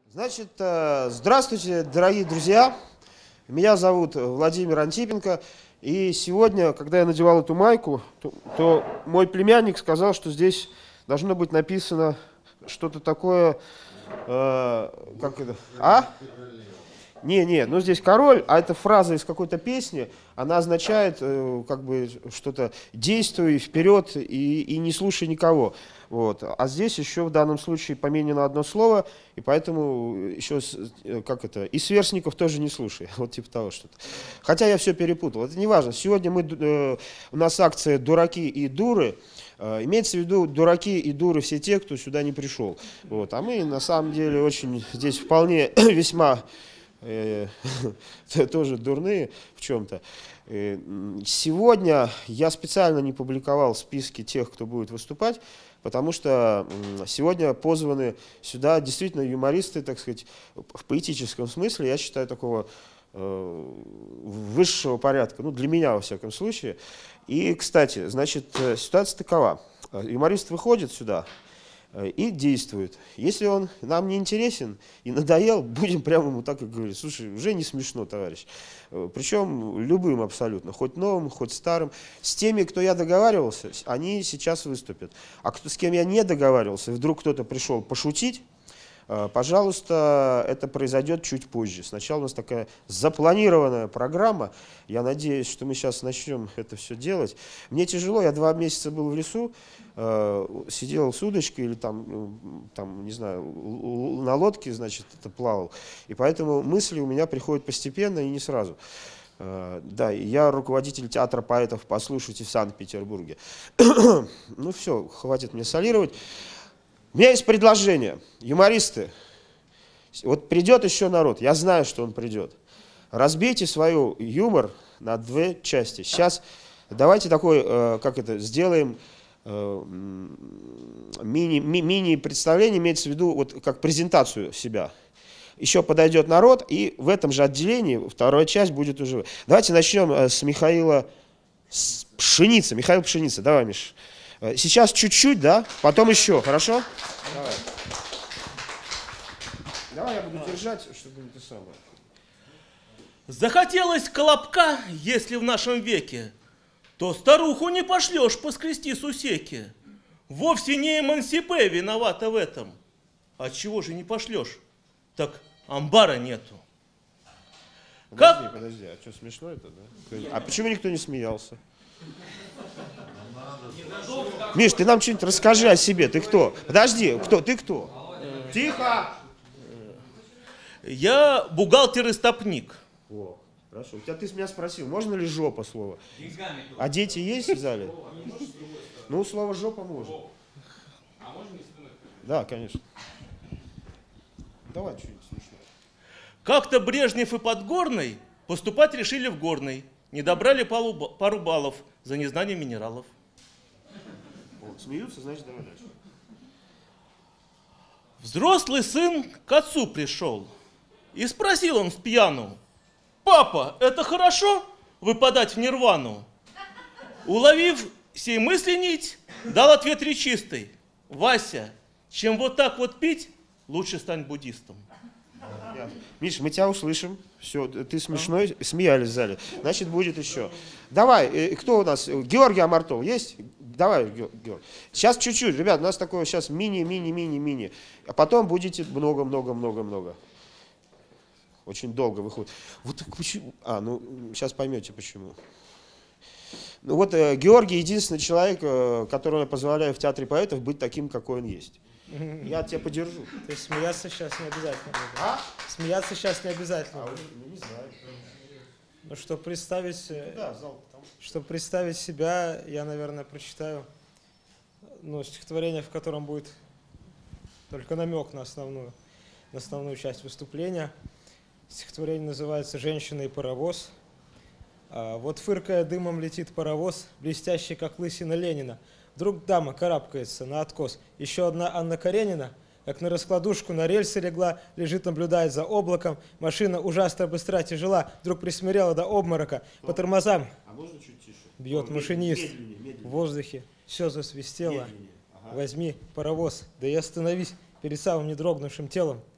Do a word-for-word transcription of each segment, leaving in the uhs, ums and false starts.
Значит, здравствуйте, дорогие друзья. Меня зовут Владимир Антипенко. И сегодня, когда я надевал эту майку, то, то мой племянник сказал, что здесь должно быть написано что-то такое, э, как это, а? Не, не, ну здесь король, а это фраза из какой-то песни, она означает э, как бы что-то «действуй вперед и, и не слушай никого». Вот. А здесь еще в данном случае поменено одно слово, и поэтому еще, как это, и сверстников тоже не слушай, вот типа того что-то. Хотя я все перепутал, это не важно. Сегодня мы, э, у нас акция «Дураки и дуры». Uh, имеется в виду дураки и дуры все те, кто сюда не пришел. Вот. А мы на самом деле очень здесь вполне весьма э, тоже дурные в чем-то. Э, сегодня я специально не публиковал списки тех, кто будет выступать, потому что э, сегодня позваны сюда действительно юмористы, так сказать, в поэтическом смысле, я считаю, такого э, высшего порядка, ну для меня во всяком случае. И, кстати, значит, ситуация такова. Юморист выходит сюда и действует. Если он нам не интересен и надоел, будем прямо ему так и говорить: слушай, уже не смешно, товарищ. Причем любым абсолютно, хоть новым, хоть старым. С теми, кто я договаривался, они сейчас выступят. А кто, с кем я не договаривался, вдруг кто-то пришел пошутить, пожалуйста, это произойдет чуть позже. Сначала у нас такая запланированная программа. Я надеюсь, что мы сейчас начнем это все делать. Мне тяжело, я два месяца был в лесу, сидел с удочкой или там, там, не знаю, на лодке, значит, это плавал. И поэтому мысли у меня приходят постепенно и не сразу. Да, я руководитель театра поэтов «Послушайте» в Санкт-Петербурге. Ну все, хватит мне солировать. У меня есть предложение. Юмористы, вот придет еще народ, я знаю, что он придет. Разбейте свой юмор на две части. Сейчас давайте такой, э, как это, сделаем э, мини, ми, мини-представление, имеется в виду вот как презентацию себя. Еще подойдет народ, и в этом же отделении вторая часть будет уже. Давайте начнем с Михаила с Пшеницы. Михаил Пшеница, давай, Миш. Сейчас чуть-чуть, да? Потом еще, хорошо? Давай. Давай я буду держать, чтобы это самое. Захотелось колобка, если в нашем веке, то старуху не пошлешь поскрести сусеки. Вовсе не эмансипе виновата в этом. А чего же не пошлешь? Так амбара нету. Подожди, как? подожди, а что, смешно это, да? А почему никто не смеялся? Миш, ты нам что-нибудь расскажи о себе. Ты кто? Подожди, кто? Ты кто? Тихо! Я бухгалтер-истопник. О, хорошо. У тебя ты с меня спросил, можно ли жопа слово? А дети есть в зале? Ну, слово жопа можно. Да, конечно. Давай что-нибудь смешное. Как-то Брежнев и Подгорный поступать решили в Горный. Не добрали пару баллов за незнание минералов. О, смеются, значит, давай дальше. Взрослый сын к отцу пришел. И спросил он в пьяну: папа, это хорошо выпадать в нирвану? Уловив сей мысли нить, дал ответ речистый: Вася, чем вот так вот пить, лучше стань буддистом. Миш, мы тебя услышим. Все, ты смешной, смеялись в зале. Значит, будет еще. Давай, кто у нас? Георгий Амартов есть? Давай, Георгий. Сейчас чуть-чуть, ребят, у нас такое сейчас мини-мини-мини-мини. А потом будете много-много-много-много. Очень долго выходит. Вот так почему? А, ну, сейчас поймете, почему. Ну вот э, Георгий единственный человек, э, которому я позволяю в театре поэтов быть таким, какой он есть. Я тебя подержу. То есть смеяться сейчас не обязательно. А? Смеяться сейчас не обязательно. А, ну, не знаю. Ну, чтобы представить, Да, зал, там. чтобы представить себя, я, наверное, прочитаю ну, стихотворение, в котором будет только намек на основную, на основную часть выступления. Стихотворение называется «Женщина и паровоз». А, вот фыркая дымом летит паровоз, блестящий, как лысина Ленина. Вдруг дама карабкается на откос. Еще одна Анна Каренина, как на раскладушку на рельсы легла, лежит, наблюдает за облаком. Машина ужасно быстра, тяжела, вдруг присмирела до обморока. По тормозам А можно чуть тише? бьет О, машинист. медленнее, медленнее. В воздухе все засвистело. Медленнее. Ага. Возьми паровоз, да и остановись перед самым недрогнувшим телом.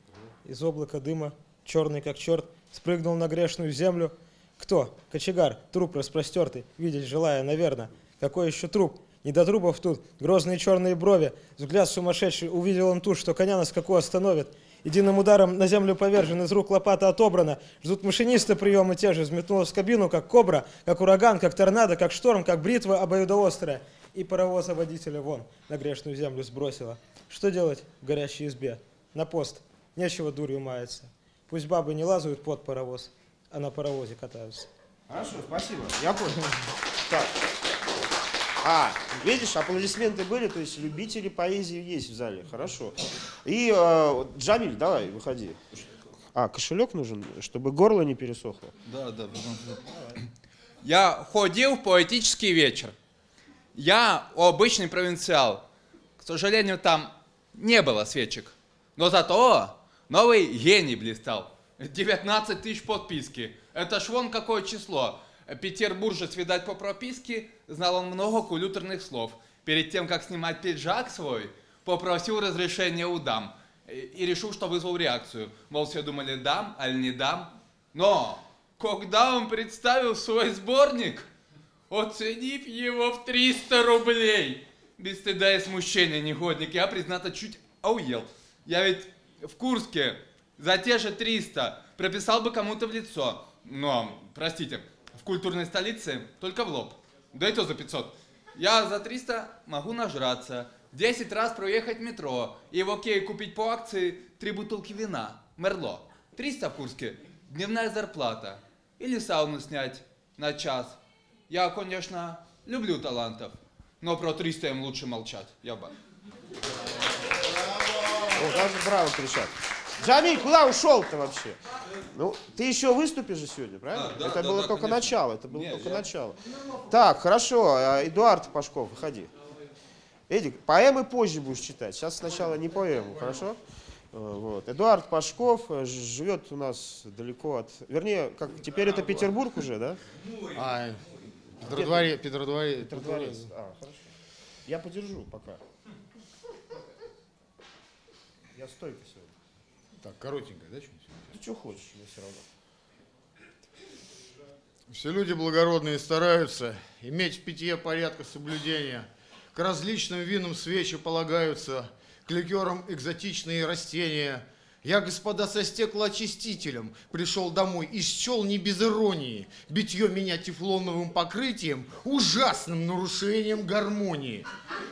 из облака дыма, черный как черт, спрыгнул на грешную землю. Кто? Кочегар, труп распростертый, видеть желая, наверно. Какой еще труп? Не до трупов тут, грозные черные брови. Взгляд сумасшедший, увидел он ту, что коня на скаку остановит. Единым ударом на землю повержен, из рук лопата отобрана. Ждут машинисты приемы те же, взметнулась в кабину, как кобра, как ураган, как торнадо, как шторм, как бритва обоюдоострая. И паровоза водителя вон на грешную землю сбросила. Что делать в горящей избе? На пост. Нечего дурью маяться. Пусть бабы не лазают под паровоз, а на паровозе катаются. Хорошо, спасибо. Я понял. Так. А, видишь, аплодисменты были, то есть любители поэзии есть в зале. Хорошо. И э, Джамиль, давай, выходи. А, кошелек нужен, чтобы горло не пересохло. Да, да. Я ходил в поэтический вечер. Я обычный провинциал. К сожалению, там не было свечек. Но зато новый гений блистал. девятнадцать тысяч подписки. Это ж вон какое число. Петербуржец, видать, по прописке, знал он много культурных слов. Перед тем, как снимать пиджак свой, попросил разрешения у дам. И решил, что вызвал реакцию. Мол, все думали, дам, аль не дам. Но, когда он представил свой сборник, оценив его в триста рублей, без стыда и смущения, негодник, я, признаться, чуть ауел. Я ведь в Курске за те же триста прописал бы кому-то в лицо. Но, простите, в культурной столице только в лоб. Да и то за пятьсот. Я за триста могу нажраться, десять раз проехать метро и в Окей купить по акции три бутылки вина. Мерло. триста в Курске. Дневная зарплата. Или сауну снять на час. Я, конечно, люблю талантов, но про триста им лучше молчать. Я бы. О, даже браво кричат. Джамиль, куда ушел-то вообще? Ну, ты еще выступишь же сегодня, правильно? А, да, это да, было да, только конечно. начало, это было Не, только я... начало. Так, хорошо, Эдуард Пашков, выходи. Эдик, поэмы позже будешь читать, сейчас сначала не поэму, хорошо? Вот. Эдуард Пашков живет у нас далеко от... Вернее, как теперь это Петербург уже, да? А, Петродворец. Петродворец. Петродворец. А, хорошо. Я подержу пока. Я стойко сегодня. Так, коротенькая, да, что-нибудь? Ты что хочешь, мне все равно. Все люди благородные стараются иметь в питье порядка соблюдения. К различным винам свечи полагаются, к ликерам экзотичные растения. Я, господа, со стеклоочистителем пришел домой и счел не без иронии битье меня тефлоновым покрытием ужасным нарушением гармонии.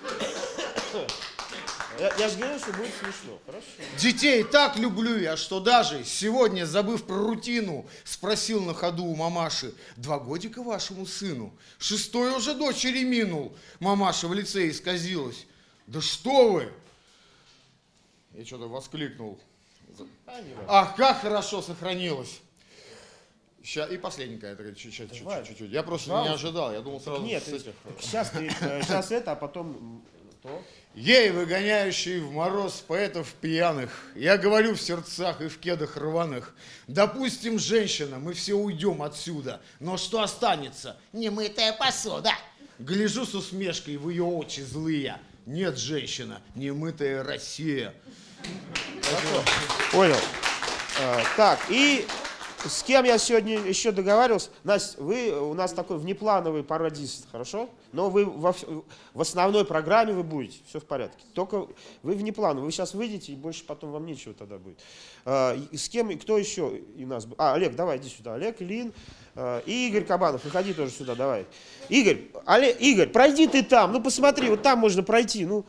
Я, я же говорил, что будет смешно, хорошо? Детей так люблю я, что даже сегодня, забыв про рутину, спросил на ходу у мамаши: два годика вашему сыну, шестой уже дочери минул. Мамаша в лице исказилась: да что вы! Я что-то воскликнул. Ах, как хорошо сохранилось. Ща, и последненькая, чуть-чуть, чуть-чуть. Я просто не ожидал, я думал сразу... Нет, сейчас, ты, сейчас это, а потом то. Ей, выгоняющий в мороз поэтов пьяных, я говорю в сердцах и в кедах рваных: допустим, женщина, мы все уйдем отсюда, но что останется? Немытая посуда. Гляжу с усмешкой в ее очи злые: нет, женщина, немытая Россия. Понял. А, так, и с кем я сегодня еще договаривался? Настя, вы у нас такой внеплановый пародист, хорошо? Но вы во, в основной программе вы будете, все в порядке. Только вы внеплановый, вы сейчас выйдете, и больше потом вам нечего тогда будет. А, с кем, кто еще и нас? А, Олег, давай, иди сюда. Олег, Ильин а, и Игорь Кабанов, выходи тоже сюда, давай. Игорь, Олег, Игорь, пройди ты там, ну посмотри, вот там можно пройти, ну...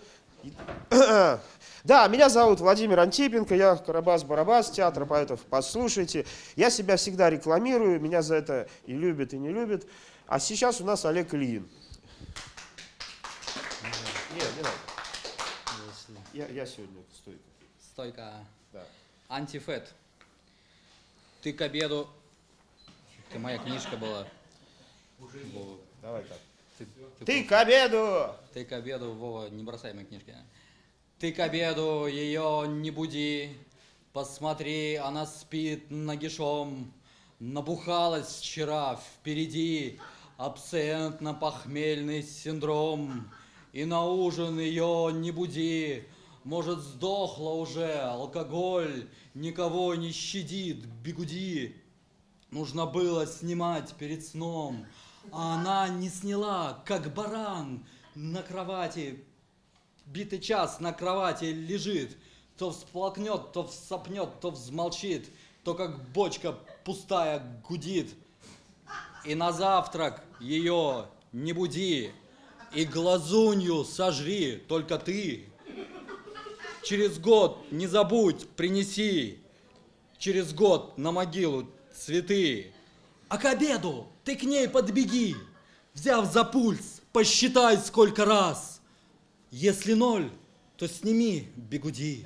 Да, меня зовут Владимир Антипенко, я Карабас-Барабас, театра поэтов «Послушайте». Я себя всегда рекламирую, меня за это и любят, и не любят. А сейчас у нас Олег Ильин. Нет, не надо. Я, я сегодня стойка. Стойка. Да. Антифет. Ты к обеду... Ты моя книжка была. Вова. Давай так. Ты, ты, Ты к обеду! ты к обеду, Вова, не бросай мои книжки. Ты к обеду ее не буди, посмотри, она спит нагишом, набухалась вчера впереди, абсентно-похмельный синдром, и на ужин ее не буди, Может, сдохла уже, алкоголь никого не щадит, бигуди. Нужно было снимать перед сном, а она не сняла, как баран на кровати. Битый час на кровати лежит, то всплакнет, то всопнет, то взмолчит, то как бочка пустая гудит. И на завтрак ее не буди, и глазунью сожри, только ты. Через год не забудь, принеси, через год на могилу цветы. А к обеду ты к ней подбеги, взяв за пульс, посчитай сколько раз. Если ноль, то сними бигуди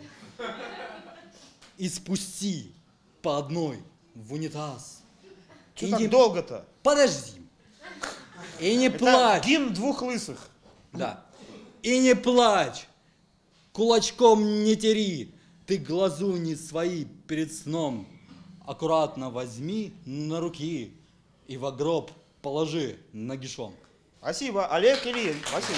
и спусти по одной в унитаз. Что И так не- долго-то? Подожди. И не Это плачь. гимн двух лысых. Да. И не плачь. Кулачком не тери. Ты глазуни свои перед сном аккуратно возьми на руки и в гроб положи нагишом. Спасибо, Олег, Ильин, спасибо.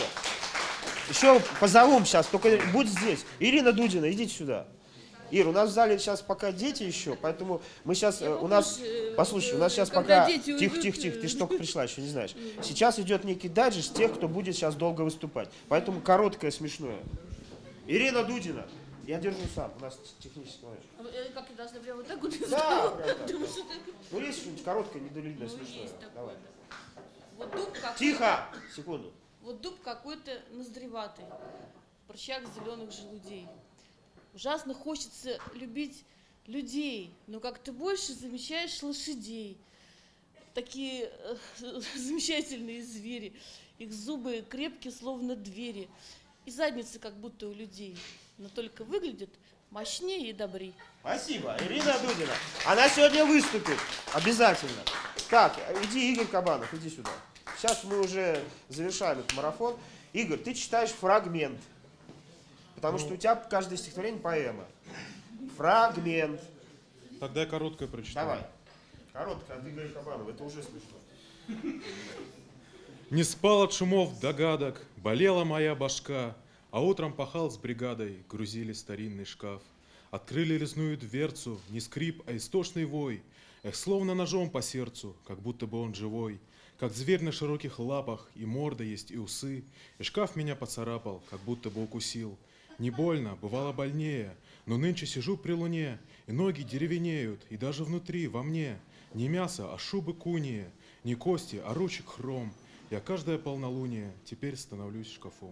Еще позовем сейчас, только будь здесь. Ирина Дудина, идите сюда. Ир, у нас в зале сейчас пока дети еще, поэтому мы сейчас, э, у нас, послушай, у нас сейчас когда пока, дети тихо, уйдут, тихо, тихо, ты э, же только пришла, еще не знаешь. Сейчас идет некий дайджест тех, кто будет сейчас долго выступать, поэтому короткое, смешное. Ирина Дудина, я держу сам, у нас технический момент. Э, Как я должна прям вот так вот? Да, прям так. Потому что так- Ну есть что-нибудь короткое, недолюдное, Ну, смешное? есть такое. Давай. Вот дуб какой- Тихо, секунду. Вот дуб какой-то ноздреватый, прыщак зеленых желудей. Ужасно хочется любить людей, но как ты больше замечаешь лошадей. Такие э, замечательные звери. Их зубы крепкие, словно двери. И задницы, как будто у людей. Но только выглядят мощнее и добрей. Спасибо, Ирина Дудина. Она сегодня выступит, обязательно. Так, иди, Игорь Кабанов, иди сюда. Сейчас мы уже завершаем этот марафон. Игорь, ты читаешь фрагмент, потому что у тебя каждое стихотворение поэма. Фрагмент. Тогда я короткое прочитаю. Давай. Короткое от Игоря Кабанова, это уже смешно. Не спал от шумов догадок, болела моя башка, а утром пахал с бригадой, грузили старинный шкаф. Открыли резную дверцу, не скрип, а истошный вой. Эх, словно ножом по сердцу, как будто бы он живой. Как зверь на широких лапах, и морда есть, и усы. И шкаф меня поцарапал, как будто бы укусил. Не больно, бывало больнее, но нынче сижу при луне, и ноги деревенеют, и даже внутри, во мне. Не мясо, а шубы куния, не кости, а ручек хром. Я каждое полнолуние теперь становлюсь шкафом.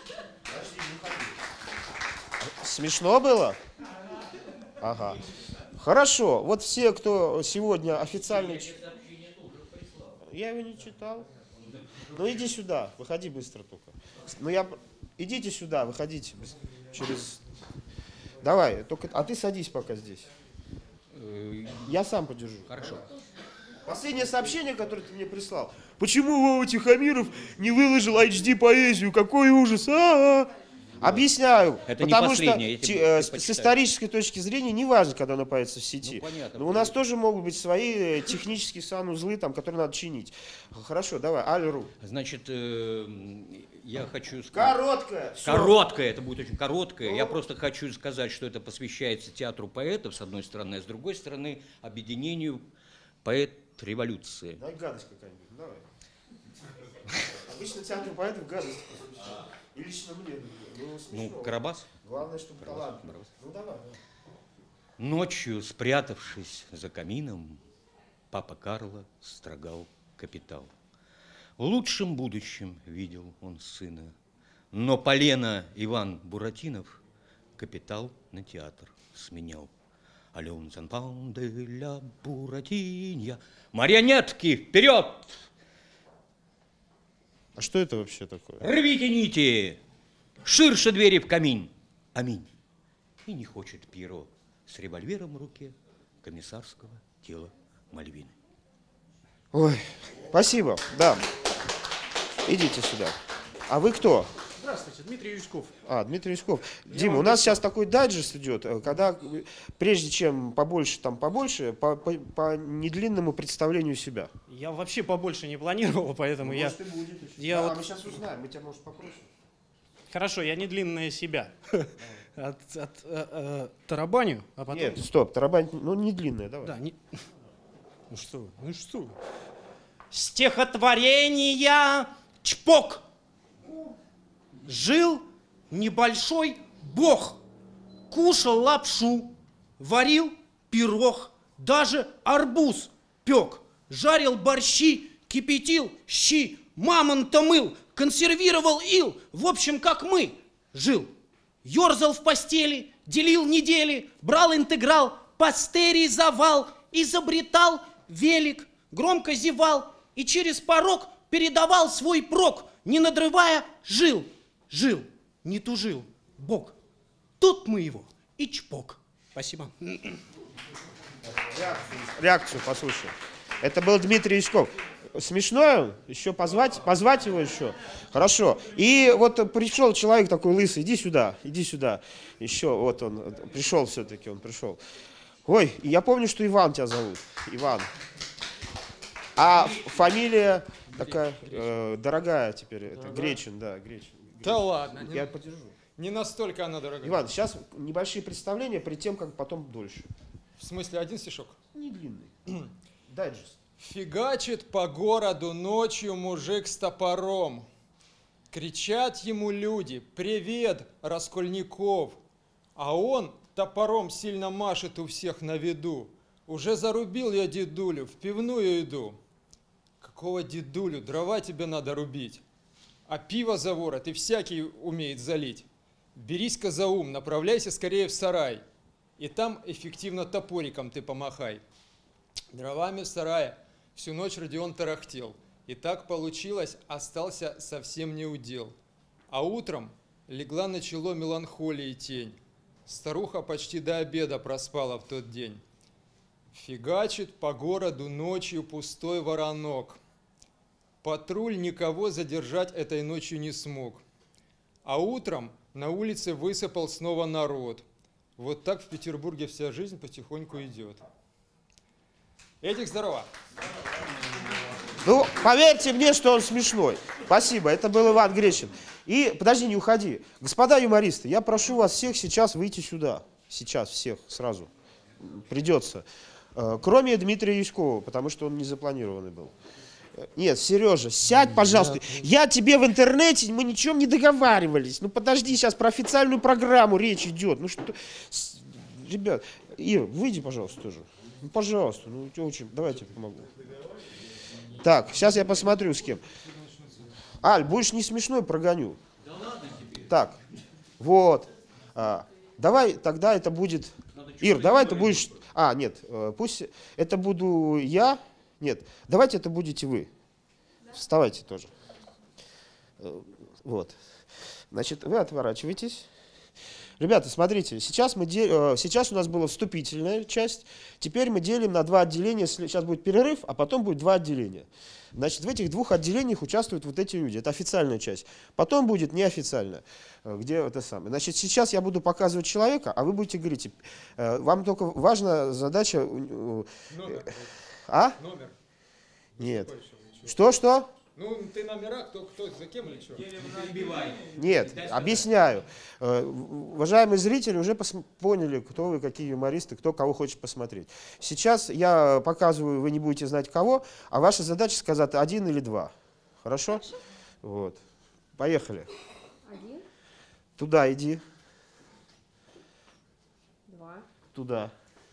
Смешно было? Ага. Хорошо. Вот все, кто сегодня официально... ч- Я его не читал. Ну иди сюда, выходи быстро только. Ну я... Идите сюда, выходите быс- через... Давай, только... а ты садись пока здесь. Я сам подержу. Хорошо. Последнее сообщение, которое ты мне прислал. Почему Вова Тихомиров не выложил эйч ди-поэзию? Какой ужас! А-а-а! Объясняю. Это не потому что последнее, я тебе ти- э, с, почитаю. с исторической точки зрения не важно, когда оно появится в сети. Ну, понятно. Но у нас тоже могут быть свои э, технические санузлы, там, которые надо чинить. Хорошо, давай, Аль.ру. Значит, э, я хочу сказать... Короткое. всё. Короткое, это будет очень короткое. Ну. Я просто хочу сказать, что это посвящается театру поэтов, с одной стороны, а с другой стороны, объединению поэт-революции. Дай гадость какая-нибудь, ну, давай. Обычно театр поэтов гадость посвящает. И лично мне. Ну, Ну, смешно. Карабас. Главное, чтобы талант. Карабас. Ну, давай. Ночью, спрятавшись за камином, папа Карло строгал капитал. В лучшем будущем видел он сына, но полено Иван Буратинов капитал на театр сменял. Ален Занпан де ля Буратинья. Марионетки, вперед! А что это вообще такое? Рвите нити, ширше двери в камин. Аминь. И не хочет Пьеро с револьвером в руке комиссарского тела Мальвины. Ой, спасибо, да. Идите сюда. А вы кто? Здравствуйте, Дмитрий Юськов. А, Дмитрий Юськов. Дима, у нас сейчас такой дайджест идет, э, когда, э, прежде чем побольше, там побольше, по, по, по недлинному представлению себя. Я вообще побольше не планировал, поэтому я... Может, и будет еще. я Да, вот- мы сейчас узнаем, мы тебя, может, попросим. Хорошо, я не длинная себя. От, от, э, э, тарабаню, а потом... Нет, стоп, тарабань, ну не длинная, давай. Да, не... Ну что вы, ну что вы. Стихотворение «Чпок». Жил небольшой бог, кушал лапшу, варил пирог, даже арбуз пек, жарил борщи, кипятил щи, мамонта мыл, консервировал ил, в общем, как мы, жил. Ёрзал в постели, делил недели, брал интеграл, пастеризовал, изобретал велик, громко зевал и через порог передавал свой прок, не надрывая, жил, жил, не тужил, Бог. Тут мы его и чпок. Спасибо. Реакцию, реакцию послушай. Это был Дмитрий Ячков. Смешное? Еще позвать? Позвать его еще? Хорошо. И вот пришел человек такой лысый, иди сюда, иди сюда. Еще вот он пришел все-таки, он пришел. Ой, я помню, что Иван тебя зовут. Иван. А фамилия такая э, дорогая теперь. Это Гречин, да, Гречин. Да ладно. Я не, подержу. не настолько она дорогая. Иван, сейчас небольшие представления, перед тем, как потом дольше. В смысле, один стишок? Не длинный. Дайджест. Фигачит по городу ночью мужик с топором. Кричат ему люди: «Привет, Раскольников!» А он топором сильно машет у всех на виду. Уже зарубил я дедулю, в пивную иду. Какого дедулю? Дрова тебе надо рубить. А пиво за ворот и всякий умеет залить. Берись-ка за ум, направляйся скорее в сарай. И там эффективно топориком ты помахай. Дровами в сарае всю ночь Родион тарахтел. И так получилось, остался совсем не удел. А утром легла на чело меланхолии тень. Старуха почти до обеда проспала в тот день. Фигачит по городу ночью пустой воронок. Патруль никого задержать этой ночью не смог. А утром на улице высыпал снова народ. Вот так в Петербурге вся жизнь потихоньку идет. Этих здорово. Ну, поверьте мне, что он смешной. Спасибо, это был Иван Гречин. И, подожди, не уходи. Господа юмористы, я прошу вас всех сейчас выйти сюда. Сейчас всех сразу. Придется. Кроме Дмитрия Ячкова, потому что он не запланированный был. Нет, Сережа, сядь, пожалуйста. Я тебе в интернете, мы ничем не договаривались. Ну, подожди, сейчас про официальную программу речь идет. Ну, что... Ребят, Ира, выйди, пожалуйста, тоже. Ну, пожалуйста, ну, очень... давайте я помогу. Так, сейчас я посмотрю, с кем. Аль, будешь не смешной, прогоню. Да ладно тебе. Так, вот. А, давай тогда это будет... Ир, давай это будешь... А, нет, пусть это буду я. Нет, давайте это будете вы. Вставайте тоже. Вот. Значит, вы отворачиваетесь. Ребята, смотрите, сейчас, мы дел... сейчас у нас была вступительная часть, теперь мы делим на два отделения, сейчас будет перерыв, а потом будет два отделения. Значит, в этих двух отделениях участвуют вот эти люди, это официальная часть. Потом будет неофициальная, где это самое. Значит, сейчас я буду показывать человека, а вы будете говорить, вам только важна задача... Номер. А? Номер. Нет. Что, что? Ну, ты номера, кто, кто за кем или что? Нет, объясняю. Уважаемые зрители уже поняли, кто вы, какие юмористы, кто кого хочет посмотреть. Сейчас я показываю, вы не будете знать кого, а ваша задача сказать один или два. Хорошо? Хорошо. Вот. Поехали. Один. Туда иди. Два. Туда.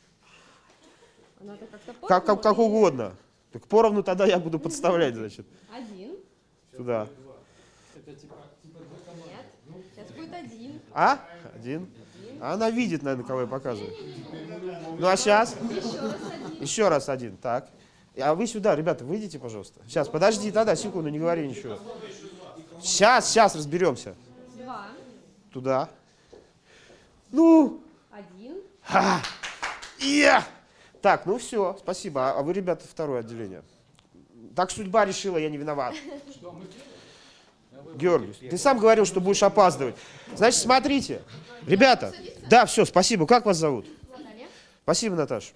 А надо как-то поровну, как, как, как или... угодно. Так поровну тогда я буду подставлять, значит. Один. Туда. Это типа, типа Нет, сейчас будет один. А? Один. А она видит, наверное, кого я показываю. Ну а сейчас? Еще раз один. Еще раз один. Так. А вы сюда, ребята, выйдите, пожалуйста. Сейчас, подожди, тогда, секунду, не говори ничего. Сейчас, сейчас разберемся. Два. Туда. Ну. Один. Ха. Yeah. Так, ну все, спасибо. А вы, ребята, второе отделение. Так судьба решила, я не виноват. Георгий, ты сам говорил, что будешь опаздывать. Значит, смотрите. Ребята, да, все, спасибо. Как вас зовут? Спасибо, Наташа.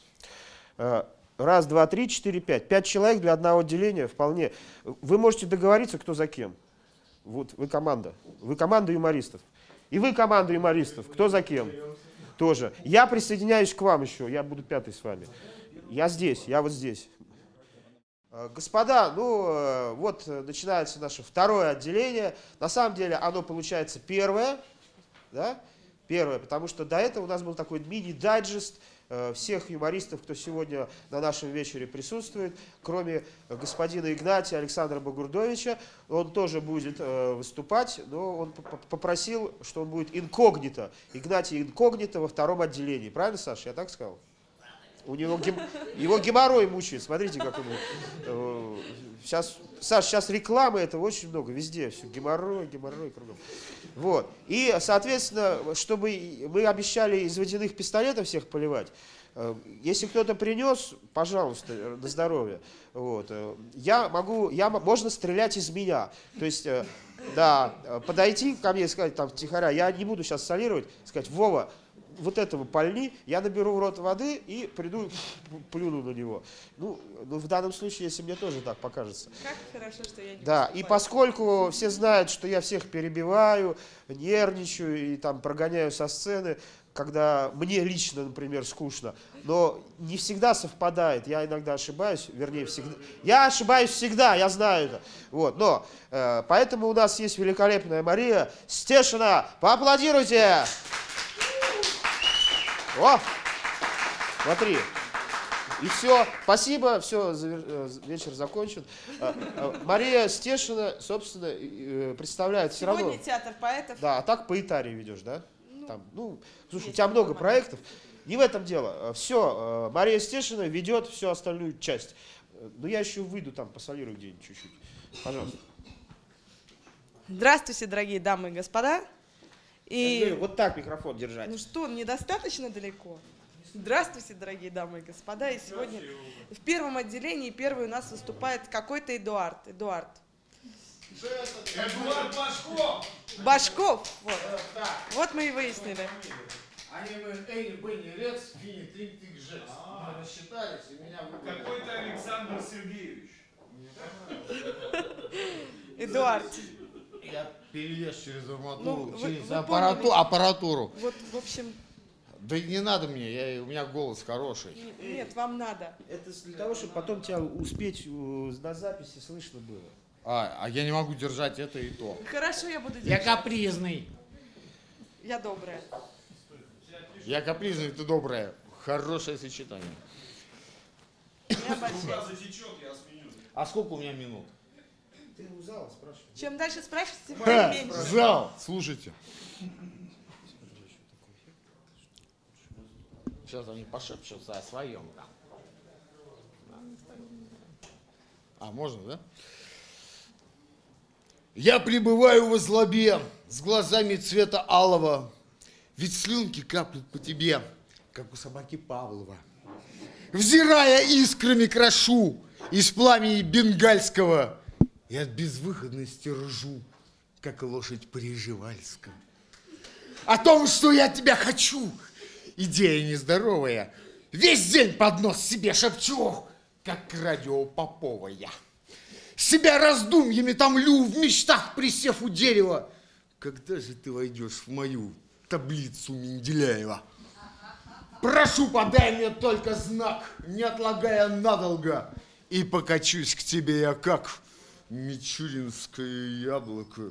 Раз, два, три, четыре, пять. Пять человек для одного отделения вполне. Вы можете договориться, кто за кем. Вот вы команда. Вы команда юмористов. И вы команда юмористов. Кто за кем? Тоже. Я присоединяюсь к вам еще. Я буду пятый с вами. Я здесь, я вот здесь. Господа, ну вот начинается наше второе отделение. На самом деле оно получается первое. Да? Первое, потому что до этого у нас был такой мини-дайджест всех юмористов, кто сегодня на нашем вечере присутствует, кроме господина Игнатия Александра Багурдовича. Он тоже будет выступать, но он попросил, что он будет инкогнито. Игнатий инкогнито во втором отделении. Правильно, Саша, я так сказал? У него гем... его геморрой мучает. Смотрите, как он... Сейчас, Саш, сейчас рекламы этого очень много, везде. Все, геморрой, геморрой кругом. Вот. И, соответственно, чтобы мы обещали из водяных пистолетов всех поливать, если кто-то принес, пожалуйста, на здоровье. Вот. Я могу, я, можно стрелять из меня. То есть, да, подойти ко мне и сказать, там, втихаря, я не буду сейчас солировать, сказать, Вова, вот этого пальни, я наберу в рот воды и приду, плюну на него. Ну, ну, в данном случае, если мне тоже так покажется. Как хорошо, что я не Да, выступаю. и поскольку все знают, что я всех перебиваю, нервничаю и там прогоняю со сцены, когда мне лично, например, скучно, но не всегда совпадает, я иногда ошибаюсь, вернее, всегда. Я ошибаюсь всегда, я знаю это. Вот, но, э, поэтому у нас есть великолепная Мария Стешина. Поаплодируйте! О, смотри. И все, спасибо, все, вечер закончен. Мария Стешина, собственно, представляет все равно. Сегодня театр поэтов. Да, а так по Итарии ведешь, да? Ну, Там, ну слушай, у тебя много проектов. Не в этом дело. Все, Мария Стешина ведет всю остальную часть. Но я еще выйду там, посолирую где-нибудь чуть-чуть. Пожалуйста. Здравствуйте, дорогие дамы и господа. И... Вот так микрофон держать. Ну что, недостаточно далеко? Здравствуйте, дорогие дамы и господа. И сегодня в первом отделении первый у нас выступает какой-то Эдуард. Эдуард. Эдуард Башков! Башков! Вот, вот мы и выяснили. Они мы Эйни, Бенни, Рекс, Фини, Трик, Тик, Жекс. Мы рассчитались, и меня выбрали. Какой-то Александр Сергеевич. Эдуард. Я перелез через арматуру, Ну, через вы- вы аппарату- поняли. аппаратуру. Вот, в общем, Да не надо мне, я, у меня голос хороший. нет, вам надо. Это для того, чтобы потом тебя успеть э, на записи слышно было. А, а я не могу держать это и то. Хорошо, я буду Я держать. капризный. Я добрая. Я капризный, ты добрая. Хорошее сочетание. Я большая. А сколько у меня минут? Ты у зала спрашивай. Чем дальше спрашиваете, тем Ха, меньше. зал, слушайте. Сейчас они пошепчутся о своем. А, можно, да? Я пребываю во злобе, с глазами цвета алого, ведь слюнки каплют по тебе, как у собаки Павлова. Взирая искрами крошу из пламени бенгальского, и от безвыходности ржу, как лошадь Приживальская. О том, что я тебя хочу, идея нездоровая, весь день под нос себе шепчу, как радио Попова я. Себя раздумьями томлю, в мечтах присев у дерева. Когда же ты войдешь в мою таблицу Менделяева? Прошу, подай мне только знак, не отлагая надолго, и покачусь к тебе я как мичуринское яблоко.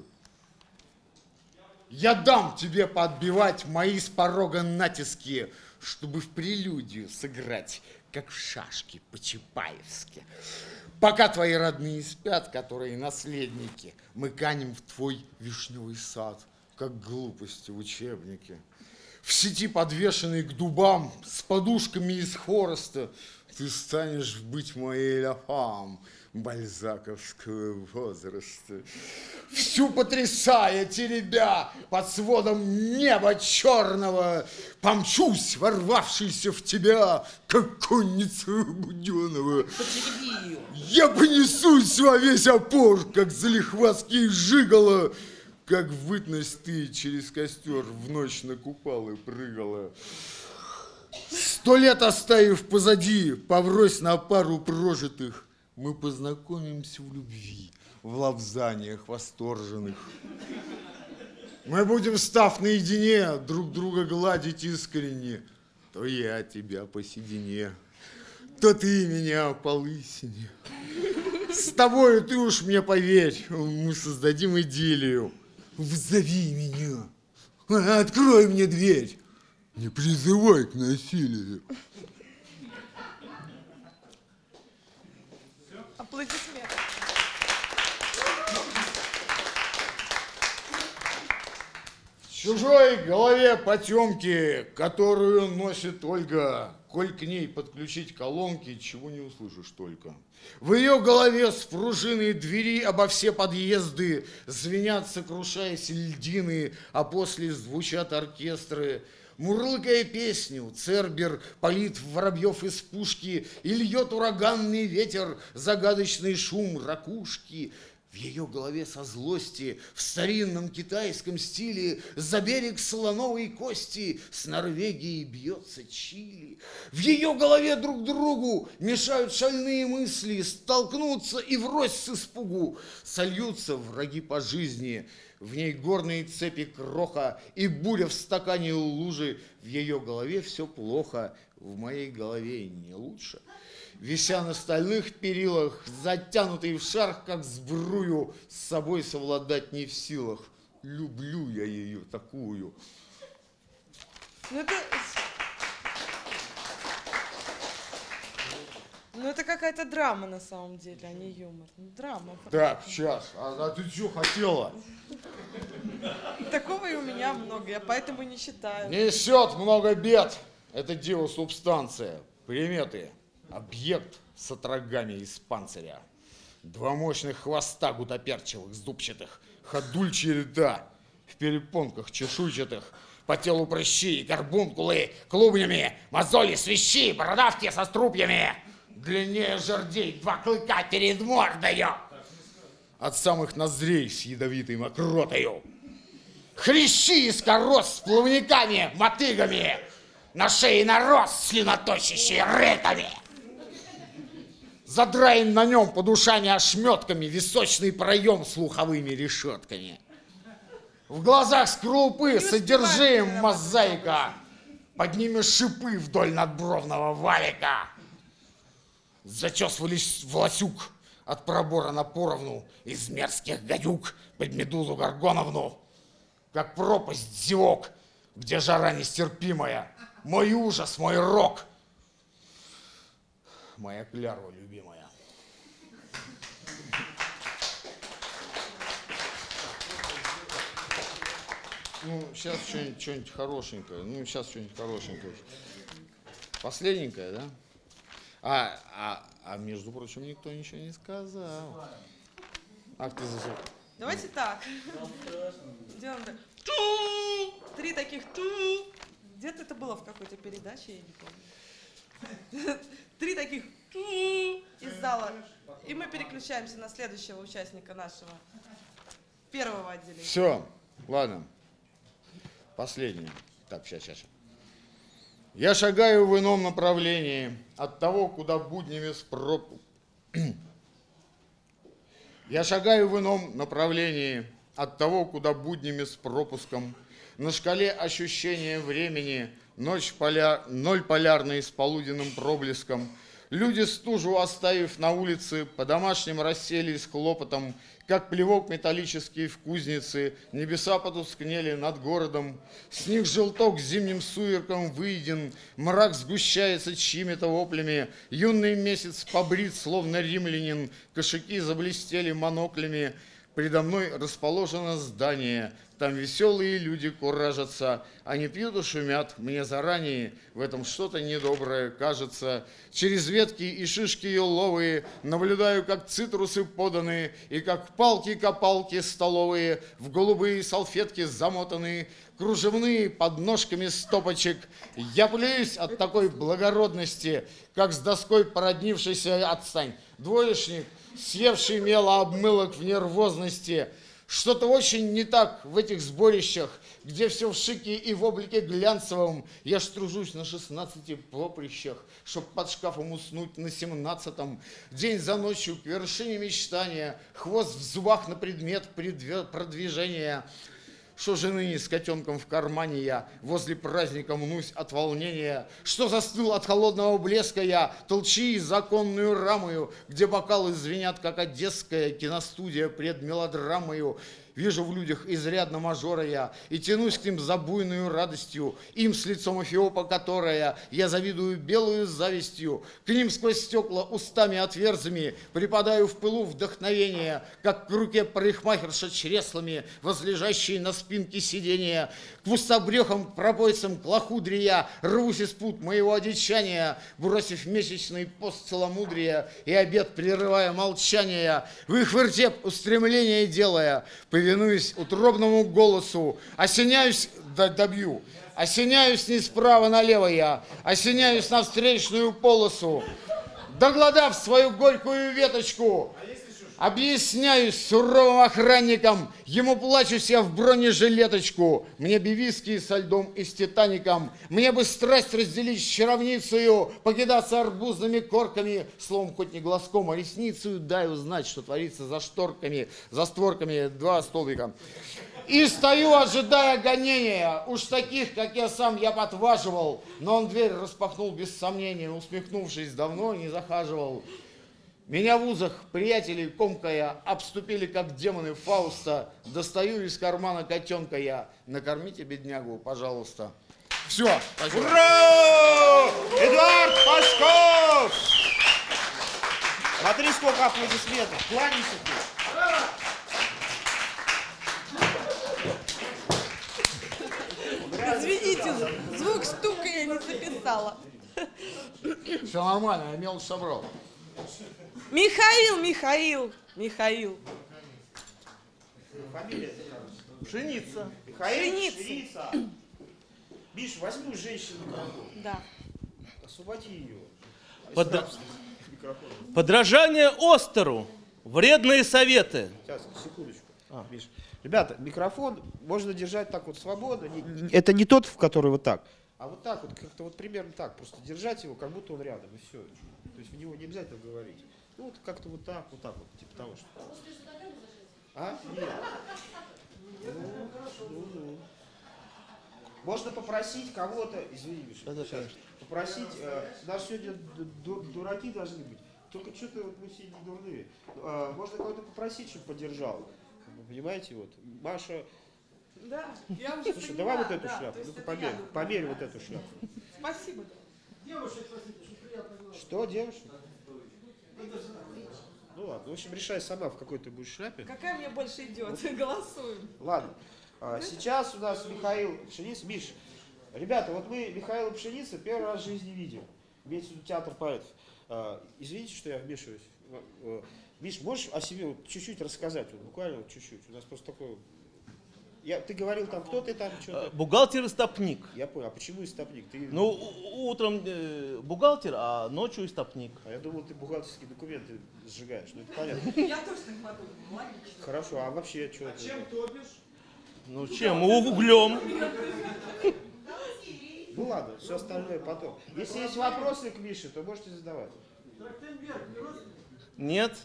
Я дам тебе подбивать мои с порога натиски, чтобы в прелюдию сыграть, как в шашки по-чапаевски. Пока твои родные спят, которые наследники, мы канем в твой вишневый сад, как глупости в учебнике. В сети, подвешенной к дубам, с подушками из хвороста, ты станешь быть моей ляфам бальзаковского возраста. Всю потрясая, теребя под сводом неба черного, помчусь, ворвавшийся в тебя, как конница Буденова. Я понесусь во весь опор, как залихватский жигало, как вытность ты через костер в ночь на купалы прыгала. Сто лет оставив позади, поврось на пару прожитых, мы познакомимся в любви, в лапзаниях восторженных. Мы будем, став наедине, друг друга гладить искренне. То я тебя по седине, то ты меня по лысине. С тобою ты уж мне поверь, мы создадим идиллию. Взови меня, открой мне дверь, не призывай к насилию. Аплодисменты. В чужой голове потемки, которую носит Ольга, коль к ней подключить колонки, чего не услышишь только. В ее голове с пружиной двери обо все подъезды звенят, сокрушаясь льдины, а после звучат оркестры. Мурлыкая песню, Цербер палит воробьев из пушки, и льет ураганный ветер загадочный шум ракушки. В ее голове со злости в старинном китайском стиле за берег слоновой кости с Норвегией бьется Чили. В ее голове друг другу мешают шальные мысли, столкнутся и врозь с испугу. Сольются враги по жизни, в ней горные цепи кроха и буря в стакане лужи. В ее голове все плохо, в моей голове не лучше. Вися на стальных перилах, затянутый в шарх, как сбрую, с собой совладать не в силах. Люблю я ее такую. Ну это... Ну это какая-то драма на самом деле, а не юмор. Ну, драма. Так, сейчас, а, а ты что хотела? Такого и у меня много, я поэтому не считаю. Несет много бед. Это дело субстанция. Приметы. Объект с отрогами из панциря. Два мощных хвоста гутоперчивых, сдубчатых, ходульчие ряда в перепонках чешуйчатых, по телу прыщи и карбункулы клубнями, мозоли, свищи, бородавки со струпьями, длиннее жердей, два клыка перед мордою, от самых ноздрей с ядовитой мокротою. Хрящи из корос с плавниками, мотыгами, на шее нарост слюноточащие рыками. Задраен на нем под ушами ошметками височный проем слуховыми решетками. В глазах скорлупы содержием мозаика, под ними шипы вдоль надбровного валика. Зачесывались волосюк от пробора на поровну из мерзких гадюк под медузу Горгоновну, как пропасть зевок, где жара нестерпимая. Мой ужас, мой рок, моя клярва любимая. Ну, сейчас что-нибудь, что-нибудь хорошенькое. Ну, сейчас что-нибудь хорошенькое. Последненькое, да? А, а, а между прочим, никто ничего не сказал. Ах ты за... Давайте так. Делаем так. Три таких ту. Где-то это было в какой-то передаче, я не помню. Три таких ту из зала. И мы переключаемся на следующего участника нашего первого отделения. Все, ладно. Последнее. Так, сейчас, сейчас. Я шагаю в ином направлении от того, куда буднями с проп... Я шагаю в ином направлении от того, куда буднями с пропуском. На шкале ощущения времени ночь поля... ноль полярный с полуденным проблеском. Люди, стужу оставив на улице, по-домашнему расселись с хлопотом, как плевок металлический в кузнице, небеса потускнели над городом. С них желток зимним суерком выеден, мрак сгущается чьими-то воплями. Юный месяц побрит, словно римлянин, кошаки заблестели моноклями. Предо мной расположено здание, там веселые люди куражатся, они пьют и шумят, мне заранее в этом что-то недоброе кажется. Через ветки и шишки еловые наблюдаю, как цитрусы поданы, и как палки-копалки столовые в голубые салфетки замотаны, кружевные под ножками стопочек. Я плююсь от такой благородности, как с доской породнившийся, отстань, двоечник, съевший мело обмылок в нервозности. Что-то очень не так в этих сборищах, где все в шике и в облике глянцевом. Я ж тружусь на шестнадцати поприщах, чтоб под шкафом уснуть на семнадцатом. День за ночью к вершине мечтания, хвост в зубах на предмет продвижения. Что же ныне с котенком в кармане я, возле праздника мнусь от волнения, что застыл от холодного блеска я, толчи законную рамою, где бокалы звенят, как одесская киностудия пред мелодрамою. Вижу в людях изрядно мажора я, и тянусь к ним за буйную радостью, им с лицом Эфиопа, которая я завидую белую завистью. К ним сквозь стекла устами отверзами припадаю в пылу вдохновения, как к руке парикмахерша чреслами, возлежащей на спинке сидения. К пустобрехам, пропойцам, к лохудре я рвусь из пут моего одичания, бросив месячный пост целомудрия и обед прерывая молчание, в их вертеп устремление делая, повинуюсь утробному голосу, осеняюсь, да, добью, осеняюсь не справа налево я, осеняюсь на встречную полосу, догладав свою горькую веточку, объясняюсь суровым охранникам, ему плачусь я в бронежилеточку, мне бы виски со льдом и с Титаником, мне бы страсть разделить с чаровницею, покидаться арбузными корками, словом, хоть не глазком, а ресницею, дай узнать, что творится за шторками, за створками два столбика. И стою, ожидая гонения, уж таких, как я сам, я подваживал, но он дверь распахнул без сомнения, усмехнувшись, давно не захаживал. Меня в узах приятелей комкая обступили, как демоны Фауста. Достаю из кармана котенка я. Накормите беднягу, пожалуйста. Все. Спасибо. Ура! Эдуард Пашков! Смотри, сколько аплодисментов. Кланяйся ты. Извините, звук стука я не записала. Все нормально, я мелочь собрал. Михаил, Михаил, Михаил. Фамилия? Пшеница. Михаил Пшеница. Пшеница. Миш, возьми у женщины микрофон. Да. Освободи ее. Под... Подражание Остеру. Вредные советы. Сейчас, секундочку. А, Миш. Ребята, микрофон можно держать так вот свободно. Это не тот, в который вот так. А вот так вот, как-то вот примерно так. Просто держать его, как будто он рядом, и все. То есть в него не обязательно говорить. Ну, вот как-то вот так, вот так вот, типа того, что... А? Нет. Ну, ну, ну. Можно попросить кого-то, извини, Миша, Да, да, сейчас, попросить, э, у нас сегодня ду- дураки должны быть, только что-то вот мы все не дурные. Э, можно кого-то попросить, чтобы поддержал. Вы понимаете, вот, Маша... Да, я уже Слушай, поняла, давай вот эту да, шляпу, то есть ну-ка это померь, я буду. померь вот эту шляпу. Спасибо. Девушек, простите, что приятно было. Что, девушка? Ну ладно, в общем, решай сама, в какой ты будешь шляпе. Какая мне больше идет? Голосуем. Ладно, а, сейчас у нас Михаил Пшеница. Миш, ребята, вот мы Михаила Пшеница первый раз в жизни видим. Имеется в виду театр поэтов. А, извините, что я вмешиваюсь. Миш, можешь о себе вот чуть-чуть рассказать? Вот, буквально вот чуть-чуть. У нас просто такое... Я, ты говорил там, кто ты там, что-то... Бухгалтер-истопник. Я понял, а почему истопник? Ты... Ну, у- утром э, бухгалтер, а ночью истопник. А я думал, ты бухгалтерские документы сжигаешь. Ну, это понятно. Я тоже так подумала. Логично. Хорошо, а вообще что? А чем топишь? Ну, чем? Углем. Ну ладно, все остальное потом. Если есть вопросы к Мише, то можете задавать. Нет.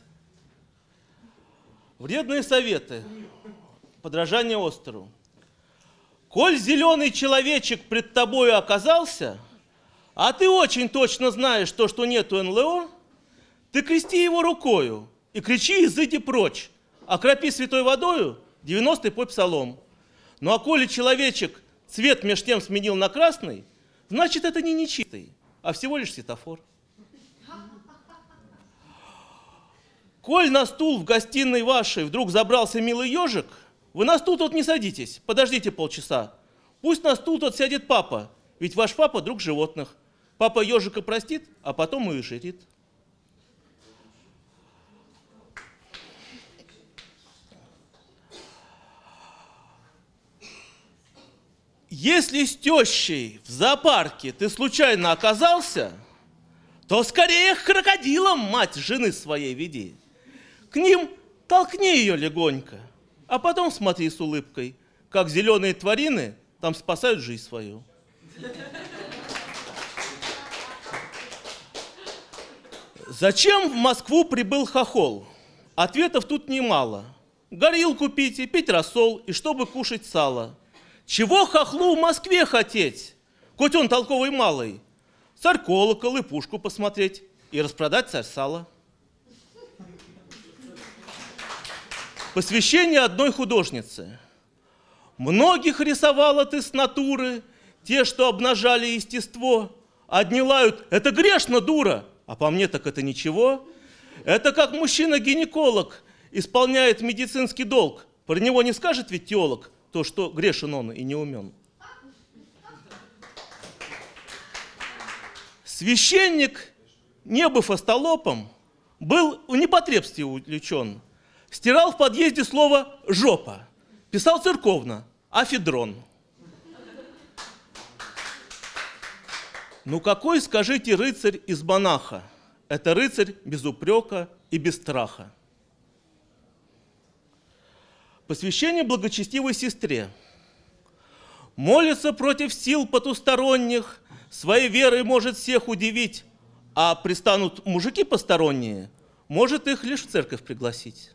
Вредные советы. Подражание Остеру. Коль зеленый человечек пред тобою оказался, а ты очень точно знаешь то, что нету эн эл о, ты крести его рукою и кричи: изыди прочь, окропи святой водою девяностый пой псалом. Ну а коли человечек цвет меж тем сменил на красный, значит это не нечистый, а всего лишь светофор. Коль на стул в гостиной вашей вдруг забрался милый ежик, вы на стул тут не садитесь, подождите полчаса. Пусть на стул тот сядет папа, ведь ваш папа друг животных. Папа ежика простит, а потом и жирит. Если с тещей в зоопарке ты случайно оказался, то скорее к крокодилам мать жены своей веди. К ним толкни ее легонько, а потом смотри с улыбкой, как зеленые тварины там спасают жизнь свою. Зачем в Москву прибыл хохол? Ответов тут немало. Горилку пить и пить рассол, и чтобы кушать сало. Чего хохлу в Москве хотеть? Хоть он толковый малый. Царь колокол и пушку посмотреть и распродать царь сала. Посвящение одной художнице. Многих рисовала ты с натуры, те, что обнажали естество. Одни лают: это грешно, дура, а по мне так это ничего. Это как мужчина-гинеколог исполняет медицинский долг. Про него не скажет ведь теолог, то, что грешен он и не умен. Священник, не быв остолопом, был в непотребстве увлечен. Стирал в подъезде слово «жопа». Писал церковно «афедрон». Ну какой, скажите, рыцарь из монаха? Это рыцарь без упрека и без страха. Посвящение благочестивой сестре. Молится против сил потусторонних, своей верой может всех удивить, а пристанут мужики посторонние, может их лишь в церковь пригласить.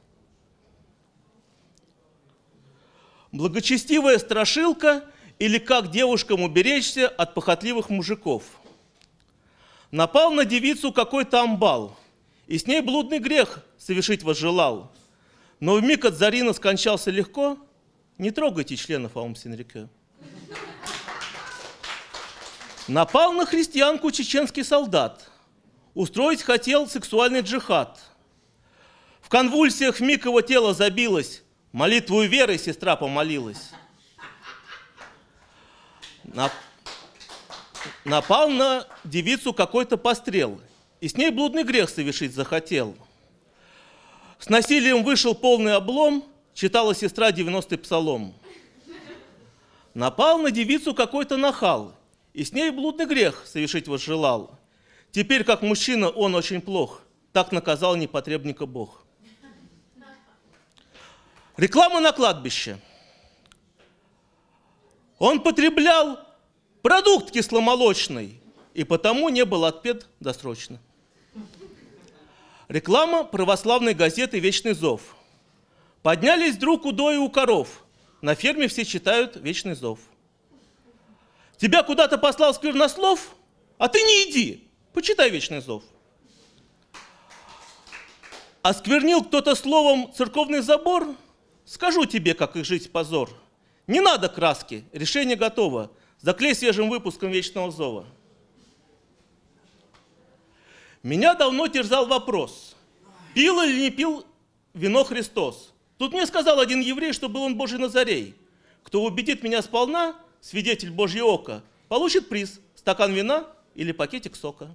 Благочестивая страшилка или как девушкам уберечься от похотливых мужиков. Напал на девицу какой-то амбал, и с ней блудный грех совершить возжелал. Но вмиг от Зарина скончался легко, не трогайте членов Аум-Синрикё. Напал на христианку чеченский солдат, устроить хотел сексуальный джихад. В конвульсиях вмиг его тело забилось, молитвою веры сестра помолилась. Напал на девицу какой-то пострел, и с ней блудный грех совершить захотел. С насилием вышел полный облом, читала сестра девяностый псалом. Напал на девицу какой-то нахал, и с ней блудный грех совершить возжелал. Теперь, как мужчина, он очень плох, так наказал непотребника Бог. Реклама на кладбище. Он потреблял продукт кисломолочный, и потому не был отпет досрочно. Реклама православной газеты «Вечный зов». Поднялись вдруг удои у коров. На ферме все читают «Вечный зов». Тебя куда-то послал сквернослов, а ты не иди, почитай «Вечный зов». Осквернил кто-то словом церковный забор, скажу тебе, как их жить позор. Не надо краски, решение готово. Заклей свежим выпуском «Вечного зова». Меня давно терзал вопрос, пил или не пил вино Христос. Тут мне сказал один еврей, что был он Божий Назарей. Кто убедит меня сполна, свидетель Божье око, получит приз – стакан вина или пакетик сока.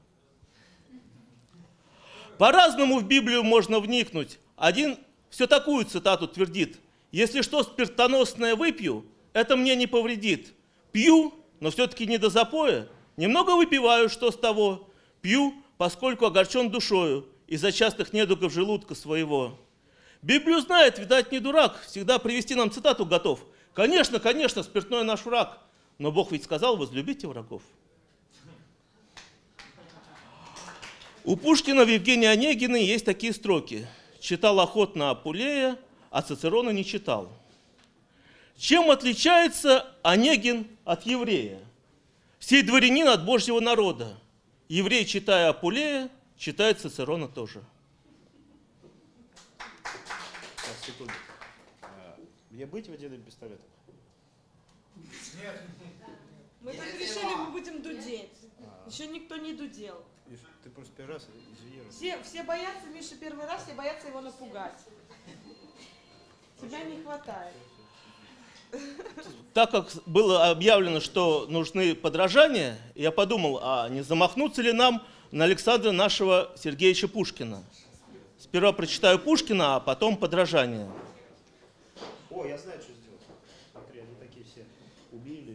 По-разному в Библию можно вникнуть. Один все такую цитату твердит. Если что спиртоносное выпью, это мне не повредит. Пью, но все-таки не до запоя. Немного выпиваю, что с того. Пью, поскольку огорчен душою из-за частых недугов желудка своего. Библию знает, видать, не дурак, всегда привести нам цитату готов. Конечно, конечно, спиртной наш враг, но Бог ведь сказал, возлюбите врагов. У Пушкина в Евгении Онегиной есть такие строки. Читал охотно Апулея, а Цицерона не читал. Чем отличается Онегин от еврея? Сей дворянин от Божьего народа. Еврей, читая Апулея, читает Цицерона тоже. Сейчас, секунду. Мне быть водяным пистолетом? Нет. Мы так решили, мы будем дудеть. Еще никто не дудел. Ты просто первый раз, извини. Все, все боятся Миши первый раз, все боятся его напугать. Тебя не хватает. Так как было объявлено, что нужны подражания, я подумал, а не замахнуться ли нам на Александра нашего Сергеевича Пушкина? Сперва прочитаю Пушкина, а потом подражание. О, я знаю, что сделать. Смотри, они такие все убили.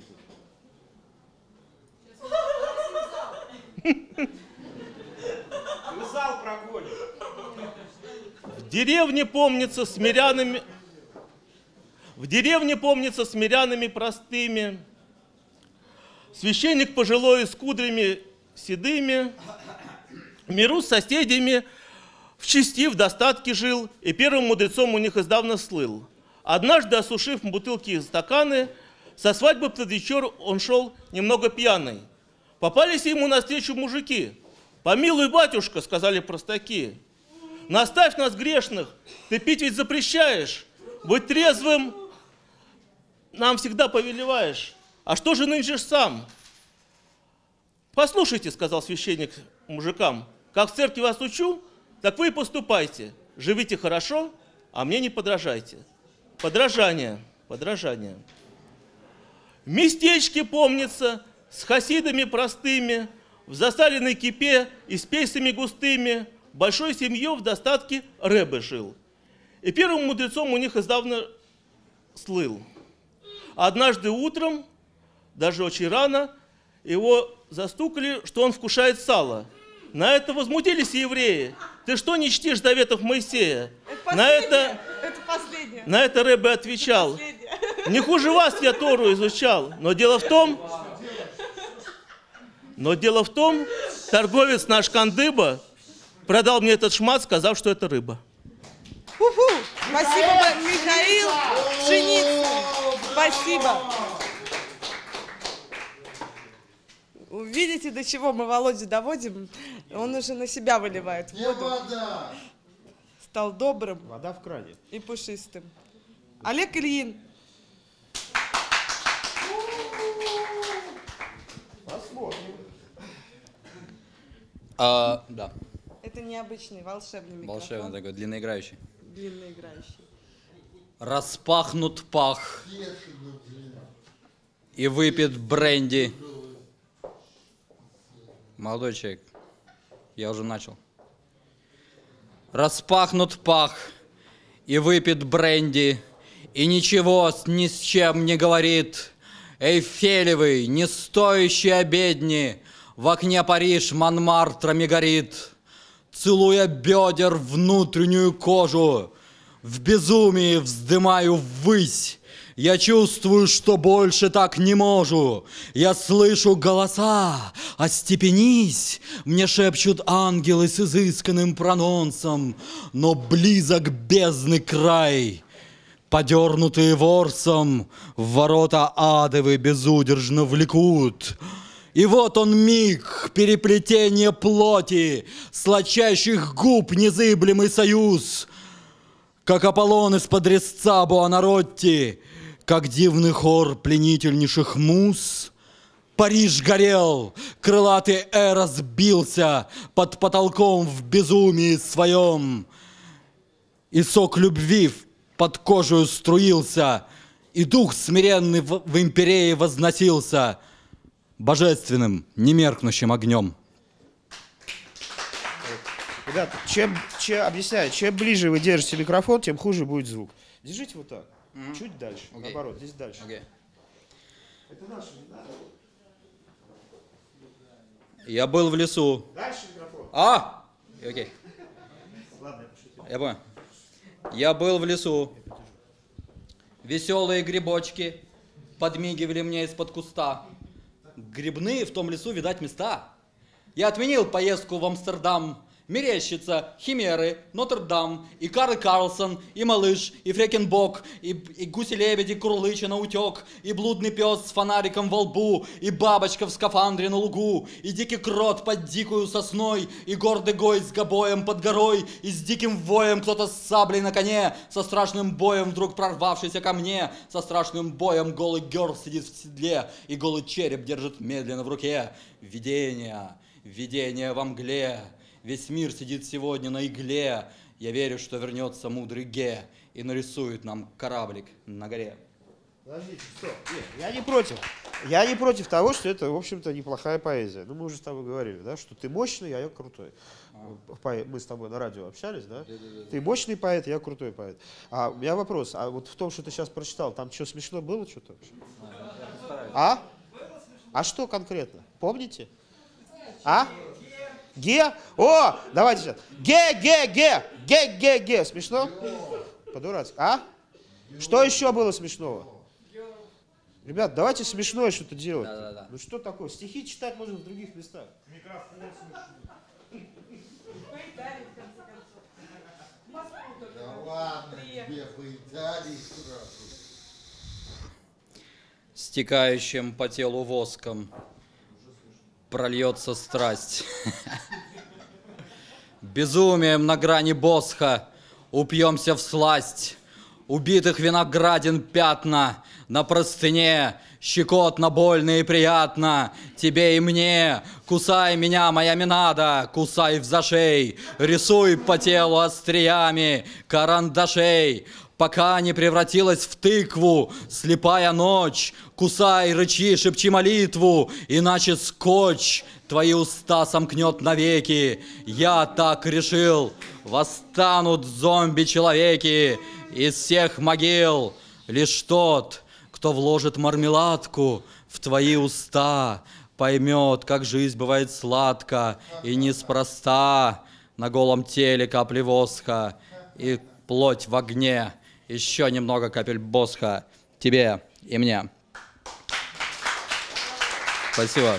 Ты зал прогонишь. В деревне, помнится, с мирянами... В деревне, помнится, с мирянами простыми, священник пожилой с кудрями седыми, в миру с соседями в чести, в достатке жил, и первым мудрецом у них издавна слыл. Однажды, осушив бутылки и стаканы, со свадьбы под вечер он шел немного пьяный. Попались ему навстречу мужики. «Помилуй, батюшка», — сказали простаки, — «наставь нас, грешных, ты пить ведь запрещаешь, быть трезвым нам всегда повелеваешь. А что же нынче ж сам?» «Послушайте», — сказал священник мужикам, — «как в церкви вас учу, так вы и поступайте. Живите хорошо, а мне не подражайте». Подражание, подражание. В местечке, помнится, с хасидами простыми, в засаленной кипе и с пейсами густыми, большой семьей в достатке рэбе жил. И первым мудрецом у них издавна слыл. Однажды утром, даже очень рано, его застукали, что он вкушает сало. На это возмутились евреи. «Ты что не чтишь заветов Моисея?» Это на это, это последнее. на это рэбе отвечал: «Не хуже вас я Тору изучал, но дело в том, но дело в том, торговец наш Кандыба продал мне этот шмат, сказав, что это рыба». Фу-фу. Спасибо, Михаил Пшеницын. Спасибо. Видите, до чего мы Володю доводим? Он уже на себя выливает воду. Стал добрым. Вода в кране. И пушистым. Олег Ильин. Посмотрим. А, да. Это необычный волшебный микрофон. Волшебный такой, длинноиграющий. Длинноиграющий. Распахнут пах и выпит бренди. Молодой человек, я уже начал. Распахнут пах и выпит бренди, и ничего ни с чем не говорит. Эйфелевый, не стоящий обедни, в окне Париж Монмартрами горит. Целуя бедер внутреннюю кожу, в безумии вздымаю ввысь. Я чувствую, что больше так не могу. Я слышу голоса, остепенись. Мне шепчут ангелы с изысканным прононсом. Но близок бездны край. Подернутые ворсом, в ворота адовы безудержно влекут. И вот он миг, переплетение плоти, сладчайших губ незыблемый союз. Как Аполлон из-под резца Буонаротти, как дивный хор пленительнейших муз. Париж горел, крылатый Эрос бился под потолком в безумии своем. И сок любви под кожу струился, и дух смиренный в, в империи возносился божественным, немеркнущим огнем. Ребята, чем, чем, объясняю, чем ближе вы держите микрофон, тем хуже будет звук. Держите вот так. Mm-hmm. Чуть дальше. Okay. Наоборот, здесь дальше. Okay. Это наше, да? Я был в лесу. Дальше микрофон. А! Окей. Okay. Ладно, я пошутил. Я понял. Я был в лесу. Веселые грибочки подмигивали мне из-под куста. Грибные в том лесу, видать, места. Я отменил поездку в Амстердам. Мерещица, Химеры, Нотр-Дам, и Карл Карлсон, и Малыш, и Фрекенбок, и, и гуси-лебеди, Курлыча на утек, и блудный пес с фонариком во лбу, и бабочка в скафандре на лугу, и дикий крот под дикую сосной, и гордый гой с гобоем под горой, и с диким воем кто-то с саблей на коне, со страшным боем вдруг прорвавшийся ко мне, со страшным боем голый герл сидит в седле, и голый череп держит медленно в руке. Видение, видение во мгле. Весь мир сидит сегодня на игле. Я верю, что вернется мудрый Ге и нарисует нам кораблик на горе. Подождите, стоп. Нет, я не против. Я не против того, что это, в общем-то, неплохая поэзия. Ну, мы уже с тобой говорили, да, что ты мощный, а я крутой. А. Мы с тобой на радио общались, да? Да, да, да. Ты мощный поэт, я крутой поэт. А у меня вопрос, а вот в том, что ты сейчас прочитал, там что, смешно было что-то вообще? А? А что конкретно? Помните? А? Ге? О, давайте сейчас. Ге, ге, ге. Ге, ге, ге. Смешно? По-дурацки. А? Что еще было смешного? Ребят, давайте смешное что-то делать. Да, да, да. Ну что такое? Стихи читать можно в других местах. Да ладно, тебе по Италии сразу. Стекающим по телу воском прольется страсть. Безумием на грани босха упьемся в сласть. Убитых виноградин пятна на простыне, щекотно, больно и приятно тебе и мне. Кусай меня, моя Минада, кусай в зашей, рисуй по телу остриями карандашей, пока не превратилась в тыкву слепая ночь. Кусай, рычи, шепчи молитву, иначе скотч твои уста сомкнет навеки. Я так решил, восстанут зомби-человеки из всех могил. Лишь тот, кто вложит мармеладку в твои уста, поймет, как жизнь бывает сладко и неспроста. На голом теле капли воска и плоть в огне. Еще немного капель босха тебе и мне. Спасибо.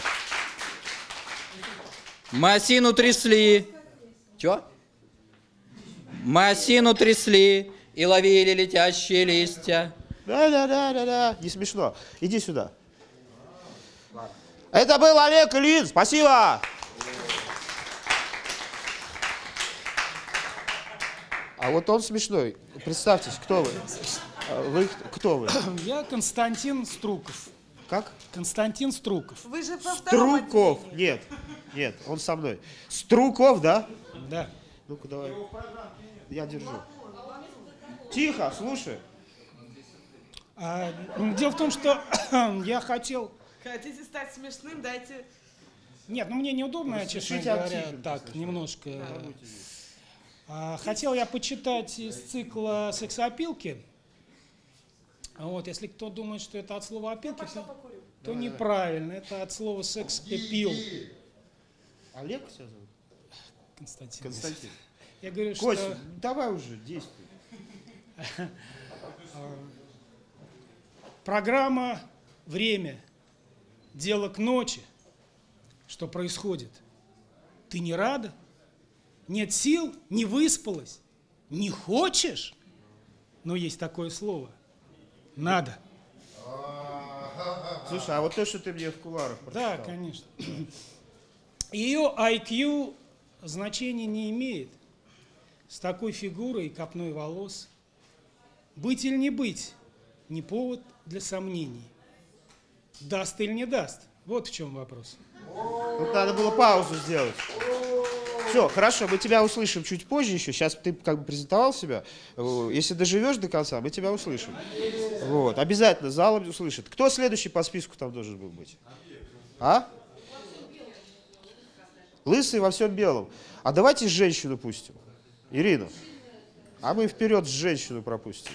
Мы осину трясли. Чё? Мы осину трясли и ловили летящие листья. Да-да-да-да-да. Не смешно. Иди сюда. Это был Олег Ильин. Спасибо. А вот он смешной. Представьтесь, кто вы? Вы кто вы? Я Константин Струков. Как? Константин Струков. Вы же по второму Струков. Нет, нет, он со мной. Струков, да? Да. Ну-ка, давай. Я держу. Тихо, слушай. А, дело в том, что я хотел... Хотите стать смешным, дайте... Нет, ну мне неудобно, честно Распишите говоря, артикль, так, немножко. Да. А, хотел я почитать из цикла «Сексоопилки». Вот, если кто думает, что это от слова «опилки», то, то неправильно. Это от слова «секс-эпил». Олег тебя зовут? Константин. Константин. Я говорю, Кость, что... давай уже, действуй. Программа «Время. Дело к ночи». Что происходит? Ты не рада? Нет сил? Не выспалась? Не хочешь? Но есть такое слово. Надо. Слушай, а вот то, что ты мне в кулуарах прочитал. Да, конечно. Ее ай кью значения не имеет. С такой фигурой и копной волос. Быть или не быть – не повод для сомнений. Даст или не даст – вот в чем вопрос. Тут надо было паузу сделать. Все, хорошо, мы тебя услышим чуть позже еще. Сейчас ты как бы презентовал себя. Если доживешь до конца, мы тебя услышим. Вот, обязательно зал услышит. Кто следующий по списку там должен был быть? А? Лысый во всем белом. А давайте женщину пустим. Ирина. А мы вперед женщину пропустим.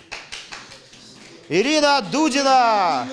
Ирина Дудина!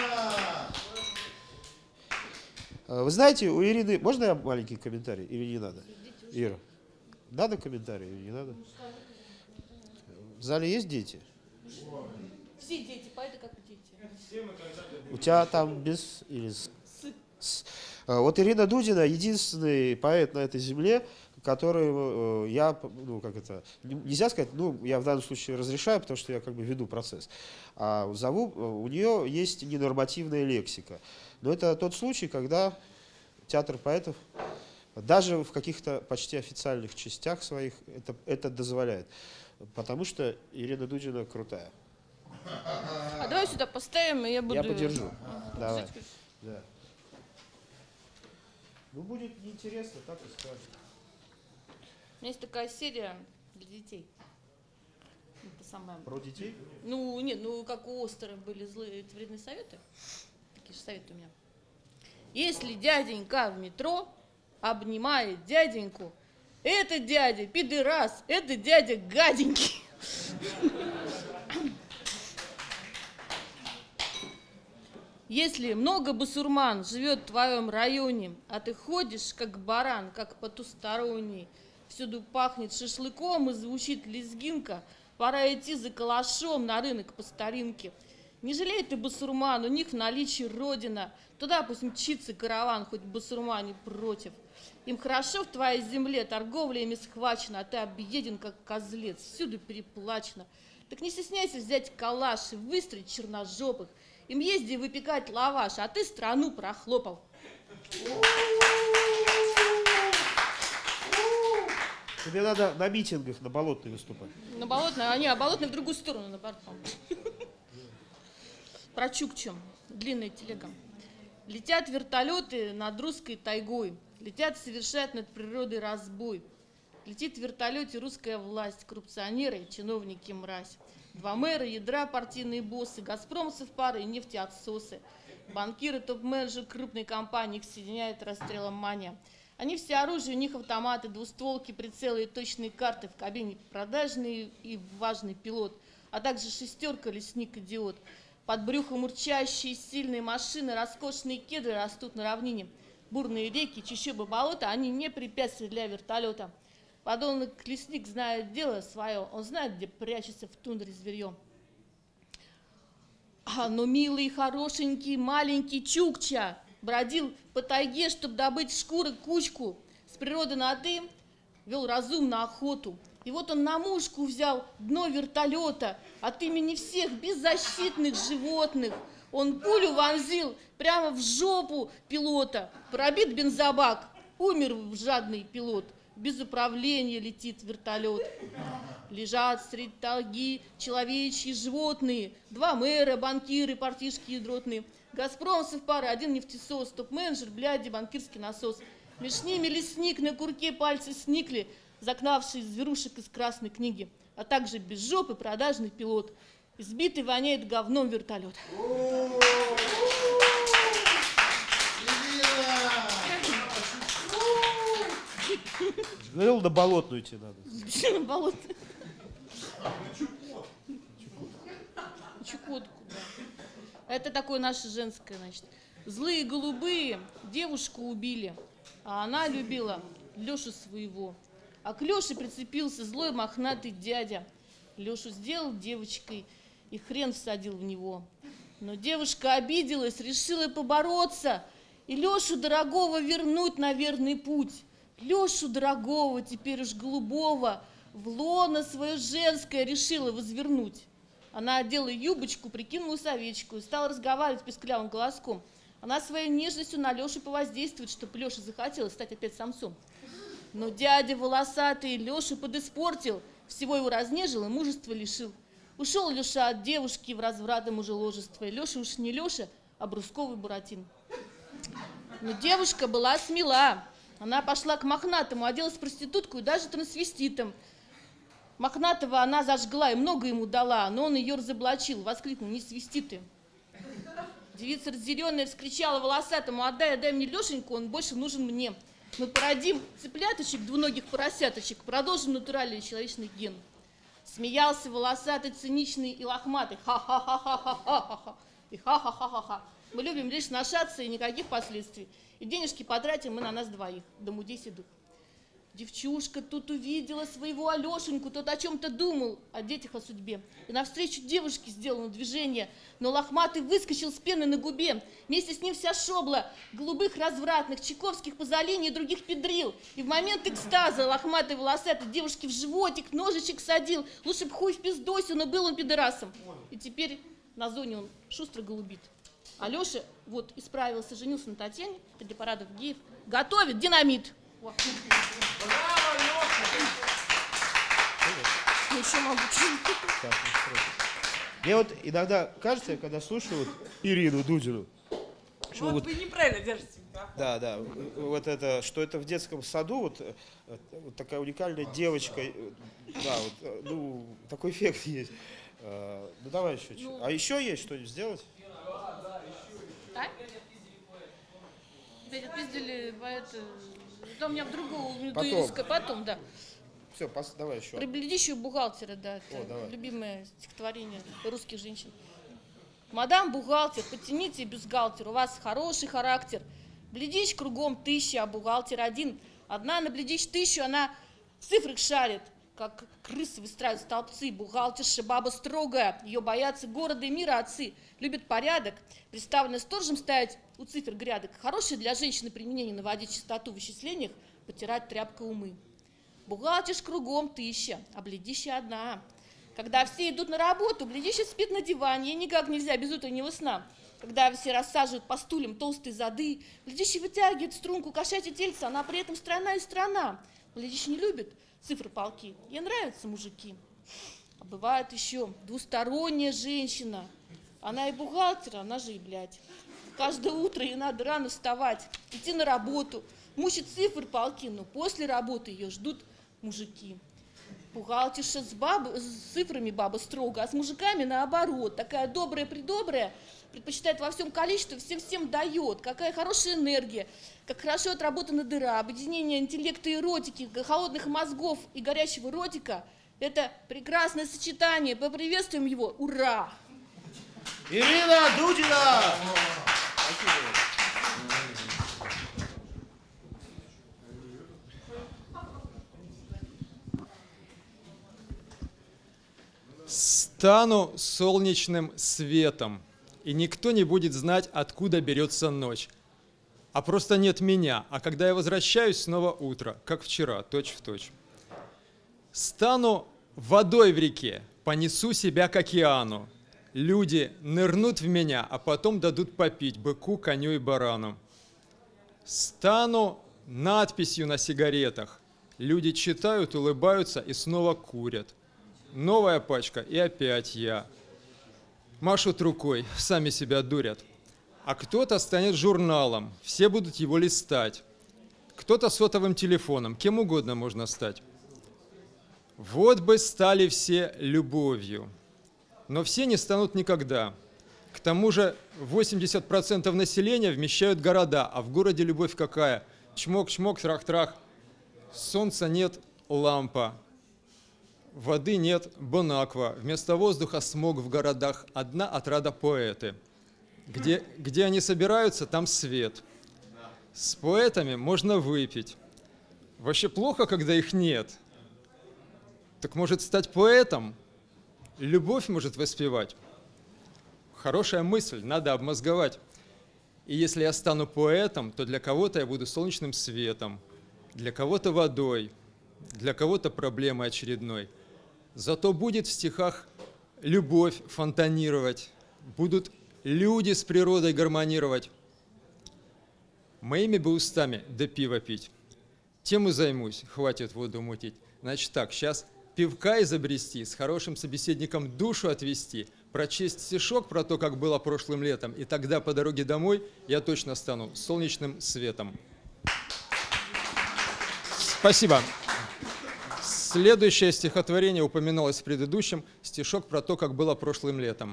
Вы знаете, у Ирины... Можно я маленький комментарий? Или не надо? Ира, надо комментарий или не надо? В зале есть дети? Все дети, поэты как дети. У тебя там без или с? С. Вот Ирина Дудина единственный поэт на этой земле, который я, ну как это, нельзя сказать, ну я в данном случае разрешаю, потому что я как бы веду процесс. А зову, у нее есть ненормативная лексика. Но это тот случай, когда театр поэтов даже в каких-то почти официальных частях своих это, это дозволяет. Потому что Ирина Дудина крутая. А давай сюда поставим, и я буду... Я подержу. Ага, Давай. кусочек. Да. Ну, будет неинтересно, так и скажем. У меня есть такая серия для детей. Это самое... Про детей? Ну, нет, ну, как у Остера были злые вредные советы. Такие же советы у меня. Если дяденька в метро обнимает дяденьку, это дядя пидорас, это дядя гаденький. Если много басурман живет в твоем районе, а ты ходишь как баран, как потусторонний, всюду пахнет шашлыком и звучит лезгинка, Пора идти за калашом на рынок по старинке. Не жалей ты басурман, у них в наличии родина. Туда пусть мчится караван, хоть басурман не против. Им хорошо в твоей земле, торговля ими схвачена, а ты объеден, как козлец, всюду переплачено. Так не стесняйся взять калаш и выстрелить черножопых. Им езди выпекать лаваш, а ты страну прохлопал. Тебе надо на митингах на Болотной выступать. На Болотной, а не, а Болотной в другую сторону, на Бархам. Про Чукчу, длинная телега. Летят вертолеты над русской тайгой, летят совершать над природой разбой. Летит в вертолете русская власть, коррупционеры, чиновники мразь. Два мэра, ядра, партийные боссы, газпромцы в пары и нефтеотсосы. Банкиры, топ-менеджеры крупной компании, их соединяет расстрелом мания. Они все оружие, у них автоматы, двустволки, прицелы и точные карты. В кабине продажный и важный пилот, а также шестерка, лесник, идиот. Под брюхом урчащие сильные машины, роскошные кедры растут на равнине. Бурные реки, чащобы, болота, они не препятствия для вертолета. Подонок лесник знает дело свое, он знает, где прячется в тундре зверье. А, но милый, хорошенький, маленький Чукча бродил по тайге, чтобы добыть шкуры кучку. С природы на «ты» вел разумно охоту. И вот он на мушку взял дно вертолета от имени всех беззащитных животных. Он пулю вонзил прямо в жопу пилота. Пробит бензобак, умер жадный пилот. Без управления летит вертолет. Лежат среди тайги человечьи животные. Два мэра, банкиры, партишки ядротные. Газпромцев пара, один нефтесос, топ-менеджер, бляди, банкирский насос. Меж ними лесник, на курке пальцы сникли, загнавший зверушек из красной книги, а также без жопы продажный пилот. Избитый воняет говном вертолет. Говорил, на Болотную идти надо. На Болотную. Чукотку, да. Это такое наше женское, значит. Злые голубые девушку убили, а она любила Лешу своего. А к Леше прицепился злой мохнатый дядя. Лешу сделал девочкой и хрен всадил в него. Но девушка обиделась, решила побороться и Лешу дорогого вернуть на верный путь. Лешу дорогого, теперь уж голубого, в лоно свое женское решила возвернуть. Она одела юбочку, прикинулась овечку и стала разговаривать песклявым голоском. Она своей нежностью на Лешу повоздействует, чтобы Леша захотел стать опять самцом. Но дядя волосатый Лешу подиспортил, всего его разнежил и мужества лишил. Ушел Леша от девушки в разврат мужеложества, и Леша уж не Леша, а брусковый буратин. Но девушка была смела. Она пошла к мохнатому, оделась в проститутку и даже трансвеститом. Мохнатого она зажгла и много ему дала, но он ее разоблачил, воскликнул: не свисти ты. Девица разъяренная вскричала волосатому: отдай, отдай мне Лешеньку, он больше нужен мне. Мы породим цыпляточек, двуногих поросяточек, продолжим натуральный человечный ген. Смеялся волосатый, циничный и лохматый. Ха-ха-ха-ха-ха-ха-ха. И ха-ха-ха-ха-ха. Мы любим лишь сношаться и никаких последствий. И денежки потратим мы на нас двоих. Да мудейся дух. Девчушка тут увидела своего Алешеньку, тот о чем-то думал, о детях, о судьбе. И навстречу девушке сделано движение, но лохматый выскочил с пены на губе. Вместе с ним вся шобла голубых развратных, чайковских, Пазолини и других педрил. И в момент экстаза лохматый волосатый девушке в животик ножичек садил. Лучше б хуй в пиздосе, но был он пидорасом. И теперь на зоне он шустро голубит. Алеша вот исправился, женился на Татьяне, для парадов геев, готовит динамит. Браво, Леша! Ну, еще могу. Мне вот иногда кажется, когда слушаю вот Ирину Дудину, что Вот вот, вы неправильно держите. да, да, вот это, что это в детском саду вот, вот такая уникальная девочка, да, вот, ну, такой эффект есть. Ну давай еще, ну, а еще есть что-нибудь сделать? Да? Тебя отпиздили, это... Да, у меня в другую, потом, потом да. Все, пос, давай еще. Про бледищую бухгалтера, да, это О, любимое стихотворение русских женщин. Мадам бухгалтер, потяните бюстгальтер, у вас хороший характер. Бледищ кругом тысяча, а бухгалтер один. Одна на бледищ тысячу, она в цифрах шарит. как крысы выстраивают столбцы. Бухгалтерша баба строгая, ее боятся города и мира отцы. Любит порядок, представленный сторожем ставить у цифр грядок. Хорошее для женщины применение наводить чистоту в вычислениях, потирать тряпкой умы. Бухгалтерш кругом тысяча, а бледища одна. Когда все идут на работу, бледища спит на диване, ей никак нельзя без утреннего сна. Когда все рассаживают по стульям толстые зады, бледища вытягивает струнку, кошачье тельце, она при этом стройна и стройна. Бледища не любит цифры полки, ей нравятся мужики. А бывает еще двусторонняя женщина. Она и бухгалтер, она же и блядь. Каждое утро ей надо рано вставать, идти на работу, мучить цифры полки, но после работы ее ждут мужики. Бухгалтерша с, баб... с цифрами баба строго, а с мужиками наоборот. Такая добрая-придобрая, предпочитает во всем количестве, всем-всем дает. Какая хорошая энергия, как хорошо отработана дыра, объединение интеллекта и эротики, холодных мозгов и горячего ротика. Это прекрасное сочетание, поприветствуем его, ура! Ирина Дудина! Стану солнечным светом, и никто не будет знать, откуда берется ночь. А просто нет меня, а когда я возвращаюсь, снова утро, как вчера, точь-в-точь. Стану водой в реке, понесу себя к океану. Люди нырнут в меня, а потом дадут попить быку, коню и барану. Стану надписью на сигаретах. Люди читают, улыбаются и снова курят. Новая пачка, и опять я. Машут рукой, сами себя дурят. А кто-то станет журналом, все будут его листать. Кто-то сотовым телефоном, кем угодно можно стать. Вот бы стали все любовью. Но все не станут никогда. К тому же восемьдесят процентов населения вмещают города, а в городе любовь какая? Чмок-чмок, трах-трах. Солнца нет, лампа. Воды нет, бонаква. Вместо воздуха смог в городах. Одна отрада поэты. Где, где они собираются, там свет. С поэтами можно выпить. Вообще плохо, когда их нет. Так может стать поэтом? Любовь может воспевать. Хорошая мысль, надо обмозговать. И если я стану поэтом, то для кого-то я буду солнечным светом, для кого-то водой, для кого-то проблемой очередной. Зато будет в стихах любовь фонтанировать, будут люди с природой гармонировать. Моими бы устами да пиво пить. Тем и займусь, хватит воду мутить. Значит так, сейчас пивка изобрести, с хорошим собеседником душу отвести, прочесть стишок про то, как было прошлым летом, и тогда по дороге домой я точно стану солнечным светом. Спасибо. Следующее стихотворение упоминалось в предыдущем, стишок про то, как было прошлым летом.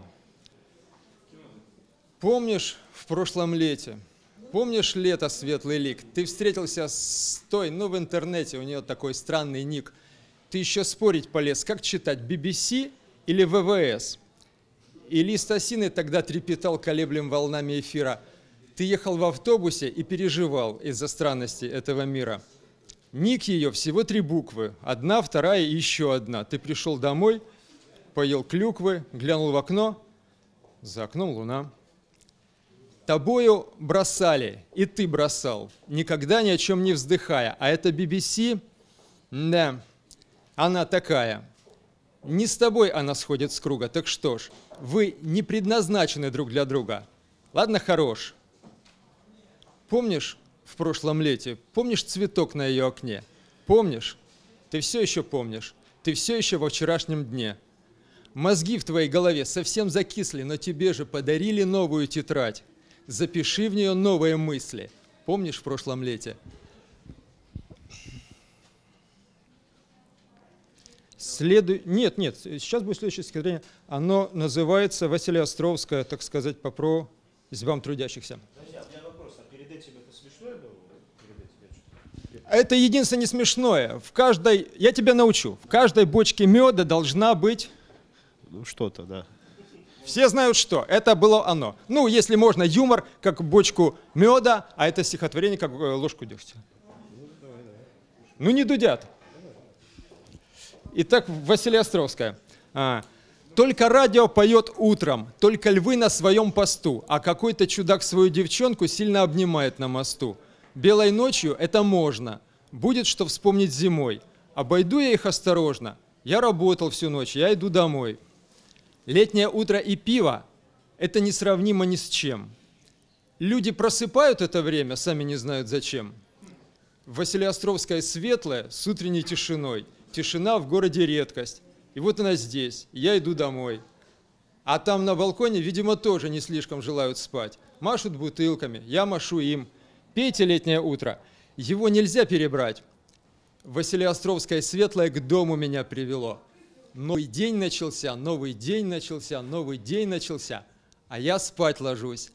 Помнишь в прошлом лете, помнишь лето, светлый лик, ты встретился с той, ну в интернете у нее такой странный ник, ты еще спорить полез, как читать, би би си или вэ вэ эс. И лист осины тогда трепетал колеблем волнами эфира. Ты ехал в автобусе и переживал из-за странности этого мира. Ник ее всего три буквы. Одна, вторая и еще одна. Ты пришел домой, поел клюквы, глянул в окно. За окном луна. Тобою бросали, и ты бросал, никогда ни о чем не вздыхая. А это би би си, да, она такая. Не с тобой она сходит с круга. Так что ж, вы не предназначены друг для друга. Ладно, хорош. Помнишь в прошлом лете, помнишь цветок на ее окне? Помнишь? Ты все еще помнишь. Ты все еще во вчерашнем дне. Мозги в твоей голове совсем закисли, но тебе же подарили новую тетрадь. Запиши в нее новые мысли. Помнишь в прошлом лете? Следуй... Нет, нет, сейчас будет следующее стихотворение. Оно называется «Василия Островская», так сказать, по просьбам трудящихся. Друзья, у меня вопрос. А перед этим это смешное было? Перед этим это Это единственное не смешное. В каждой, я тебя научу, в каждой бочке меда должна быть... Ну, что-то, да. Все знают, что это было оно. Ну, если можно, юмор, как бочку меда, а это стихотворение, как ложку дегтя. Ну, не дудят. Итак, Василиостровская. А, только радио поет утром, только львы на своем посту, а какой-то чудак свою девчонку сильно обнимает на мосту. Белой ночью это можно, будет что вспомнить зимой. Обойду я их осторожно, я работал всю ночь, я иду домой. Летнее утро и пиво – это несравнимо ни с чем. Люди просыпают это время, сами не знают зачем. Василиостровская светлая с утренней тишиной. Тишина в городе редкость. И вот она здесь, я иду домой. А там на балконе, видимо, тоже не слишком желают спать. Машут бутылками, я машу им. Пейте летнее утро, его нельзя перебрать. Василиостровское светлое к дому меня привело. Новый день начался, новый день начался, новый день начался. А я спать ложусь.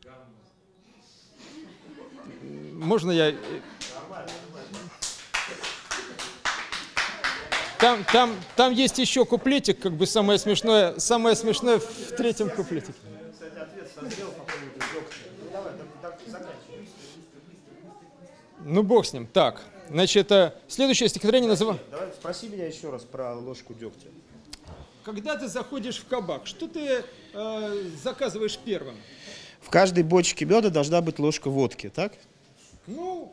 Можно я... Там, там, там есть еще куплетик, как бы самое смешное, самое смешное в третьем куплетике. Ну, бог с ним. Так, значит, следующее стихотворение называется... Давай спроси меня еще раз про ложку дегтя. Когда ты заходишь в кабак, что ты э, заказываешь первым? В каждой бочке меда должна быть ложка водки, так? Ну,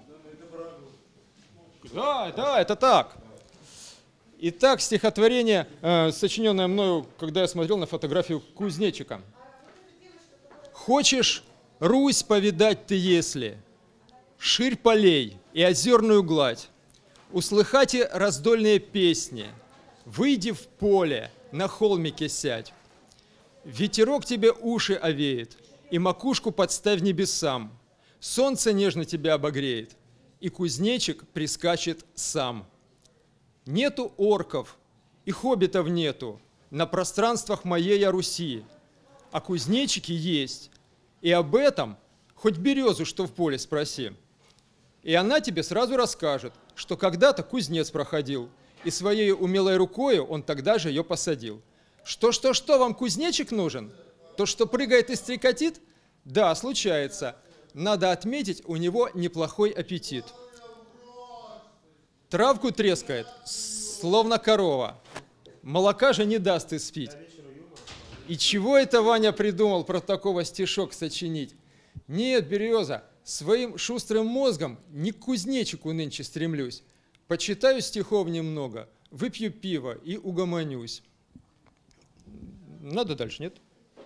да, да, это так. Итак, стихотворение, э, сочиненное мною, когда я смотрел на фотографию кузнечика. «Хочешь Русь повидать ты, если, ширь полей и озерную гладь, услыхайте раздольные песни, выйди в поле, на холмике сядь. Ветерок тебе уши овеет, и макушку подставь небесам, солнце нежно тебя обогреет, и кузнечик прискачет сам. Нету орков, и хоббитов нету на пространствах моей Руси, а кузнечики есть, и об этом хоть березу, что в поле, спроси. И она тебе сразу расскажет, что когда-то кузнец проходил, и своей умелой рукою он тогда же ее посадил. Что-что-что, вам кузнечик нужен? То, что прыгает и стрекотит? Да, случается. Надо отметить, у него неплохой аппетит. Травку трескает, словно корова. Молока же не даст испить. И чего это Ваня придумал про такого стишок сочинить? Нет, береза, своим шустрым мозгом не к кузнечику нынче стремлюсь. Почитаю стихов немного, выпью пиво и угомонюсь. Надо дальше, нет?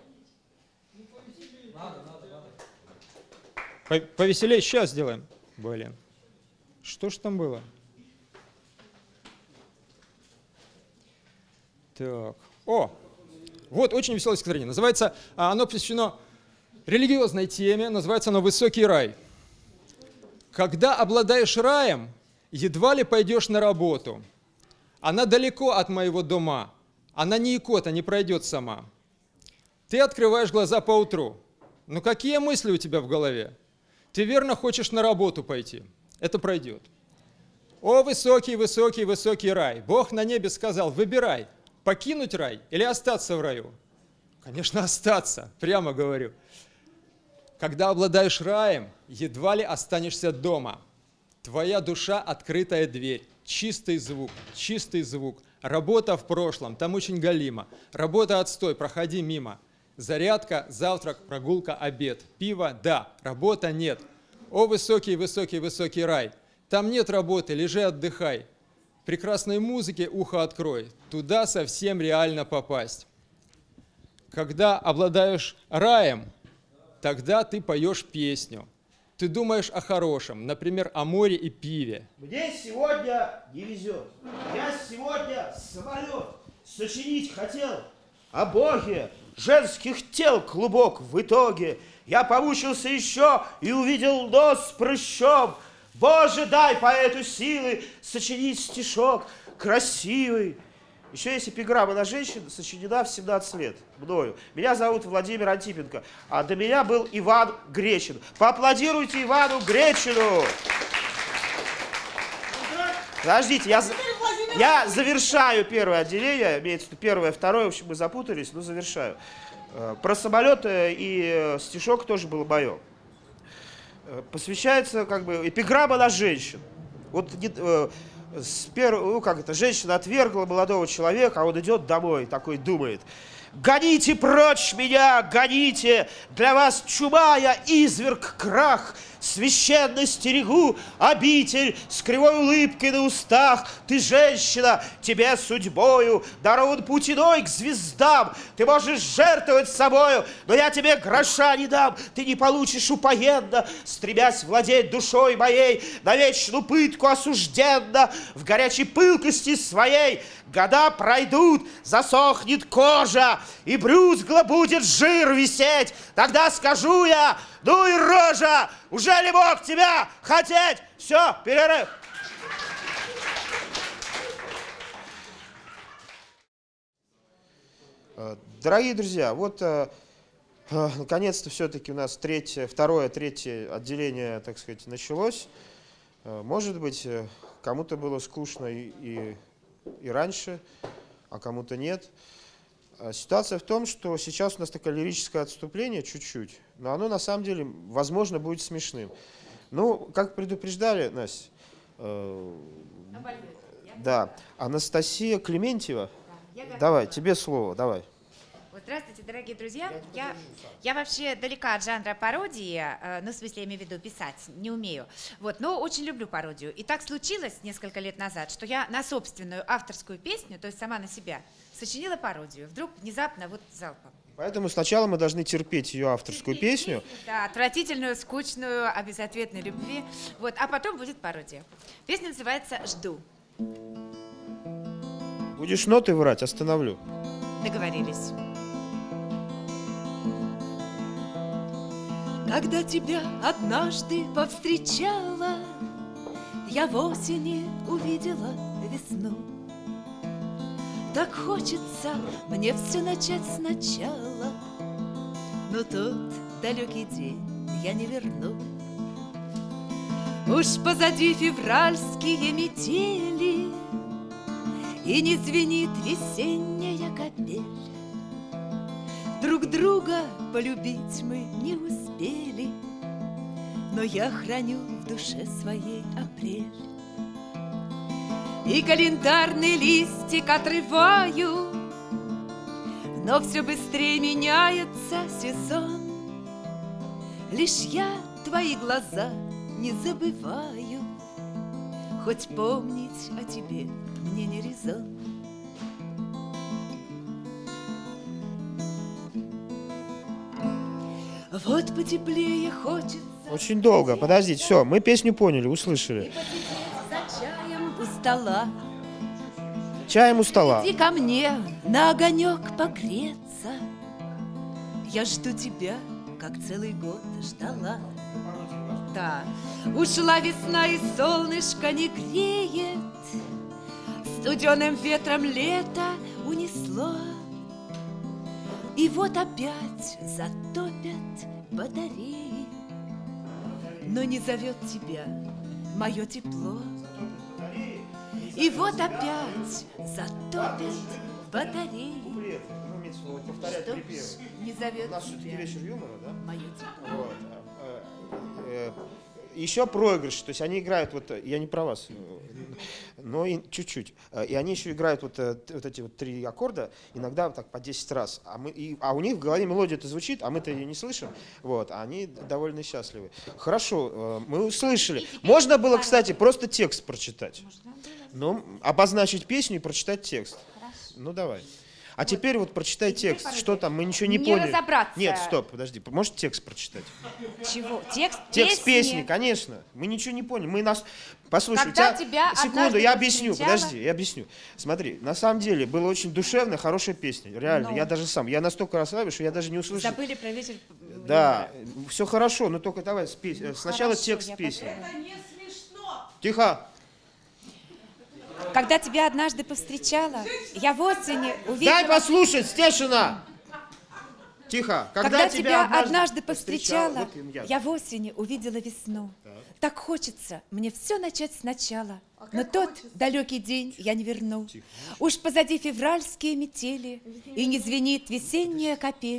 Повеселее сейчас сделаем. Блин. Что ж там было? Так. О! Вот очень веселое стихотворение. Называется, оно посвящено религиозной теме, называется оно «Высокий рай». Когда обладаешь раем, едва ли пойдешь на работу. Она далеко от моего дома, она ни икота не пройдет сама. Ты открываешь глаза поутру. Ну какие мысли у тебя в голове? Ты верно хочешь на работу пойти. Это пройдет. О, высокий, высокий, высокий рай! Бог на небе сказал, выбирай, покинуть рай или остаться в раю. Конечно, остаться, прямо говорю. Когда обладаешь раем, едва ли останешься дома. Твоя душа – открытая дверь, чистый звук, чистый звук. Работа в прошлом, там очень галимо. Работа отстой, проходи мимо. Зарядка, завтрак, прогулка, обед. Пиво – да, работа – нет. О, высокий, высокий, высокий рай! Там нет работы, лежи, отдыхай. Прекрасной музыке ухо открой, туда совсем реально попасть. Когда обладаешь раем, тогда ты поешь песню. Ты думаешь о хорошем, например, о море и пиве. Мне сегодня не везет. Я сегодня самолет сочинить хотел о Боге. Женских тел клубок в итоге. Я помучился еще и увидел нос прыщом. Боже, дай поэту силы сочинить стишок красивый. Еще есть эпиграмма на женщин, сочинена в семнадцать лет мною. Меня зовут Владимир Антипенко, а до меня был Иван Гречин. Поаплодируйте Ивану Гречину. Подождите, я, я завершаю первое отделение, имеется в виду первое, второе, в общем, мы запутались, но завершаю. Про самолет и стишок тоже было мое. Посвящается как бы эпиграмма на женщин. Вот с первого, ну как это, женщина отвергла молодого человека, а он идет домой, такой думает: гоните прочь меня, гоните, для вас чума я, изверг, крах, священно стерегу обитель с кривой улыбкой на устах. Ты женщина, тебе судьбою дарован путь иной к звездам. Ты можешь жертвовать собою, но я тебе гроша не дам. Ты не получишь упоенно, стремясь владеть душой моей, на вечную пытку осужденно. В горячей пылкости своей года пройдут, засохнет кожа, и брюзгло будет жир висеть. Тогда скажу я: ну и рожа, уже ли мог тебя хотеть? Все, перерыв. Дорогие друзья, вот наконец-то все-таки у нас третье, второе, третье отделение, так сказать, началось. Может быть, кому-то было скучно и, и, и раньше, а кому-то нет. Ситуация в том, что сейчас у нас такое лирическое отступление чуть-чуть, но оно на самом деле, возможно, будет смешным. Ну, как предупреждали, Настя, э, да, Анастасия Клементьева, да, давай, тебе слово, давай. Здравствуйте, дорогие друзья. Я, я вообще далека от жанра пародии, э, ну, в смысле, я имею в виду писать, не умею. Вот, но очень люблю пародию. И так случилось несколько лет назад, что я на собственную авторскую песню, то есть сама на себя, сочинила пародию. Вдруг внезапно вот залпом. Поэтому сначала мы должны терпеть ее авторскую терпеть песню. песню. Да, отвратительную, скучную, о безответной любви. Вот, а потом будет пародия. Песня называется «Жду». Будешь ноты врать, остановлю. Договорились. Когда тебя однажды повстречала, я в осени увидела весну. Так хочется мне все начать сначала, но тот далекий день я не верну. Уж позади февральские метели, и не звенит весенняя капель. Друг друга полюбить мы не успели, но я храню в душе своей апрель. И календарный листик отрываю, но все быстрее меняется сезон. Лишь я твои глаза не забываю, хоть помнить о тебе мне не резон. Вот потеплее хочется. Очень долго, подождите, все, мы песню поняли, услышали. За чаем у стола. Чаем у стола. Иди ко мне на огонек погреться. Я жду тебя, как целый год ждала. Да, ушла весна и солнышко не греет, студеным ветром лето унесло. И вот опять затопят батареи, но не зовет тебя мое тепло. И вот опять затопят батареи, что не зовет тебя вечер юмора, да? мое тепло. Вот. Еще проигрыш, то есть они играют, вот, я не про вас, но и чуть-чуть. И они еще играют вот, вот эти вот три аккорда, иногда так по десять раз. А, мы, и, а у них в голове мелодия это звучит, а мы-то ее не слышим. Вот, а они довольно счастливы. Хорошо, мы услышали. Можно было, кстати, просто текст прочитать. Ну, обозначить песню и прочитать текст. Ну, давай. А вот. Теперь вот прочитай текст. Пародия. Что там? Мы ничего не, не поняли. Разобраться. Нет, стоп, подожди. Можешь текст прочитать? Чего? Текст Текст песни? песни, конечно. Мы ничего не поняли. Мы нас... Послушай, Когда у тебя... тебя Секунду, я объясню. встречала... Подожди, я объясню. Смотри, на самом деле была очень душевная, хорошая песня. Реально. Ну. Я даже сам. Я настолько расслабился, что я даже не услышал. Забыли про ветер. Да, все хорошо, но только давай спи... ну, сначала хорошо, текст песни. Это не смешно. Тихо. Когда тебя однажды повстречала, я в осени увидела... Дай послушать, Стешина! Тихо. Когда, Когда тебя, тебя однажды, однажды повстречала, повстречала я. я в осени увидела весну. Так, так хочется мне все начать сначала, а но тот хочется? Далекий день я не верну. Тихо. Уж позади февральские метели, и не звенит весенняя капель.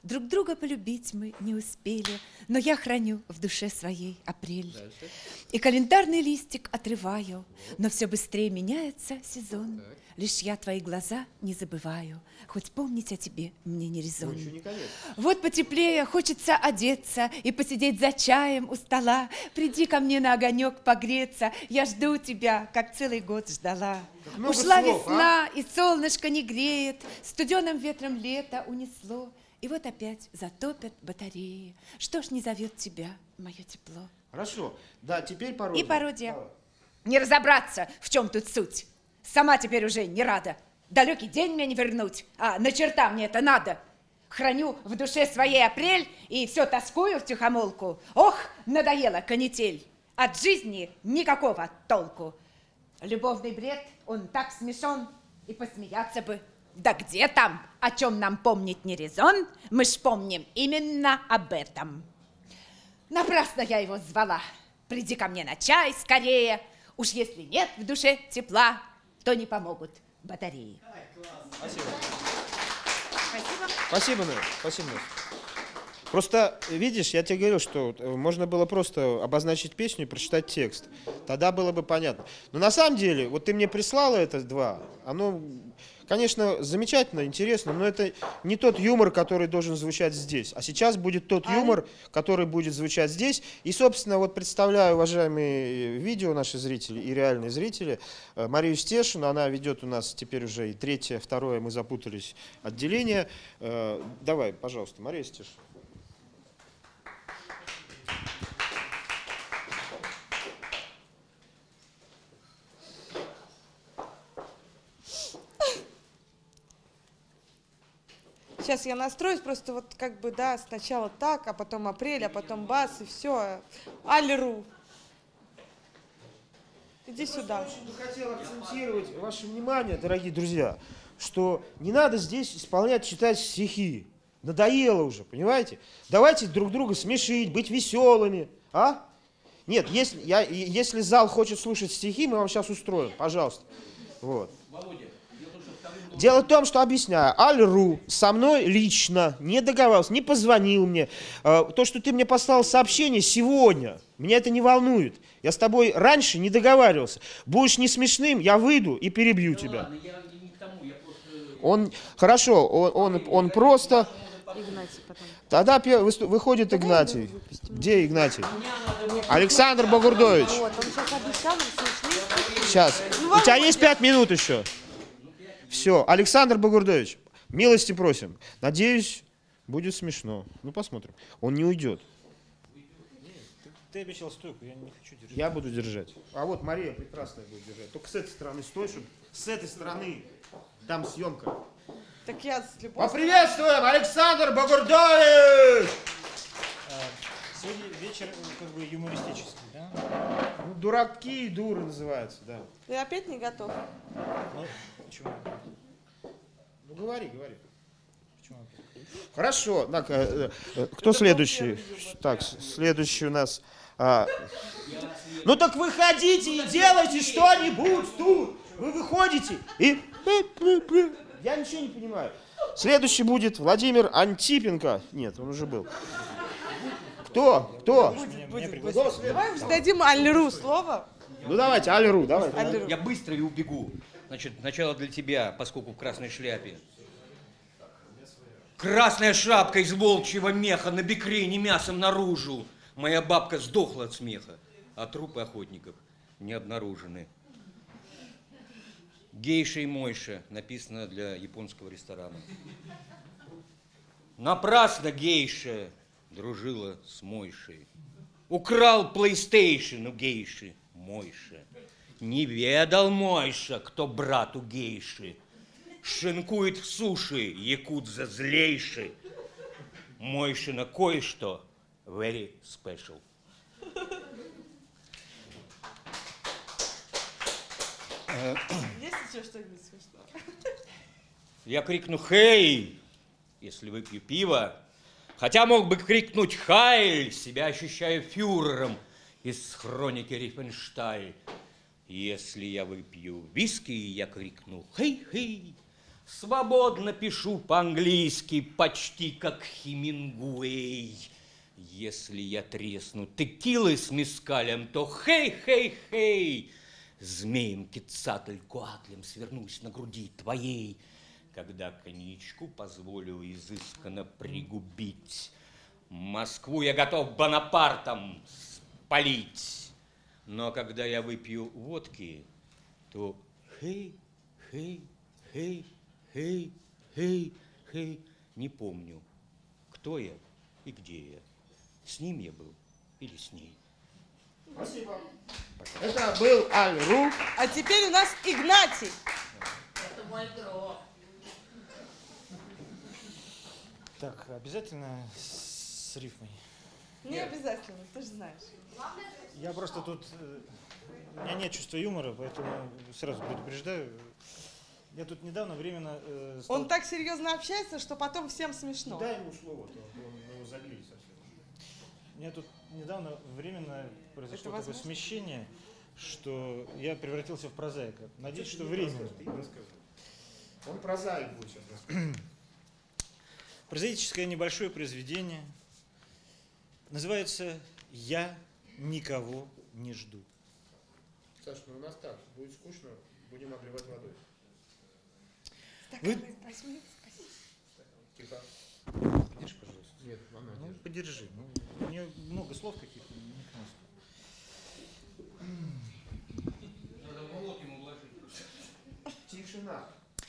Друг друга полюбить мы не успели, но я храню в душе своей апрель. Дальше. И календарный листик отрываю, но все быстрее меняется сезон. Так. Лишь я твои глаза не забываю, хоть помнить о тебе мне не резон. Ну, еще не конец. Вот потеплее, хочется одеться и посидеть за чаем у стола. Приди ко мне на огонек погреться, я жду тебя, как целый год ждала. много Ушла слов, весна, и солнышко не греет, студеным ветром лето унесло. И вот опять затопят батареи. Что ж не зовет тебя мое тепло? Хорошо. Да, теперь пародия. И пародия. Не разобраться, в чем тут суть. Сама теперь уже не рада. Далекий день мне не вернуть, а на черта мне это надо. Храню в душе своей апрель и все тоскую втихомолку. Ох, надоела канитель. От жизни никакого толку. Любовный бред, он так смешон, и посмеяться бы. Да где там, о чем нам помнить не резон, мы ж помним именно об этом. Напрасно я его звала. Приди ко мне на чай скорее. Уж если нет в душе тепла, то не помогут батареи. Спасибо. Спасибо. Спасибо, Настя. Спасибо, Настя. Просто, видишь, я тебе говорил, что можно было просто обозначить песню и прочитать текст. Тогда было бы понятно. Но на самом деле, вот ты мне прислала это два, оно, конечно, замечательно, интересно, но это не тот юмор, который должен звучать здесь. А сейчас будет тот юмор, который будет звучать здесь. И, собственно, вот представляю, уважаемые видео наши зрители и реальные зрители, Марию Стешину. Она ведет у нас теперь уже и третье, второе, мы запутались, отделение. Давай, пожалуйста, Мария Стешина. Сейчас я настроюсь, просто вот как бы, да, сначала так, а потом апрель, а потом бас, и все. Аль-Ру. Иди сюда. Я хотел акцентировать ваше внимание, дорогие друзья, что не надо здесь исполнять, читать стихи. Надоело уже, понимаете? Давайте друг друга смешить, быть веселыми, а? Нет, если, я, если зал хочет слушать стихи, мы вам сейчас устроим, пожалуйста. Вот. Дело в том, что, объясняю, Аль-Ру со мной лично не договаривался, не позвонил мне. То, что ты мне послал сообщение сегодня, меня это не волнует. Я с тобой раньше не договаривался. Будешь не смешным, я выйду и перебью да тебя. Ладно, я не к тому, я просто... Он, хорошо, он, он, он просто... Тогда выходит Игнатий. Где Игнатий? Александр Богурдович. Сейчас. У тебя есть пять минут еще. Все, Александр Богурдович, милости просим. Надеюсь, будет смешно. Ну, посмотрим. Он не уйдет. Ты, ты обещал стойку, я не хочу держать. Я буду держать. А вот Мария прекрасная будет держать. Только с этой стороны стой, чтобы с этой стороны там съемка. Так я с любой... Поприветствуем, Александр Богурдович! Сегодня вечер как бы юмористический, да? Ну, дураки и дуры называется, да. Ты опять не готов? Ну, почему? Ну, говори, говори. Почему? Хорошо. Так, э, э, кто следующий? Так, следующий у нас... А... Ну так выходите и делайте что-нибудь тут. Вы выходите и... Я ничего не понимаю. Следующий будет Владимир Антипенко. Нет, он уже был. Кто? Кто? Будет, будет, будет. Давай уже дадим Аль-Ру слово. Ну давайте, Аль-Ру, давай. Аль-Ру. Я быстро и убегу. Значит, сначала для тебя, поскольку в красной шляпе. Красная шапка из волчьего меха на бекрень мясом наружу. Моя бабка сдохла от смеха, а трупы охотников не обнаружены. Гейша и Мойша написано для японского ресторана. Напрасно гейша дружила с Мойшей. Украл PlayStation у гейши Мойша. Не ведал Мойша, кто брат у гейши. Шинкует в суши, якудза злейший. Мойшина кое-что very special. Есть еще что-нибудь смешное? Я крикну «Хей!», если выпью пиво. Хотя мог бы крикнуть «Хайль!», себя ощущаю фюрером из хроники Рифеншталь. Если я выпью виски, я крикну «Хей-хей!», Свободно пишу по-английски, почти как Хемингуэй. Если я тресну текилой с мескалем, то хей-хей-хей, змеем Кецатль-Коатлем свернусь на груди твоей. Когда коньячку позволю изысканно пригубить, Москву я готов Бонапартом спалить. Но когда я выпью водки, то хей-хей-хей-хей-хей-хей, не помню, кто я и где я. С ним я был или с ней. Спасибо. Это был Аль-Ру. А теперь у нас Игнатий. Это мой друг. Так, обязательно с рифмой? Не обязательно, ты же знаешь. Я просто тут... э, У меня нет чувства юмора, поэтому сразу предупреждаю. Я тут недавно временно... э, стал- Он так серьезно общается, что потом всем смешно. Дай ему слово, то он его заглит совсем. У меня тут недавно временно произошло Это такое возможно? смещение, что я превратился в прозаика. Надеюсь, Ты что не временно. расскажешь, ты не расскажешь. Он прозаик будет сейчас рассказывать. Прозаическое небольшое произведение называется «Я никого не жду». Саш, ну у нас так, будет скучно, будем обливать водой. Вы- возьми, Тихо. Подержи, пожалуйста. Нет, она Ну, держит. подержи. Ну, у нее много слов каких-то. не к носу. Тишина.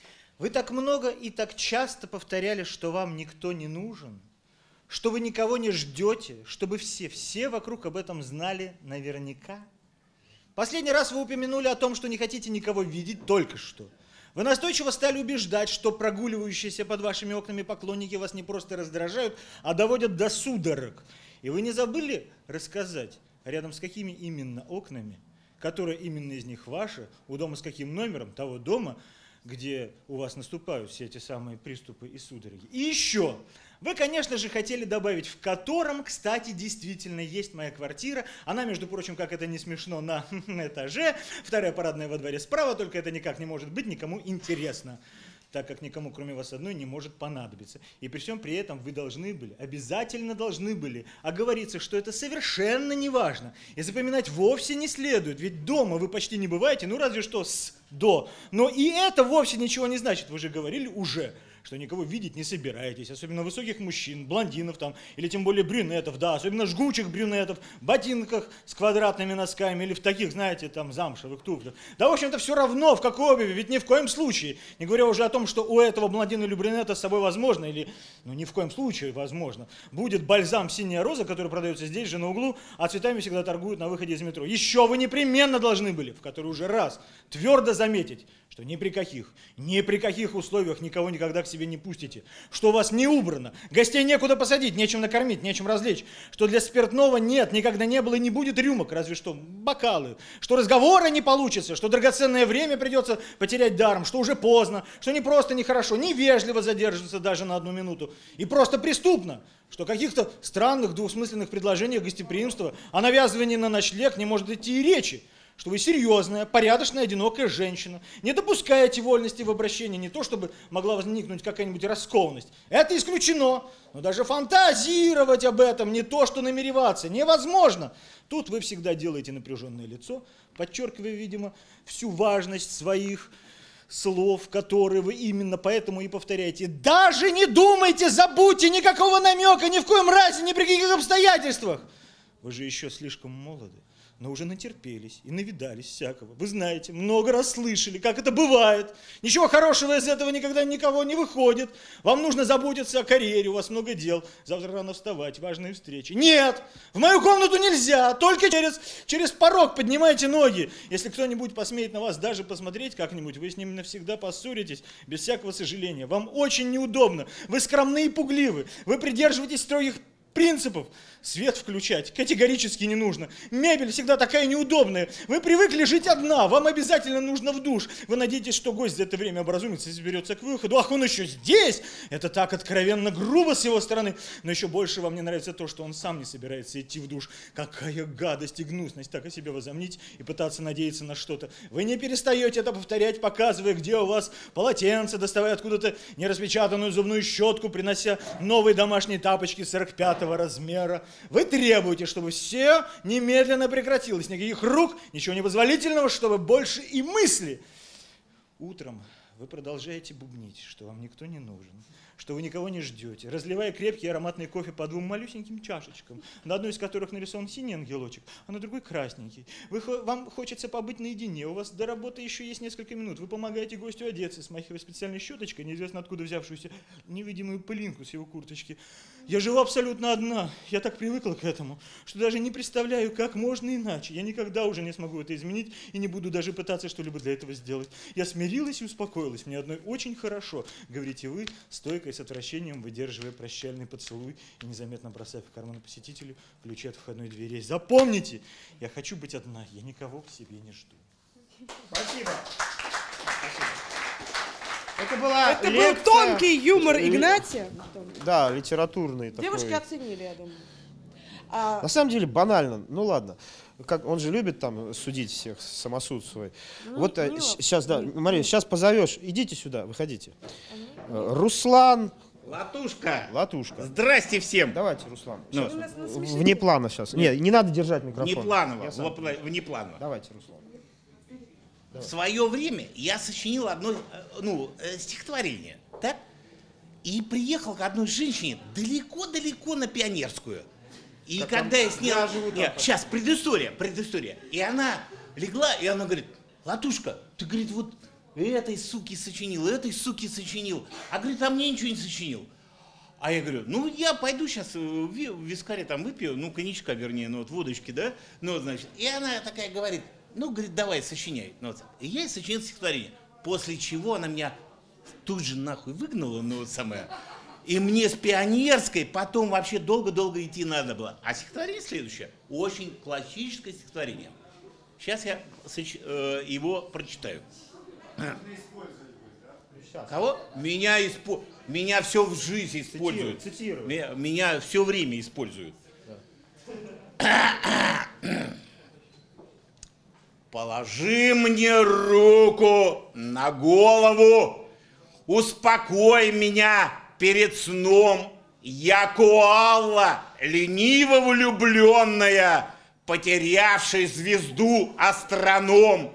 Вы так много и так часто повторяли, что вам никто не нужен, что вы никого не ждете, чтобы все, все вокруг об этом знали наверняка. Последний раз вы упомянули о том, что не хотите никого видеть только что. Вы настойчиво стали убеждать, что прогуливающиеся под вашими окнами поклонники вас не просто раздражают, а доводят до судорог. И вы не забыли рассказать, рядом с какими именно окнами, которые именно из них ваши, у дома с каким номером того дома, где у вас наступают все эти самые приступы и судороги. И еще, вы, конечно же, хотели добавить, в котором, кстати, действительно есть моя квартира. Она, между прочим, как это не смешно, на этаже. Вторая парадная во дворе справа, только это никак не может быть никому интересно, так как никому, кроме вас одной, не может понадобиться. И при всем при этом вы должны были, обязательно должны были оговориться, что это совершенно не важно. И запоминать вовсе не следует, ведь дома вы почти не бываете, ну разве что с до. Но и это вовсе ничего не значит, вы же говорили уже, что никого видеть не собираетесь, особенно высоких мужчин, блондинов там, или тем более брюнетов, да, особенно жгучих брюнетов, в ботинках с квадратными носками, или в таких, знаете, там, замшевых туфлях. Да, в общем-то, все равно, в какой обуви, ведь ни в коем случае, не говоря уже о том, что у этого блондина или брюнета с собой возможно, или, ну, ни в коем случае возможно, будет бальзам «Синяя роза», который продается здесь же на углу, а цветами всегда торгуют на выходе из метро. Еще вы непременно должны были, в который уже раз, твердо заметить, что ни при каких, ни при каких условиях никого никогда к себе не пустите, что у вас не убрано, гостей некуда посадить, нечем накормить, нечем развлечь, что для спиртного нет, никогда не было и не будет рюмок, разве что бокалы, что разговора не получится, что драгоценное время придется потерять даром, что уже поздно, что не просто нехорошо, невежливо задерживаться даже на одну минуту, и просто преступно, что каких-то странных двусмысленных предложениях гостеприимства о навязывании на ночлег не может идти и речи, что вы серьезная, порядочная, одинокая женщина, не допускаете вольности в обращении, не то чтобы могла возникнуть какая-нибудь раскованность. Это исключено, но даже фантазировать об этом, не то что намереваться, невозможно. Тут вы всегда делаете напряженное лицо, подчеркивая, видимо, всю важность своих слов, которые вы именно поэтому и повторяете. Даже не думайте, забудьте, никакого намека, ни в коем разе, ни при каких обстоятельствах. Вы же еще слишком молоды, но уже натерпелись и навидались всякого. Вы знаете, много раз слышали, как это бывает. Ничего хорошего из этого никогда никого не выходит. Вам нужно заботиться о карьере, у вас много дел. Завтра рано вставать, важные встречи. Нет, в мою комнату нельзя, только через, через порог поднимайте ноги. Если кто-нибудь посмеет на вас даже посмотреть как-нибудь, вы с ним навсегда поссоритесь, без всякого сожаления. Вам очень неудобно, вы скромны и пугливы, вы придерживаетесь строгих принципов. Свет включать категорически не нужно. Мебель всегда такая неудобная. Вы привыкли жить одна, вам обязательно нужно в душ. Вы надеетесь, что гость за это время образумится и заберется к выходу. Ах, он еще здесь! Это так откровенно грубо с его стороны. Но еще больше вам не нравится то, что он сам не собирается идти в душ. Какая гадость и гнусность так о себе возомнить и пытаться надеяться на что-то. Вы не перестаете это повторять, показывая, где у вас полотенце, доставая откуда-то нераспечатанную зубную щетку, принося новые домашние тапочки сорок пятого размера. Вы требуете, чтобы все немедленно прекратилось. Никаких рук, ничего непозволительного, чтобы больше и мысли. Утром вы продолжаете бубнить, что вам никто не нужен, что вы никого не ждете, разливая крепкий ароматный кофе по двум малюсеньким чашечкам, на одной из которых нарисован синий ангелочек, а на другой красненький. Вы, вам хочется побыть наедине, у вас до работы еще есть несколько минут, вы помогаете гостю одеться, смахивая специальной щеточкой, неизвестно откуда взявшуюся невидимую пылинку с его курточки. Я живу абсолютно одна, я так привыкла к этому, что даже не представляю, как можно иначе. Я никогда уже не смогу это изменить и не буду даже пытаться что-либо для этого сделать. Я смирилась и успокоилась, мне одной очень хорошо, говорите вы, стойко и с отвращением выдерживая прощальный поцелуй и незаметно бросая в карман посетителю ключи от входной двери. Запомните, я хочу быть одна, я никого к себе не жду. Спасибо. Это была Это лекция... был тонкий юмор Игнатия. Да, литературный такой. Девушки оценили, я думаю. А... На самом деле банально. Ну ладно. Как, он же любит там судить всех, самосуд свой. Ну, вот не сейчас, да, Мария, сейчас позовешь. Идите сюда, выходите. Руслан. Латушка. Латушка. Здрасте всем. Давайте, Руслан. Ну. Сейчас. Вне плана сейчас. Нет, не надо держать микрофон. Внепланово. Внепланово. Давайте, Руслан. В свое время я сочинил одно ну, стихотворение, так? И приехал к одной женщине далеко-далеко на Пионерскую. И как когда я с ней... Я живу там, Нет, сейчас, предыстория, предыстория. И она легла, и она говорит: Латушка, ты, говорит, вот этой суки сочинил, этой суки сочинил. А, говорит, а мне ничего не сочинил. А я говорю: ну, я пойду сейчас в вискаре там выпью, ну, коньячка, вернее, ну, вот водочки, да? Ну, значит, и она такая говорит: ну, говорит, давай, сочиняй. Ну, вот. И я и сочинил стихотворение. После чего она меня тут же нахуй выгнала, ну, вот самое. И мне с Пионерской потом вообще долго-долго идти надо было. А стихотворение следующее. Очень классическое стихотворение. Сейчас я соч... э, его прочитаю. Кого? Меня, испо... меня все в жизни используют. Цитирую. Меня, меня все время используют. Положи мне руку на голову, успокой меня перед сном. Я коала, лениво влюбленная, потерявший звезду астроном.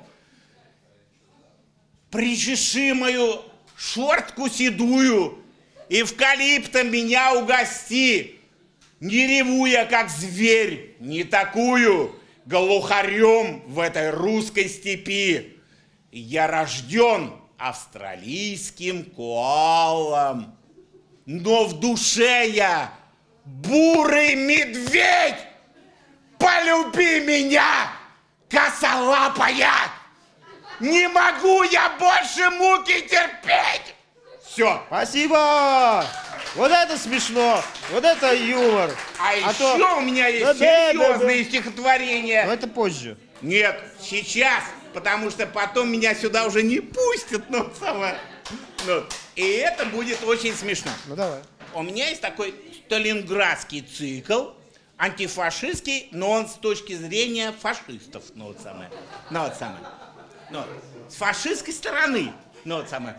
Причеши мою шортку седую, эвкалиптом меня угости. Не реву я, как зверь, не такую, глухарем в этой русской степи. Я рожден австралийским коалом, но в душе я бурый медведь. Полюби меня, косолапая! Не могу я больше муки терпеть! Все. Спасибо! Вот это смешно, вот это юмор. А, а еще то... у меня есть да, серьезные да, да. стихотворения. Но это позже. Нет, сейчас, потому что потом меня сюда уже не пустят, ну, самое. Ну, и это будет очень смешно. Ну, давай. У меня есть такой сталинградский цикл, антифашистский, но он с точки зрения фашистов, ну, вот самое. Ну, вот самое. Ну, с фашистской стороны, ну, вот самое.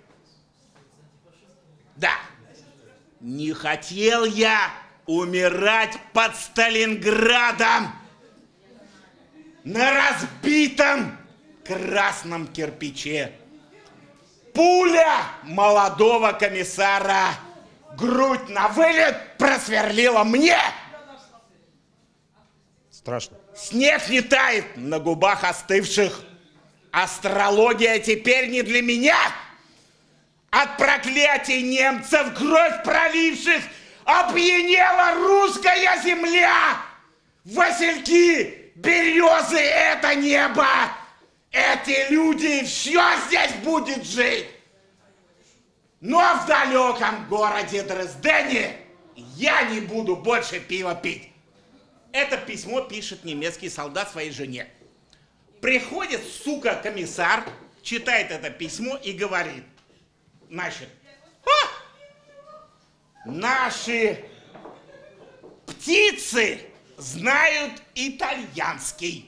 Да. Не хотел я умирать под Сталинградом на разбитом красном кирпиче. Пуля молодого комиссара грудь на вылет просверлила мне. Страшно. Снег не тает на губах остывших. Астрология теперь не для меня. От проклятий немцев, кровь проливших, опьянела русская земля. Васильки, березы — это небо. Эти люди, все здесь будет жить. Но в далеком городе Дрездене Я не буду больше пива пить. Это письмо пишет немецкий солдат своей жене. Приходит, сука, комиссар, читает это письмо и говорит, значит, а! Наши птицы знают итальянский.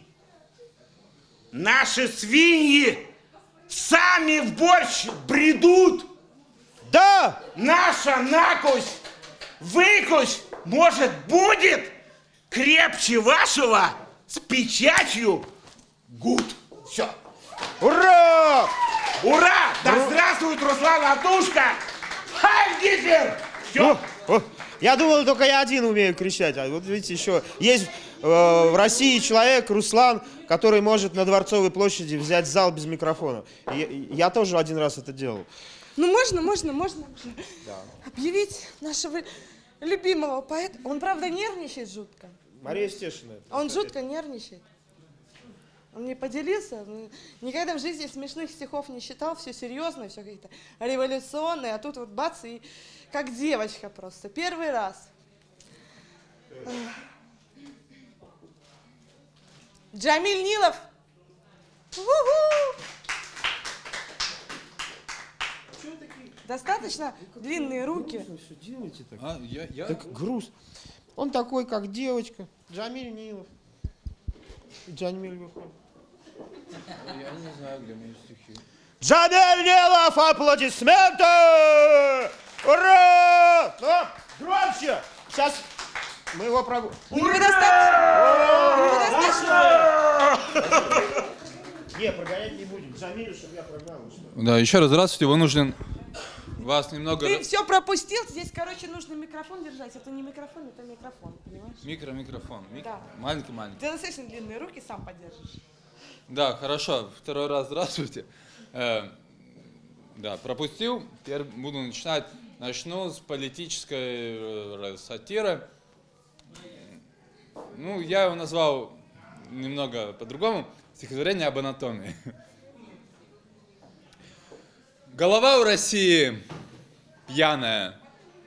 Наши свиньи сами в борщ бредут. Да! Наша накусь, выкусь, может, будет крепче вашего с печатью гуд. Все. Ура! Ура! Да здравствует Руслан Атушка! Хайль Гитлер! Все. О, о, я думал, только я один умею кричать. А вот видите, еще есть э, в России человек, Руслан, который может на Дворцовой площади взять зал без микрофона. И, я тоже один раз это делал. Ну можно, можно, можно Да. объявить нашего любимого поэта. Он, правда, нервничает жутко. Мария Стешина. Он жутко нервничает. Он мне поделился. Никогда в жизни смешных стихов не читал, все серьезно, все какие-то революционные, а тут вот бац, и как девочка просто. Первый раз. Джамиль Нилов. У-ху! Достаточно длинные руки. Все делаете так. А, я, я... Так груз. Он такой, как девочка. Джамиль Нилов. Джамиль выходит. Я не знаю, где мои стихи. Джамиль Нилов, аплодисменты! Ура! Ну, громче! Сейчас мы его прогоним. Не, прогонять не будем. Джамилю, чтобы я прогнал. Да, еще раз здравствуйте, вынужден вас немного... Ты все пропустил, здесь, короче, нужно микрофон держать. Это не микрофон, это микрофон, понимаешь? Микро, микрофон. Мик... Да. Маленький-маленький. Ты достаточно длинные руки, сам поддержишь. Да, хорошо. Второй раз здравствуйте. Э, да, пропустил. Теперь буду начинать. Начну с политической э, сатиры. Ну, я его назвал немного по-другому. Стихотворение об анатомии. Голова у России пьяная.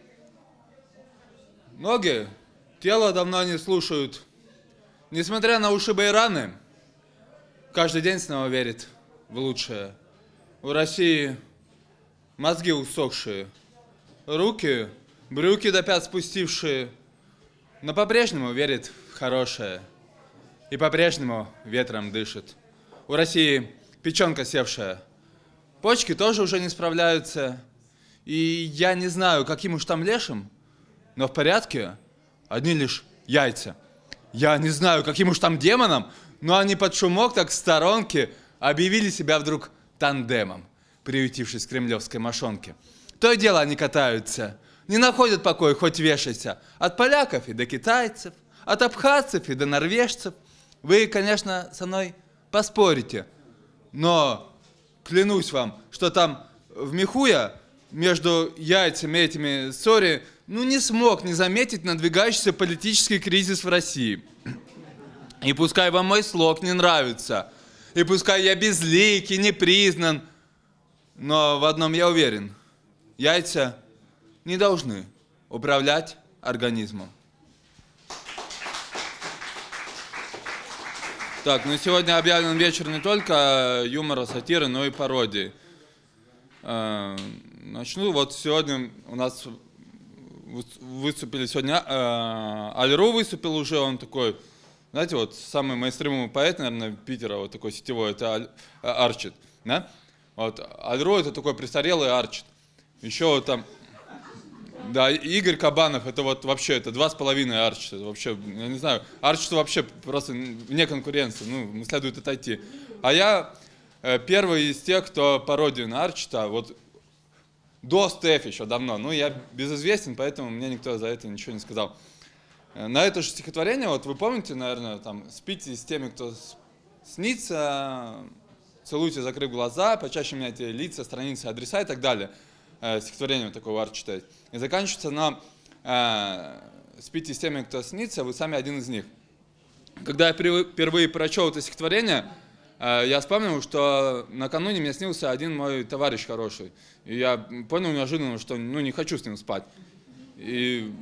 Ноги тело давно не слушают. Несмотря на ушибы и раны, каждый день снова верит в лучшее. У России мозги усохшие, руки, брюки до пят спустившие, но по-прежнему верит в хорошее и по-прежнему ветром дышит. У России печенка севшая, почки тоже уже не справляются, и я не знаю, каким уж там лешим, но в порядке одни лишь яйца. Я не знаю, каким уж там демоном, но они под шумок так в сторонке объявили себя вдруг тандемом, приютившись в кремлевской мошонке. То и дело они катаются, не находят покоя, хоть вешайся. От поляков и до китайцев, от абхазцев и до норвежцев. Вы, конечно, со мной поспорите, но клянусь вам, что там в меху я между яйцами этими ссори, ну не смог не заметить надвигающийся политический кризис в России. И пускай вам мой слог не нравится, и пускай я безликий, не признан, но в одном я уверен. Яйца не должны управлять организмом. Так, ну сегодня объявлен вечер не только юмора, сатиры, но и пародии. Начну, вот сегодня у нас выступили, сегодня Альру выступил уже, он такой, знаете, вот самый мейнстримовый поэт, наверное, Питера, вот такой сетевой, это Арчит, да? Вот, Альру это такой престарелый Арчит. Еще вот там, да, Игорь Кабанов, это вот вообще, это два с половиной Арчита, это вообще, я не знаю, Арчиту вообще просто вне конкуренции, ну, следует отойти. А я э, первый из тех, кто пародию на Арчита, вот до СТЭФ еще давно, ну, я безызвестен, поэтому мне никто за это ничего не сказал. На это же стихотворение, вот вы помните, наверное, там, спите с теми, кто снится, целуйте, закрыв глаза, почаще меняйте лица, страницы, адреса и так далее. Стихотворение такого Арчита. И заканчивается на э, «Спите с теми, кто снится, вы сами один из них». Когда я впервые прочел это стихотворение, э, я вспомнил, что накануне мне снился один мой товарищ хороший. И я понял неожиданно, что ну, не хочу с ним спать. И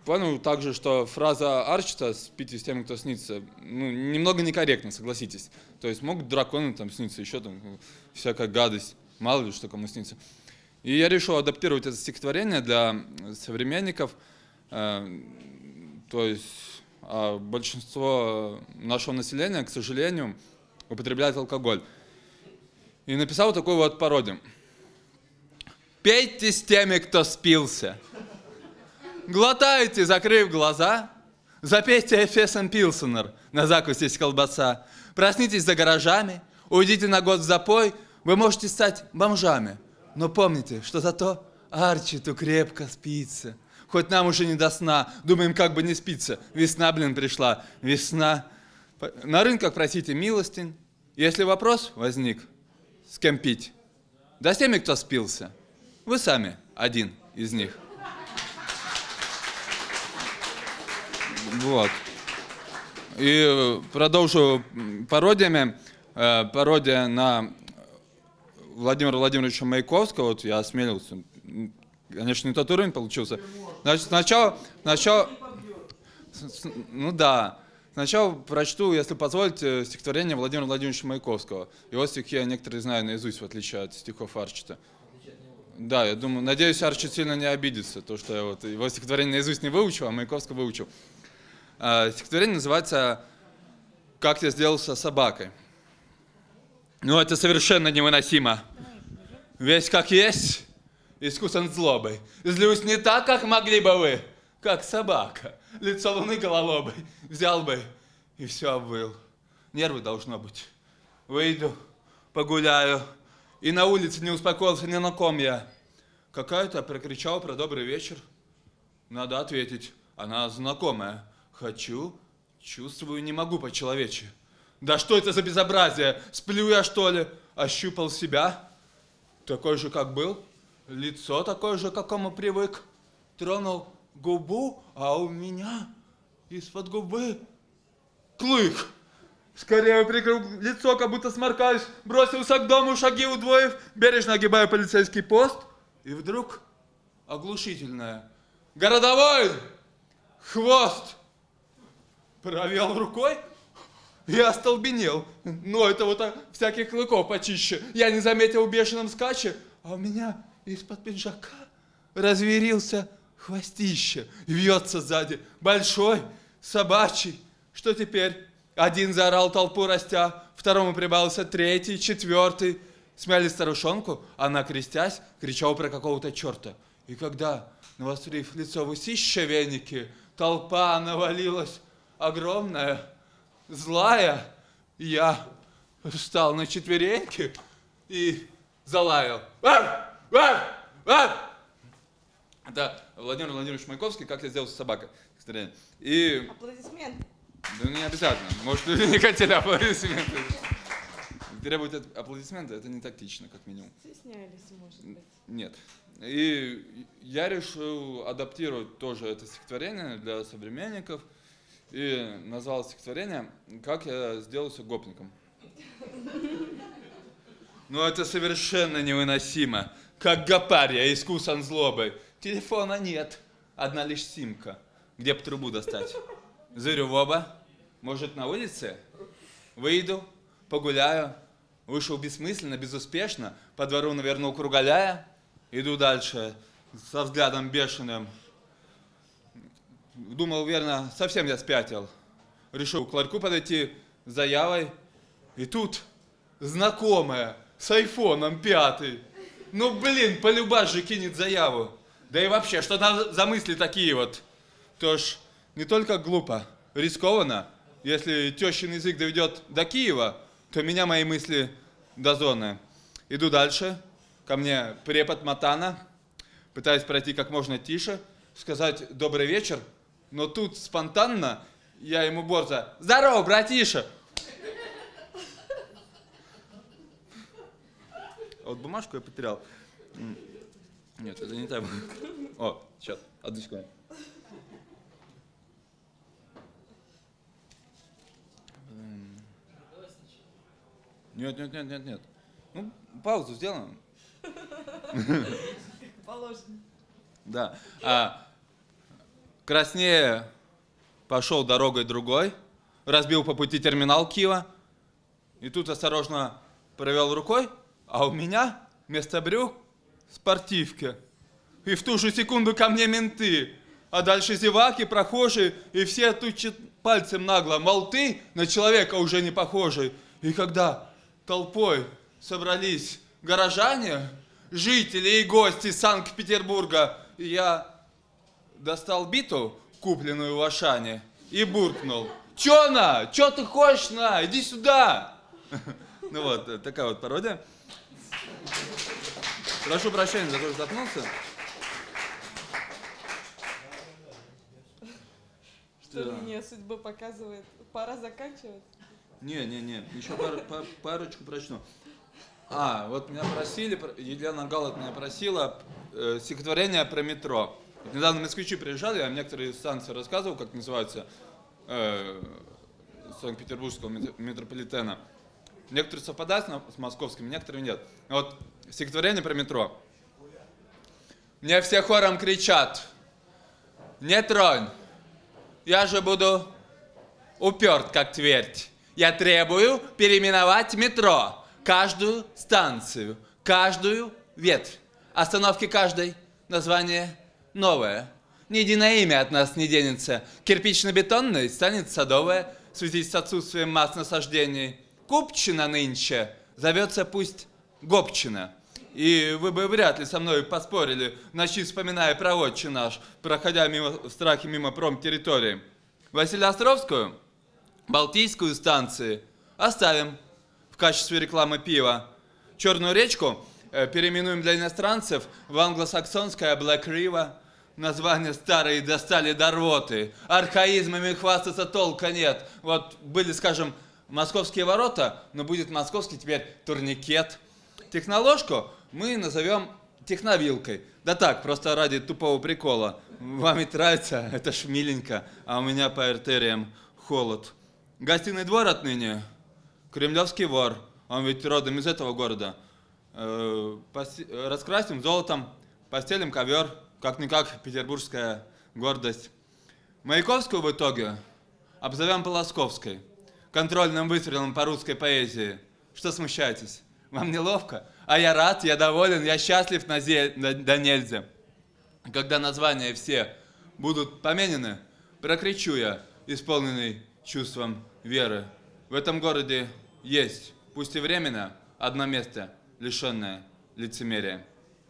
понял также, что фраза Арчита «спите с теми, кто снится», ну, немного некорректно, согласитесь. То есть могут драконы там сниться, еще там всякая гадость, мало ли что кому снится. И я решил адаптировать это стихотворение для современников, э, то есть а большинство нашего населения, к сожалению, употребляет алкоголь. И написал такой вот пародию. «Пейте с теми, кто спился. Глотайте, закрыв глаза. Запейте Эфесом Пилсенер, на закусь есть колбаса. Проснитесь за гаражами, уйдите на год в запой. Вы можете стать бомжами. Но помните, что зато Арчиту крепко спится. Хоть нам уже не до сна, думаем, как бы не спится. Весна, блин, пришла, весна. На рынках просите милостынь. Если вопрос возник, с кем пить? Да с теми, кто спился. Вы сами один из них. Вот. И продолжу пародиями. Пародия на Владимира Владимировича Маяковского. Вот я осмелился. Конечно, не тот уровень получился. Значит, сначала, сначала, ну да, сначала прочту, если позволите, стихотворение Владимира Владимировича Маяковского. Его стихи я некоторые знаю наизусть, в отличие от стихов Арчита. Да, я думаю, надеюсь, Арчит сильно не обидится, то, что я вот его стихотворение наизусть не выучил, а Маяковского выучил. А, стихотворение называется «Как я сделался собакой». Ну, это совершенно невыносимо. Весь как есть, искусан злобой. Злюсь не так, как могли бы вы, как собака. Лицо луны гололобой. Взял бы и все обвыл. Нервы должно быть. Выйду, погуляю. И на улице не успокоился ни на ком я. Какая-то прокричала про добрый вечер. Надо ответить, она знакомая. Хочу, чувствую, не могу по-человечьи. Да что это за безобразие? Сплю я, что ли? Ощупал себя. Такой же, как был. Лицо такое же, к какому привык. Тронул губу, а у меня из-под губы клык. Скорее прикрыл лицо, как будто сморкаюсь. Бросился к дому, шаги удвоив. Бережно огибаю полицейский пост. И вдруг оглушительное. Городовой! Хвост! Провел рукой. Я остолбенел. Но это вот всяких клыков почище. Я не заметил в бешеном скаче, а у меня из-под пиджака разверился хвостище. Вьется сзади. Большой, собачий. Что теперь? Один заорал толпу растя, второму прибавился третий, четвертый. Смяли старушонку, она, крестясь, кричала про какого-то черта. И когда, навострив лицо в усище веники, толпа навалилась огромная, злая, я встал на четвереньки и залаял. Ар! Ар! Ар! Это Владимир Владимирович Маяковский «Как я сделался собакой». И... Аплодисменты. Да не обязательно. Может, вы не хотели аплодисменты. Требовать аплодисменты — это не тактично, как минимум. Стеснялись, может быть. Нет. И я решил адаптировать тоже это стихотворение для современников. И назвал стихотворение «Как я сделался гопником». Ну это совершенно невыносимо. Как гопарь я искусан злобой. Телефона нет, одна лишь симка. Где б трубу достать? Зырю в оба. Может, на улице? Выйду, погуляю. Вышел бессмысленно, безуспешно. По двору навернул кругаляя. Иду дальше со взглядом бешеным. Думал, верно, совсем я спятил. Решил к ларьку подойти с заявой. И тут знакомая с айфоном пятый. Ну, блин, полюбас же кинет заяву. Да и вообще, что там за мысли такие вот? То ж не только глупо, рискованно. Если тещин язык доведет до Киева, то меня мои мысли дозорны. Иду дальше. Ко мне препод Матана. Пытаюсь пройти как можно тише. Сказать «добрый вечер». Но тут спонтанно я ему борзо «Здорово, братиша!» А вот бумажку я потерял. Нет, это не так. О, сейчас, одну секунду. Нет, нет, нет, нет, нет. Ну, паузу сделаем. Положено. Да. А, Краснее пошел дорогой другой, разбил по пути терминал Киева, и тут осторожно провел рукой, а у меня вместо брюк спортивки. И в ту же секунду ко мне менты, а дальше зеваки, прохожие, и все тучат пальцем нагло, мол, ты на человека уже не похожий. И когда толпой собрались горожане, жители и гости Санкт-Петербурга, я достал биту, купленную в Ашане, и буркнул: «Чё на? Чё ты хочешь на? Иди сюда!» Ну вот, такая вот пародия. Прошу прощения за то, что запнулся. Что мне судьба показывает? Пора заканчивать? Не, не, не, еще пару, пар, парочку прочну. А, вот меня просили, Елена Галат меня просила э, стихотворение про метро. Вот недавно москвичи приезжали, я некоторые станции рассказывал, как называется, э, Санкт-Петербургского метрополитена. Некоторые совпадают с московскими, некоторые нет. Вот стихотворение про метро. Мне все хором кричат: «Не тронь! Я же буду уперт, как твердь. Я требую переименовать метро. Каждую станцию, каждую ветвь. Остановки каждой название новое. Ни единое имя от нас не денется. Кирпично-бетонной станет садовая, в связи с отсутствием масс насаждений. Купчина нынче зовется пусть Гопчина. И вы бы вряд ли со мной поспорили, ночи вспоминая про отче наш, проходя мимо, в страхе мимо промтерритории. Василеостровскую, Балтийскую станции оставим в качестве рекламы пива. Черную речку э, переименуем для иностранцев в англосаксонское Black River. Названия старые достали до рвоты. Архаизмами хвастаться толка нет. Вот были, скажем, московские ворота, но будет московский теперь турникет. Техноложку мы назовем техновилкой. Да так, просто ради тупого прикола. Вам ведь нравится, это ж миленько, а у меня по артериям холод. Гостиный двор отныне Кремлевский вор, он ведь родом из этого города. Э, раскрасим золотом, постелим ковер, как-никак петербургская гордость. Маяковскую в итоге обзовем Полосковской, контрольным выстрелом по русской поэзии. Что смущаетесь? Вам неловко? А я рад, я доволен, я счастлив на зе... да нельзя. Когда названия все будут поменены, прокричу я, исполненный чувством веры. В этом городе есть, пусть и временно, одно место, лишенное лицемерия.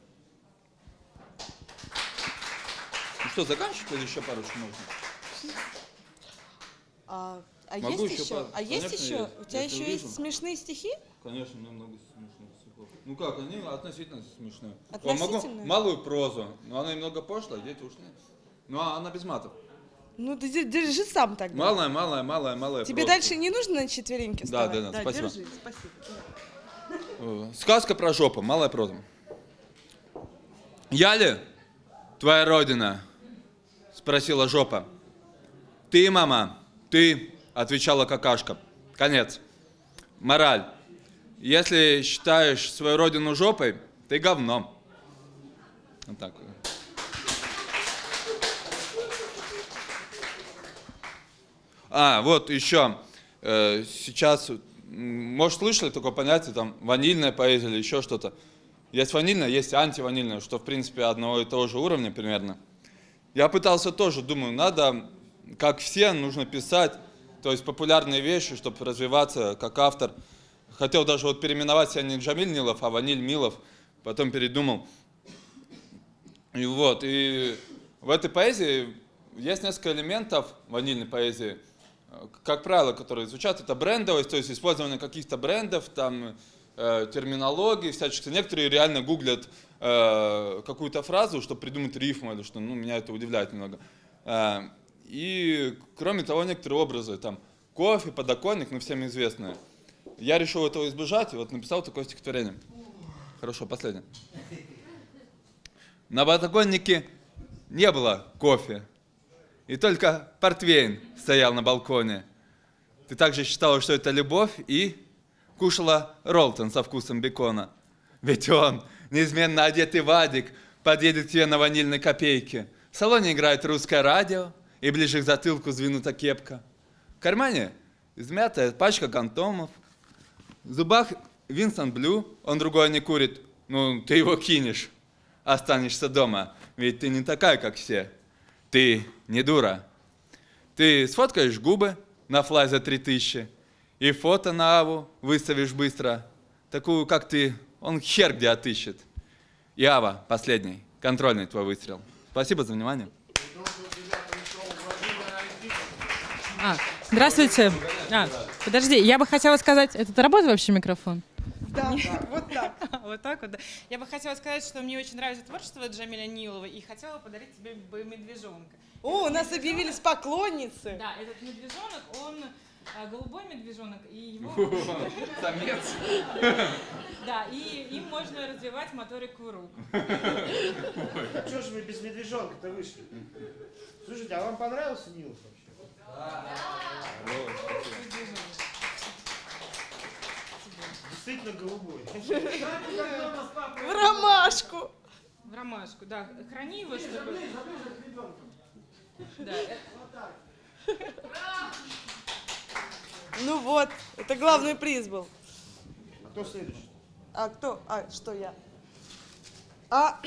Ну что, заканчивать или еще парочку можно? А, а Могу есть еще еще? пару? А есть Конечно, еще? есть. У тебя Если еще увижу. есть смешные стихи? Конечно, у меня много смешных стихов. Ну как, они относительно смешные. Относительно? Могу малую прозу, но она немного пошлая, дети ушли. Ну а она без матов. Ну ты дер- держи сам тогда. Малая, малая, малая, малая Тебе проза. дальше не нужно на четвереньки Да, вставать? да, да, спасибо. Держи, спасибо. Э, Сказка про жопу, малая проза. «Я ли твоя родина?» — спросила жопа. «Ты, мама, ты», — отвечала какашка. Конец. Мораль. Если считаешь свою родину жопой, ты говно. Вот так. А, вот еще. Э, сейчас, м, может, слышали такое понятие, там, ванильная поэзия или еще что-то. Есть ванильная, есть антиванильная, что, в принципе, одного и того же уровня примерно. Я пытался тоже, думаю, надо, как все, нужно писать, то есть популярные вещи, чтобы развиваться как автор. Хотел даже вот переименовать себя не Джамиль Нилов, а Ваниль Милов, потом передумал. И вот, и в этой поэзии есть несколько элементов ванильной поэзии, как правило, которые звучат, это брендовость, то есть использование каких-то брендов, там, э, терминологии, всячески. Некоторые реально гуглят э, какую-то фразу, чтобы придумать рифму, или что, ну, меня это удивляет немного. Э, и, кроме того, некоторые образы, там, кофе, подоконник, ну, всем известные. Я решил этого избежать, и вот написал такое стихотворение. Хорошо, последнее. На подоконнике не было кофе, и только портвейн стоял на балконе. Ты также считала, что это любовь, и кушала роллтон со вкусом бекона. Ведь он, неизменно одетый Вадик, подъедет к тебе на ванильной копейке, салоне играет русское радио, и ближе к затылку сдвинута кепка. В кармане измятая пачка контомов. В зубах Винстон Блю, он другой не курит. Ну, ты его кинешь, останешься дома, ведь ты не такая, как все. Ты не дура. Ты сфоткаешь губы на флай за три тысячи и фото на Аву выставишь быстро. Такую, как ты, он хер где отыщет. И Ава, последний, контрольный твой выстрел. Спасибо за внимание. А, здравствуйте. А, подожди, я бы хотела сказать, это работает вообще микрофон? Да, вот так. Вот так вот, да. Я бы хотела сказать, что мне очень нравится творчество Джамиля Нилова, и хотела подарить тебе бы медвежонка. О, у нас объявились поклонницы. Да, этот медвежонок, он а, голубой медвежонок, и его... Самец. Да, и им можно развивать моторику рук. Чего же вы без медвежонка-то вышли? Слушайте, а вам понравился Нилов вообще? Действительно голубой. В ромашку. В ромашку, да. Храни его, чтобы... Да. Ну вот, это главный приз был. Кто следующий? А кто? А, что я? А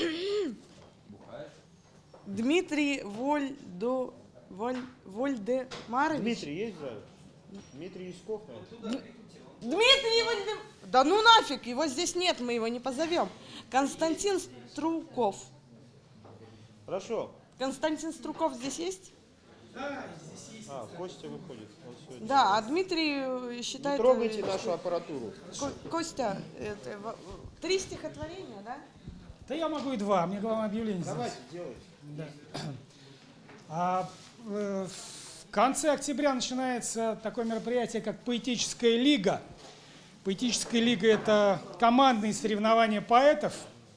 Дмитрий Вольдо... Воль... Вольдемарович? Дмитрий есть зовут? Дмитрий Ясков, наверное. Дмитрий Вольдем... Да ну нафиг, его здесь нет, мы его не позовем. Константин Струков. Хорошо. Константин Струков здесь есть? Да, здесь есть. А, Костя выходит. Он сегодня... Да, а Дмитрий считает... Не трогайте нашу аппаратуру. Ко Костя, это, в... три стихотворения, да? Да я могу и два, мне главное объявление. Давайте, делайте. Да. А, э, в конце октября начинается такое мероприятие, как «Поэтическая лига». «Поэтическая лига» — это командные соревнования поэтов.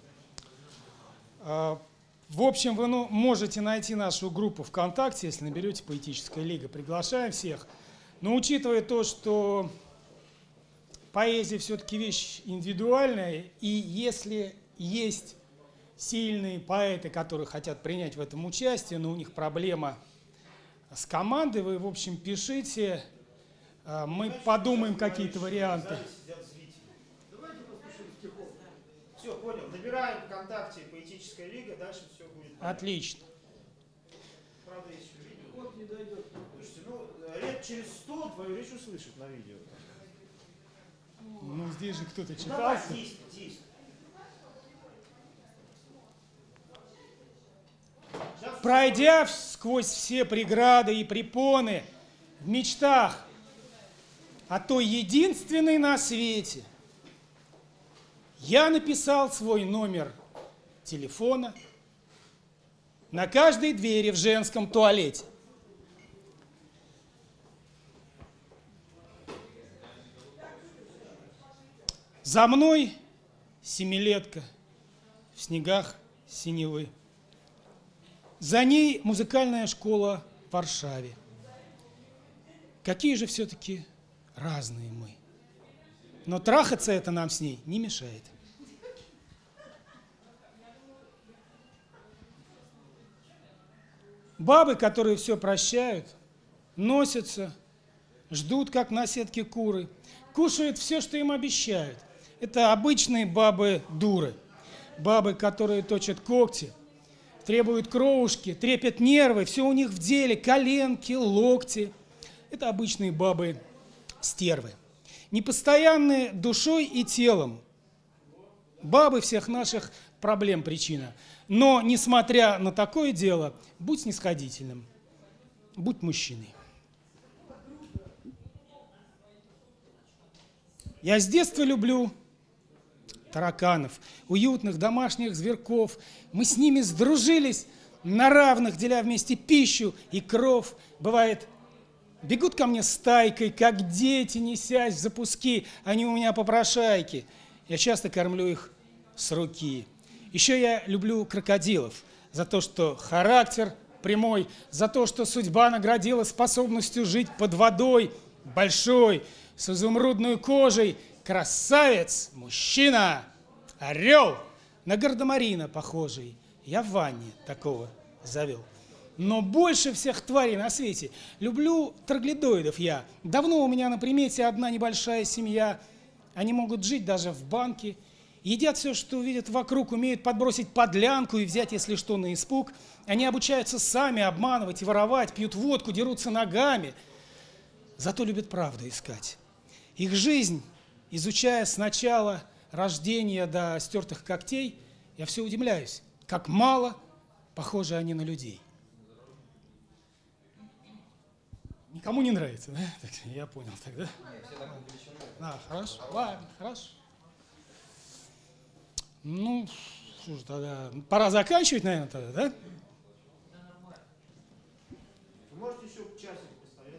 Э, в общем, вы ну, можете найти нашу группу ВКонтакте, если наберете «Поэтическая лига». Приглашаем всех. Но учитывая то, что поэзия все-таки вещь индивидуальная, и если есть сильные поэты, которые хотят принять в этом участие, но у них проблема с командой, вы, в общем, пишите, мы подумаем какие-то варианты. Все, понял. Набираем ВКонтакте «Поэтическая лига», дальше все будет. Отлично. Правда, есть еще видео. Вот не дойдет. Слушайте, ну, лет через сто твою речь услышат на видео. Ну, здесь же кто-то Ну, читался. давай, действуй, действуй. Пройдя сквозь все преграды и препоны, в мечтах о той единственной на свете, я написал свой номер телефона на каждой двери в женском туалете. За мной семилетка в снегах синевы. За ней музыкальная школа в Варшаве. Какие же все-таки разные мы. Но трахаться это нам с ней не мешает. Бабы, которые все прощают, носятся, ждут, как на сетке куры, кушают все, что им обещают. Это обычные бабы-дуры. Бабы, которые точат когти, требуют кровушки, трепят нервы, все у них в деле, коленки, локти. Это обычные бабы-стервы. Непостоянные душой и телом. Бабы всех наших проблем причина. Но, несмотря на такое дело, будь снисходительным, будь мужчиной. Я с детства люблю тараканов, уютных домашних зверьков. Мы с ними сдружились на равных, деля вместе пищу и кров. Бывает, бегут ко мне стайкой, как дети, несясь в запуски. Они у меня попрошайки. Я часто кормлю их с руки. Еще я люблю крокодилов за то, что характер прямой, за то, что судьба наградила способностью жить под водой, большой, с изумрудной кожей, красавец, мужчина, орел, на гардемарина похожий. Я в ванне такого завел. Но больше всех тварей на свете люблю троглодоидов я. Давно у меня на примете одна небольшая семья. Они могут жить даже в банке. Едят все, что видят вокруг, умеют подбросить подлянку и взять, если что, на испуг. Они обучаются сами обманывать и воровать, пьют водку, дерутся ногами. Зато любят правду искать. Их жизнь, изучая с начала рождения до стертых когтей, я все удивляюсь, как мало похожи они на людей. Никому не нравится, да? Так, я понял тогда. А, хорошо, ладно, хорошо. Ну, что же тогда, пора заканчивать, наверное, тогда, да? Вы можете еще часик постоять?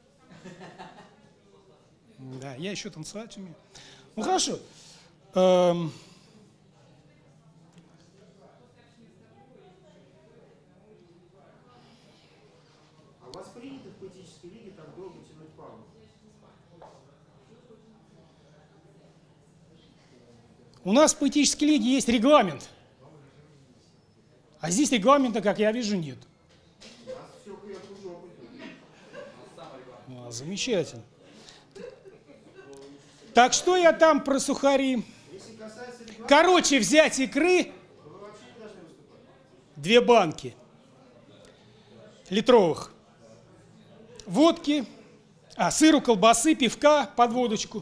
Да, я еще танцевать умею. Ну, хорошо. Эм... А у вас принято в поэтической лиге там долго тянуть паузу? У нас в поэтической лиге есть регламент. А здесь регламента, как я вижу, нет. У нас все кверху жопой. А, замечательно. Так что я там про сухари? Короче, взять икры, две банки литровых, водки, а, сыру, колбасы, пивка под водочку,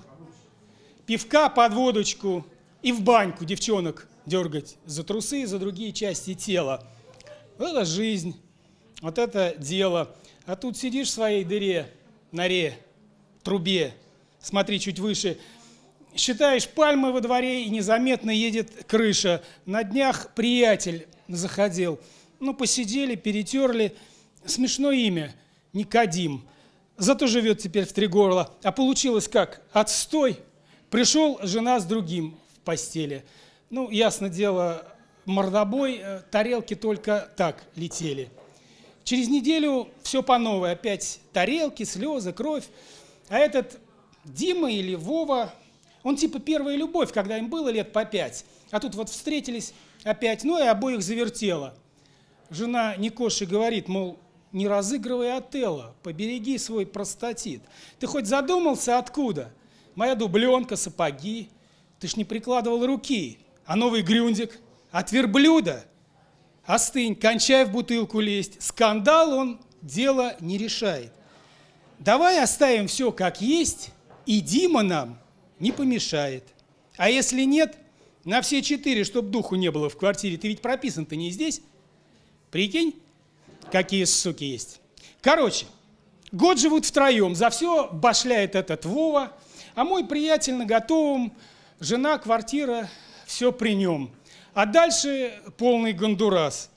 пивка под водочку и в баньку девчонок дергать за трусы и за другие части тела. Вот это жизнь, вот это дело. А тут сидишь в своей дыре, норе, трубе, смотри чуть выше, считаешь пальмы во дворе, и незаметно едет крыша. На днях приятель заходил. Ну, посидели, перетерли. Смешное имя. Никодим. Зато живет теперь в три горла. А получилось как? Отстой. Пришел жена с другим в постели. Ну, ясно дело, мордобой, тарелки только так летели. Через неделю все по новой. Опять тарелки, слезы, кровь. А этот Дима или Вова, он типа первая любовь, когда им было лет по пять. А тут вот встретились опять, ну и обоих завертело. Жена Никоши говорит, мол, не разыгрывай Отелло, побереги свой простатит. Ты хоть задумался, откуда? Моя дубленка, сапоги. Ты ж не прикладывал руки. А новый грюндик от верблюда. Остынь, кончай в бутылку лезть. Скандал он дело не решает. Давай оставим все как есть, и Дима нам не помешает. А если нет, на все четыре, чтоб духу не было в квартире. Ты ведь прописан-то не здесь. Прикинь, какие суки есть. Короче, год живут втроем, за все башляет этот Вова, а мой приятель на готовом, жена, квартира, все при нем. А дальше полный гондурас.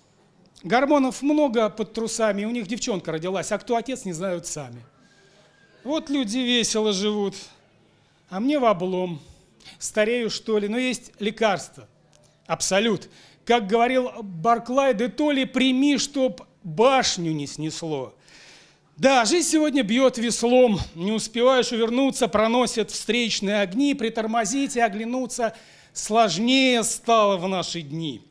Гормонов много под трусами, у них девчонка родилась, а кто отец, не знают сами. Вот люди весело живут, а мне в облом. Старею, что ли, но есть лекарство. Абсолют. Как говорил Барклай, да то ли прими, чтоб башню не снесло. Да, жизнь сегодня бьет веслом, не успеваешь увернуться, проносят встречные огни, притормозить и оглянуться сложнее стало в наши дни.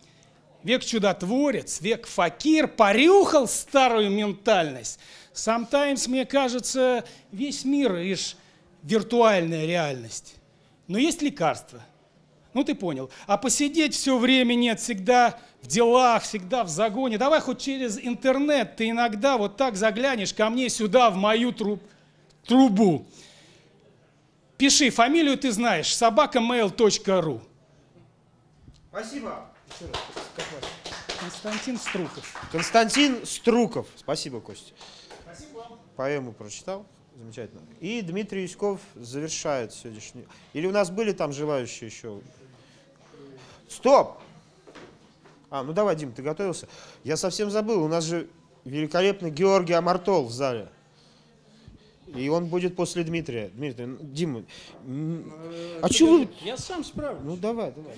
Век чудотворец, век факир порюхал старую ментальность. Sometimes, мне кажется, весь мир лишь виртуальная реальность. Но есть лекарство. Ну, ты понял. А посидеть все время нет, всегда в делах, всегда в загоне. Давай хоть через интернет ты иногда вот так заглянешь ко мне сюда, в мою труб, трубу. Пиши, фамилию ты знаешь, собака мейл точка ру. Спасибо. Еще раз. Как вас? Константин Струков. Константин Струков. Спасибо, Костя. Спасибо вам. Поэму прочитал. Замечательно. И Дмитрий Юськов завершает сегодняшний. Или у нас были там желающие еще? Стоп! А, ну давай, Дим, ты готовился? Я совсем забыл, у нас же великолепный Георгий Амартол в зале. И он будет после Дмитрия. Дмитрий, Дима, а что вы... Я сам справлюсь. Ну давай, давай.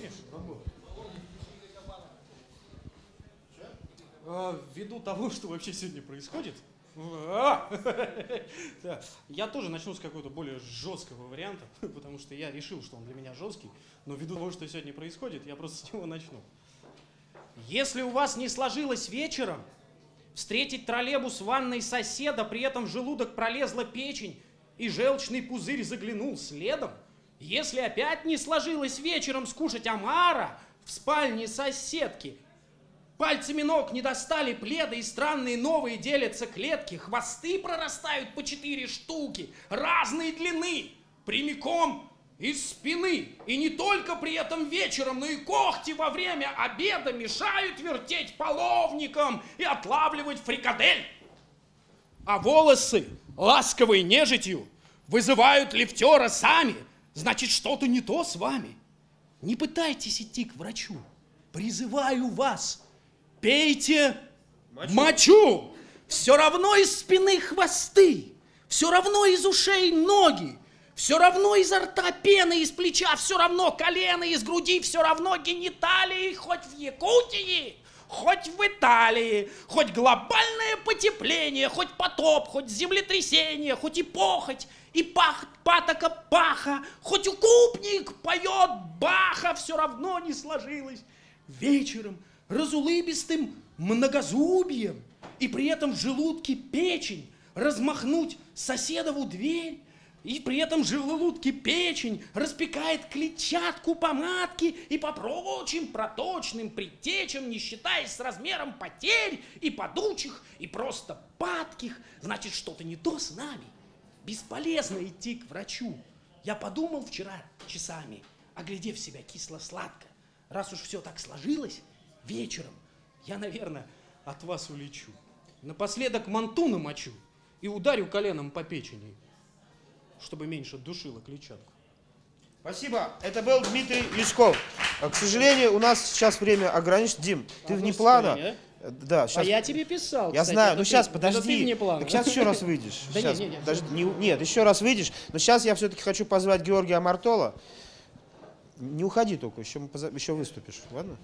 А, ввиду того, что вообще сегодня происходит, а! Да. Я тоже начну с какого-то более жесткого варианта, потому что я решил, что он для меня жесткий, но ввиду того, что сегодня происходит, я просто с него начну. Если у вас не сложилось вечером встретить троллейбус в ванной соседа, при этом в желудок пролезла печень и желчный пузырь заглянул следом, если опять не сложилось вечером скушать омара в спальне соседки, пальцами ног не достали пледа, и странные новые делятся клетки, хвосты прорастают по четыре штуки, разной длины, прямиком из спины. И не только при этом вечером, но и когти во время обеда мешают вертеть половником и отлавливать фрикадель. А волосы ласковой нежитью вызывают лифтера сами. Значит, что-то не то с вами. Не пытайтесь идти к врачу. Призываю вас, пейте мочу. мочу. Все равно из спины хвосты, все равно из ушей ноги, все равно изо рта пены, из плеча, все равно колено, из груди, все равно гениталии, хоть в Якутии, хоть в Италии, хоть глобальное потепление, хоть потоп, хоть землетрясение, хоть и похоть, и пах, патока паха, хоть укупник поет Баха, все равно не сложилось вечером разулыбистым многозубьем, и при этом в желудке печень размахнуть соседову дверь, и при этом в желудке печень распекает клетчатку помадки, и по прочим проточным предтечам, не считаясь с размером потерь и подучих, и просто падких, значит, что-то не то с нами. Бесполезно идти к врачу. Я подумал вчера часами, оглядев себя кисло-сладко, раз уж все так сложилось, вечером я, наверное, от вас улечу. Напоследок манту намочу и ударю коленом по печени, чтобы меньше душила клетчатку. Спасибо. Это был Дмитрий Лешков. К сожалению, у нас сейчас время ограничено. Дим, ты вне плана. Да, сейчас. А я тебе писал, Я кстати, знаю, ну ты- сейчас, это подожди. ты вне плана. Так сейчас еще раз выйдешь. Да Щас, нет, нет, нет. подожди, не- нет, еще раз выйдешь. Но сейчас я все-таки хочу позвать Георгия Амартола. Не уходи только, еще, мы поза- еще выступишь, ладно?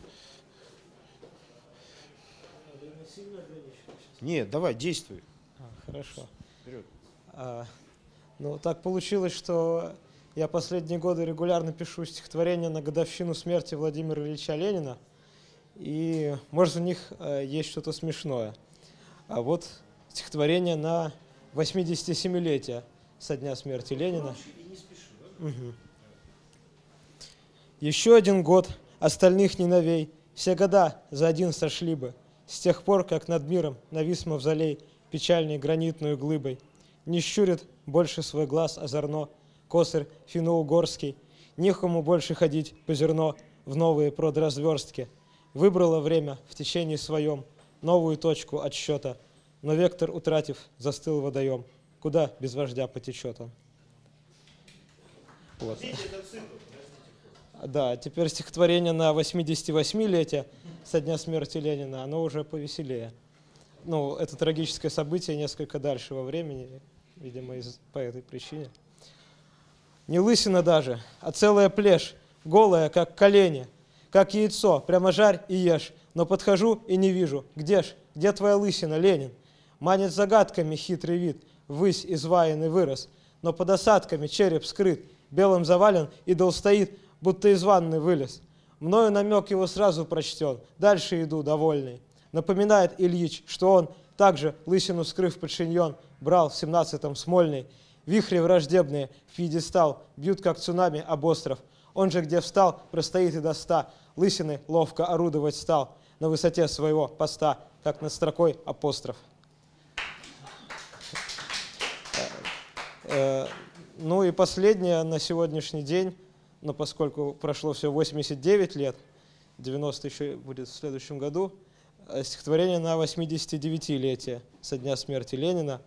Нет, давай, действуй. А, хорошо. Вперед. А, ну, так получилось, что я последние годы регулярно пишу стихотворения на годовщину смерти Владимира Ильича Ленина, и, может, в них э, есть что-то смешное. А вот стихотворение на восьмидесятисемилетие со дня смерти Ленина. Мгм. Еще один год, остальных не новей, все года за один сошли бы, с тех пор, как над миром навис мавзолей печальной гранитной глыбой. Не щурит больше свой глаз озорно косарь финно-угорский, некому больше ходить по зерно в новые продразверстки. Выбрало время в течении своем новую точку отсчета, но вектор, утратив, застыл водоем, куда без вождя потечет он. Вот. Да, теперь стихотворение на восьмидесятивосьмилетие со дня смерти Ленина, оно уже повеселее. Ну, это трагическое событие несколько дальше во времени, видимо, из, по этой причине. Не лысина даже, а целая плешь, голая, как колени, как яйцо, прямо жарь и ешь. Но подхожу и не вижу, где ж, где твоя лысина, Ленин? Манит загадками хитрый вид, ввысь изваянный вырос, но под осадками череп скрыт, белым завален, идол стоит, будто из ванны вылез. Мною намек его сразу прочтен, дальше иду довольный. Напоминает Ильич, что он, также лысину скрыв под шиньон, брал в семнадцатом Смольный. Вихри враждебные в пьедестал бьют, как цунами, об остров. Он же, где встал, простоит и до ста. Лысины ловко орудовать стал на высоте своего поста, как над строкой апостроф. Ну и последнее на сегодняшний день, но поскольку прошло всего восемьдесят девять лет, девяносто еще будет в следующем году, стихотворение на восьмидесятидевятилетие со дня смерти Ленина.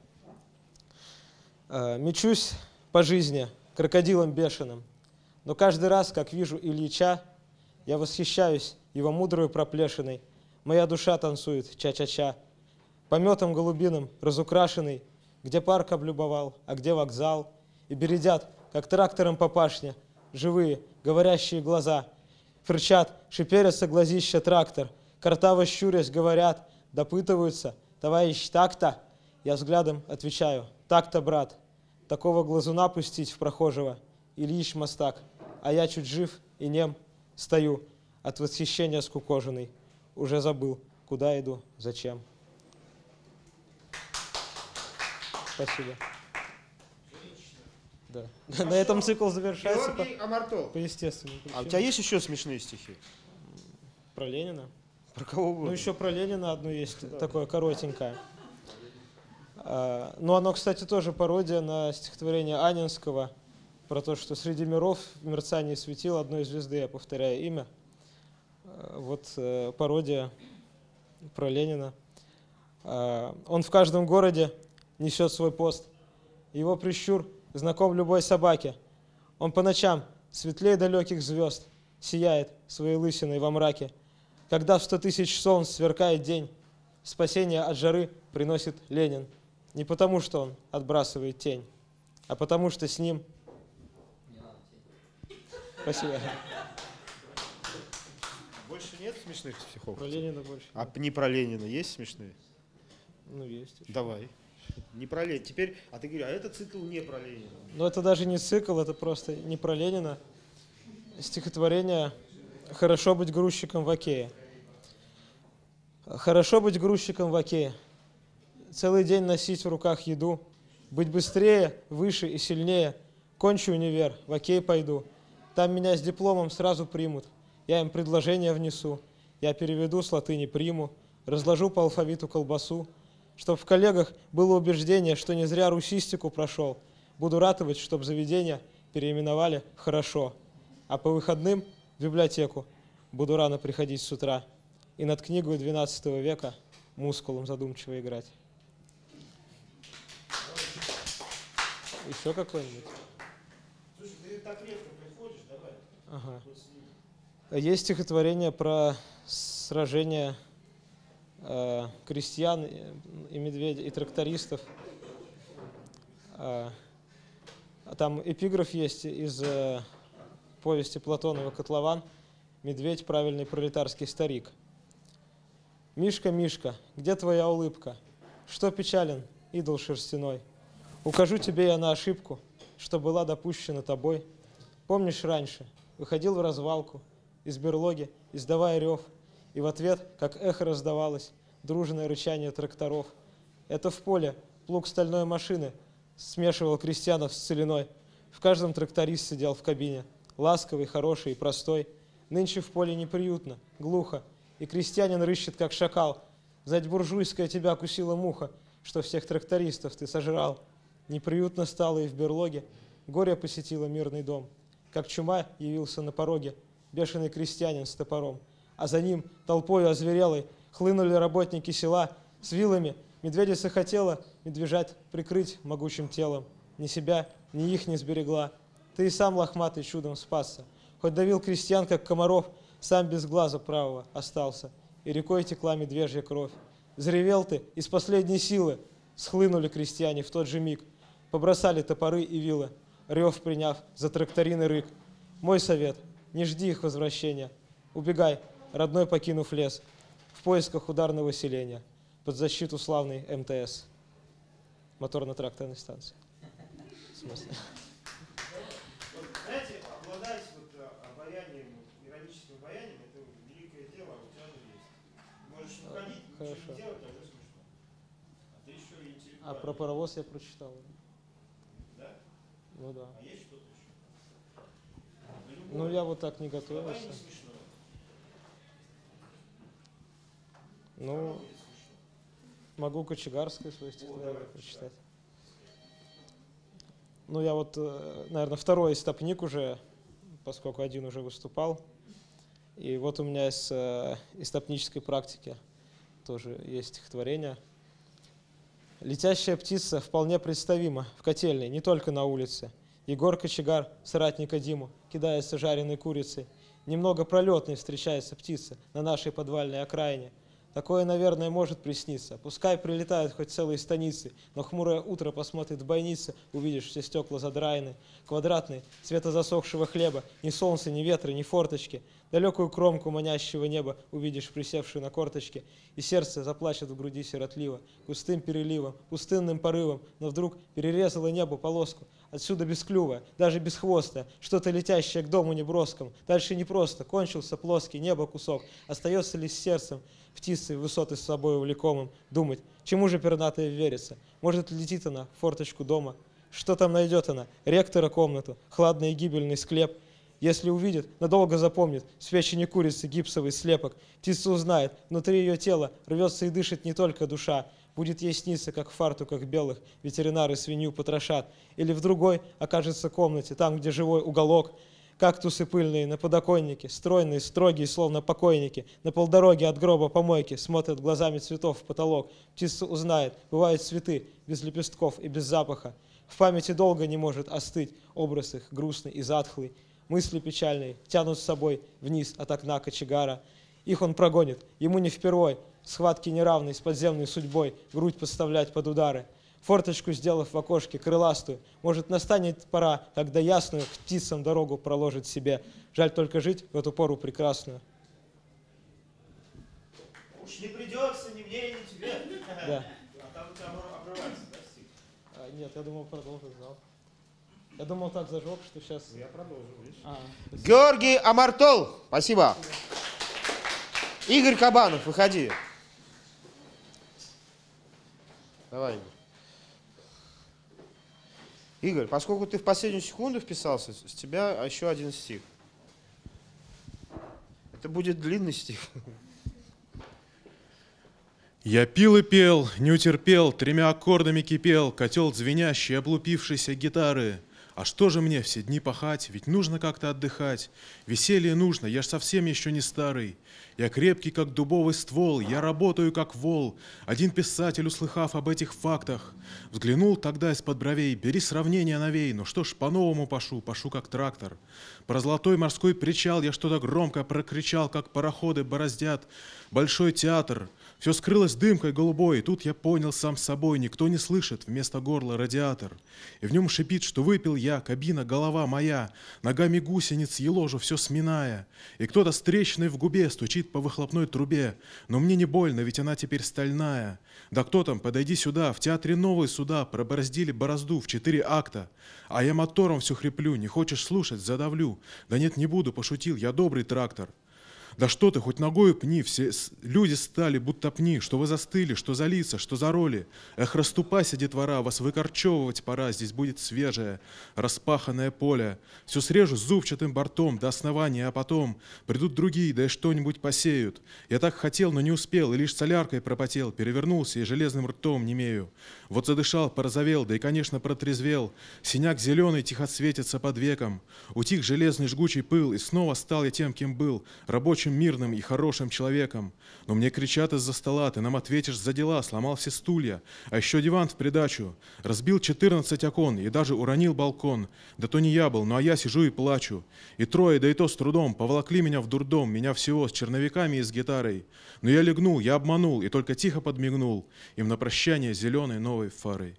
«Мечусь по жизни крокодилом бешеным, но каждый раз, как вижу Ильича, я восхищаюсь его мудрой проплешиной. Моя душа танцует ча-ча-ча, пометом голубиным разукрашенный, где парк облюбовал, а где вокзал, и бередят, как трактором по пашне, живые, говорящие глаза. Фырчат, шиперятся глазища трактор, картаво щурясь говорят, допытываются, товарищ, так-то? Я взглядом отвечаю, так-то, брат, такого глазуна пустить в прохожего, Ильич Мастак, а я чуть жив и нем стою, от восхищения скукоженный. уже забыл, куда иду, зачем. Спасибо. Да. На этом цикл завершается по, Георгий Амартол. по естественным причинам. А у тебя есть еще смешные стихи? Про Ленина? Про кого угодно. Ну, еще про Ленина одно есть, такое коротенькое. А, ну, оно, кстати, тоже пародия на стихотворение Анинского про то, что среди миров в мерцании светил одной звезды, я повторяю имя. А, вот э, пародия про Ленина. А, он в каждом городе несет свой пост. Его прищур знаком любой собаке. Он по ночам светлее далеких звезд сияет своей лысиной во мраке. Когда в сто тысяч солнц сверкает день, спасение от жары приносит Ленин. Не потому, что он отбрасывает тень, а потому, что с ним... Спасибо. Больше нет смешных стихов? Про Ленина больше. А не про Ленина есть смешные? Ну, есть. Еще. Давай. Не про Ленина. Теперь, а ты говоришь, а этот цикл не про Ленина. Но это даже не цикл, это просто не про Ленина. Стихотворение «Хорошо быть грузчиком в Окее». Хорошо быть грузчиком в Окее. Целый день носить в руках еду. Быть быстрее, выше и сильнее. Кончу универ, в Окей пойду. Там меня с дипломом сразу примут. Я им предложение внесу. Я переведу с латыни приму. Разложу по алфавиту колбасу. Чтоб в коллегах было убеждение, что не зря русистику прошел. Буду ратовать, чтоб заведения переименовали в «хорошо». А по выходным в библиотеку буду рано приходить с утра и над книгой двенадцатого века мускулом задумчиво играть. Еще какой-нибудь? Слушай, ты так редко приходишь, давай. Ага. Есть стихотворение про сражение э, крестьян и медведя, и трактористов. А, там эпиграф есть из э, повести Платонова «Котлован». Медведь – правильный пролетарский старик. «Мишка, Мишка, где твоя улыбка? Что печален, идол шерстяной? Укажу тебе я на ошибку, что была допущена тобой. Помнишь раньше, выходил в развалку из берлоги, издавая рев, и в ответ, как эхо раздавалось, дружное рычание тракторов. Это в поле плуг стальной машины смешивал крестьянов с целиной. В каждом тракторист сидел в кабине, ласковый, хороший и простой. Нынче в поле неприютно, глухо, и крестьянин рыщет, как шакал. Знать буржуйская тебя кусила муха, что всех трактористов ты сожрал. Неприютно стало и в берлоге, горе посетило мирный дом. Как чума явился на пороге бешеный крестьянин с топором, а за ним толпою озверелой хлынули работники села с вилами. Медведица хотела медвежат прикрыть могучим телом. Ни себя, ни их не сберегла. Ты и сам лохматый чудом спасся. Хоть давил крестьян, как комаров, сам без глаза правого остался. И рекой текла медвежья кровь. Заревел ты из последней силы. Схлынули крестьяне в тот же миг. Побросали топоры и вилы, рев приняв за тракториный рык. Мой совет – не жди их возвращения. Убегай, родной покинув лес, в поисках ударного селения, под защиту славной эм тэ эс. Моторно-тракторной станции. В смысле? Вот, знаете, обладать вот обаянием, ироническим обаянием, это великое дело, а у тебя оно есть. Можешь уходить, ничего не делать, а уже смешно. А ты еще и интеллектуальный. А про паровоз я прочитал. Да? Ну да. А есть что-то еще? Ну я вот так не готовился. Давай не смешно. Ну, могу Кочегарское свое стихотворение прочитать. Ну, я вот, наверное, второй истопник уже, поскольку один уже выступал. И вот у меня из истопнической практики тоже есть стихотворение. «Летящая птица вполне представима в котельной, не только на улице. Егор Кочегар, соратника Диму, кидается жареной курицей. Немного пролетной встречается птица на нашей подвальной окраине. Такое, наверное, может присниться. Пускай прилетают хоть целые станицы, но хмурое утро посмотрит в бойнице, увидишь, все стекла задраены, квадратные, цвета засохшего хлеба, ни солнца, ни ветра, ни форточки. далекую кромку манящего неба увидишь присевшую на корточке, и сердце заплачет в груди сиротливо, густым переливом, пустынным порывом, но вдруг перерезало небо полоску, отсюда без клюва, даже без хвоста, что-то летящее к дому неброскому, дальше не просто, кончился плоский небо кусок, остается ли с сердцем птицей высоты с собой увлекомым думать, чему же пернатая верится, может, летит она в форточку дома, что там найдет она, ректора комнату, хладный и гибельный склеп. Если увидит, надолго запомнит, с печени курицы гипсовый слепок. Птица узнает, внутри ее тела рвется и дышит не только душа. Будет ей сниться, как в фартуках белых ветеринары свинью потрошат. Или в другой окажется комнате, там, где живой уголок. Кактусы пыльные на подоконнике, стройные, строгие, словно покойники. На полдороге от гроба помойки смотрят глазами цветов в потолок. Птица узнает, бывают цветы без лепестков и без запаха. В памяти долго не может остыть образ их грустный и затхлый. Мысли печальные тянут с собой вниз от окна кочегара. Их он прогонит, ему не впервой, схватки неравной с подземной судьбой, грудь подставлять под удары. Форточку сделав в окошке крыластую, может, настанет пора, когда ясную к птицам дорогу проложит себе. Жаль только жить в эту пору прекрасную. Уж не придется ни мне, ни тебе. Да. А там у тебя обрывается, да, стих? А, нет, я думал продолжить зал. Я думал так зажег, что сейчас... Я продолжу, видишь? А, Георгий Амартол, спасибо. Игорь Кабанов, выходи. Давай, Игорь. Игорь, поскольку ты в последнюю секунду вписался, с тебя еще один стих. Это будет длинный стих. Я пил и пел, не утерпел, тремя аккордами кипел, котел звенящий, облупившейся гитары. А что же мне все дни пахать, ведь нужно как-то отдыхать. Веселье нужно, я ж совсем еще не старый. Я крепкий, как дубовый ствол, я работаю, как вол. Один писатель, услыхав об этих фактах, взглянул тогда из-под бровей, бери сравнение новей, ну что ж, по-новому пашу, пашу, как трактор. Про золотой морской причал я что-то громко прокричал, как пароходы бороздят большой театр. Все скрылось дымкой голубой, и тут я понял сам собой, никто не слышит, вместо горла радиатор. И в нем шипит, что выпил я, кабина, голова моя, ногами гусениц еложу все сминая. И кто-то с трещиной в губе стучит по выхлопной трубе, но мне не больно, ведь она теперь стальная. Да кто там, подойди сюда, в театре новые суда пробороздили борозду в четыре акта. А я мотором все хриплю, не хочешь слушать, задавлю. Да нет, не буду, пошутил, я добрый трактор. Да что ты, хоть ногою пни, все люди стали, будто пни, что вы застыли, что за лица, что за роли. Эх, расступайся, детвора, вас выкорчевывать пора, здесь будет свежее, распаханное поле. Все срежу зубчатым бортом до основания, а потом придут другие, да и что-нибудь посеют. Я так хотел, но не успел, и лишь соляркой пропотел, перевернулся и железным ртом немею. Вот задышал, порозовел, да и, конечно, протрезвел. Синяк зеленый тихо светится под веком. Утих железный жгучий пыл, и снова стал я тем, кем был, рабочим, мирным и хорошим человеком. Но мне кричат из-за стола, ты нам ответишь за дела, сломал все стулья, а еще диван в придачу. Разбил четырнадцать окон и даже уронил балкон. Да то не я был, ну а я сижу и плачу. И трое, да и то с трудом, поволокли меня в дурдом, меня всего с черновиками и с гитарой. Но я легнул, я обманул и только тихо подмигнул им на прощание зеленой новой фарой.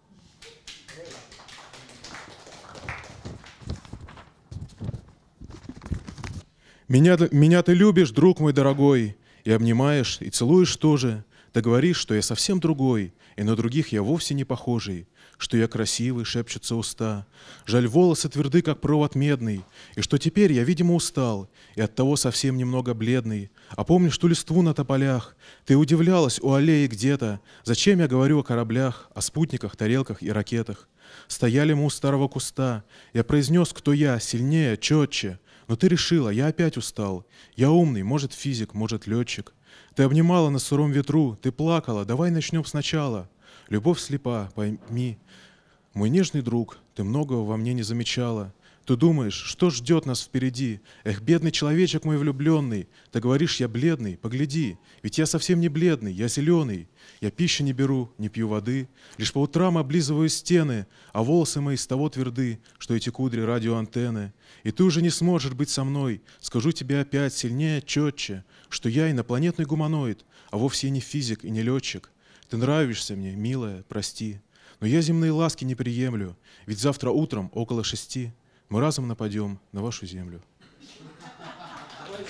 Меня, меня ты любишь, друг мой дорогой, и обнимаешь, и целуешь тоже. Ты говоришь, что я совсем другой, и на других я вовсе не похожий, что я красивый, шепчутся уста. Жаль, волосы тверды, как провод медный, и что теперь я, видимо, устал, и оттого совсем немного бледный. А помнишь ту листву на тополях? Ты удивлялась у аллеи где-то, зачем я говорю о кораблях, о спутниках, тарелках и ракетах. Стояли мы у старого куста, я произнес, кто я, сильнее, четче. Но ты решила, я опять устал. Я умный, может, физик, может, летчик. Ты обнимала на сыром ветру, ты плакала, давай начнем сначала. Любовь слепа, пойми. Мой нежный друг, ты многого во мне не замечала. Ты думаешь, что ждет нас впереди? Эх, бедный человечек мой влюбленный. Ты говоришь, я бледный, погляди. Ведь я совсем не бледный, я зеленый. Я пищи не беру, не пью воды. Лишь по утрам облизываю стены, а волосы мои с того тверды, что эти кудри радиоантенны. И ты уже не сможешь быть со мной. Скажу тебе опять сильнее, четче, что я инопланетный гуманоид, а вовсе не физик и не летчик. Ты нравишься мне, милая, прости. Но я земные ласки не приемлю, ведь завтра утром около шести мы разом нападем на вашу землю.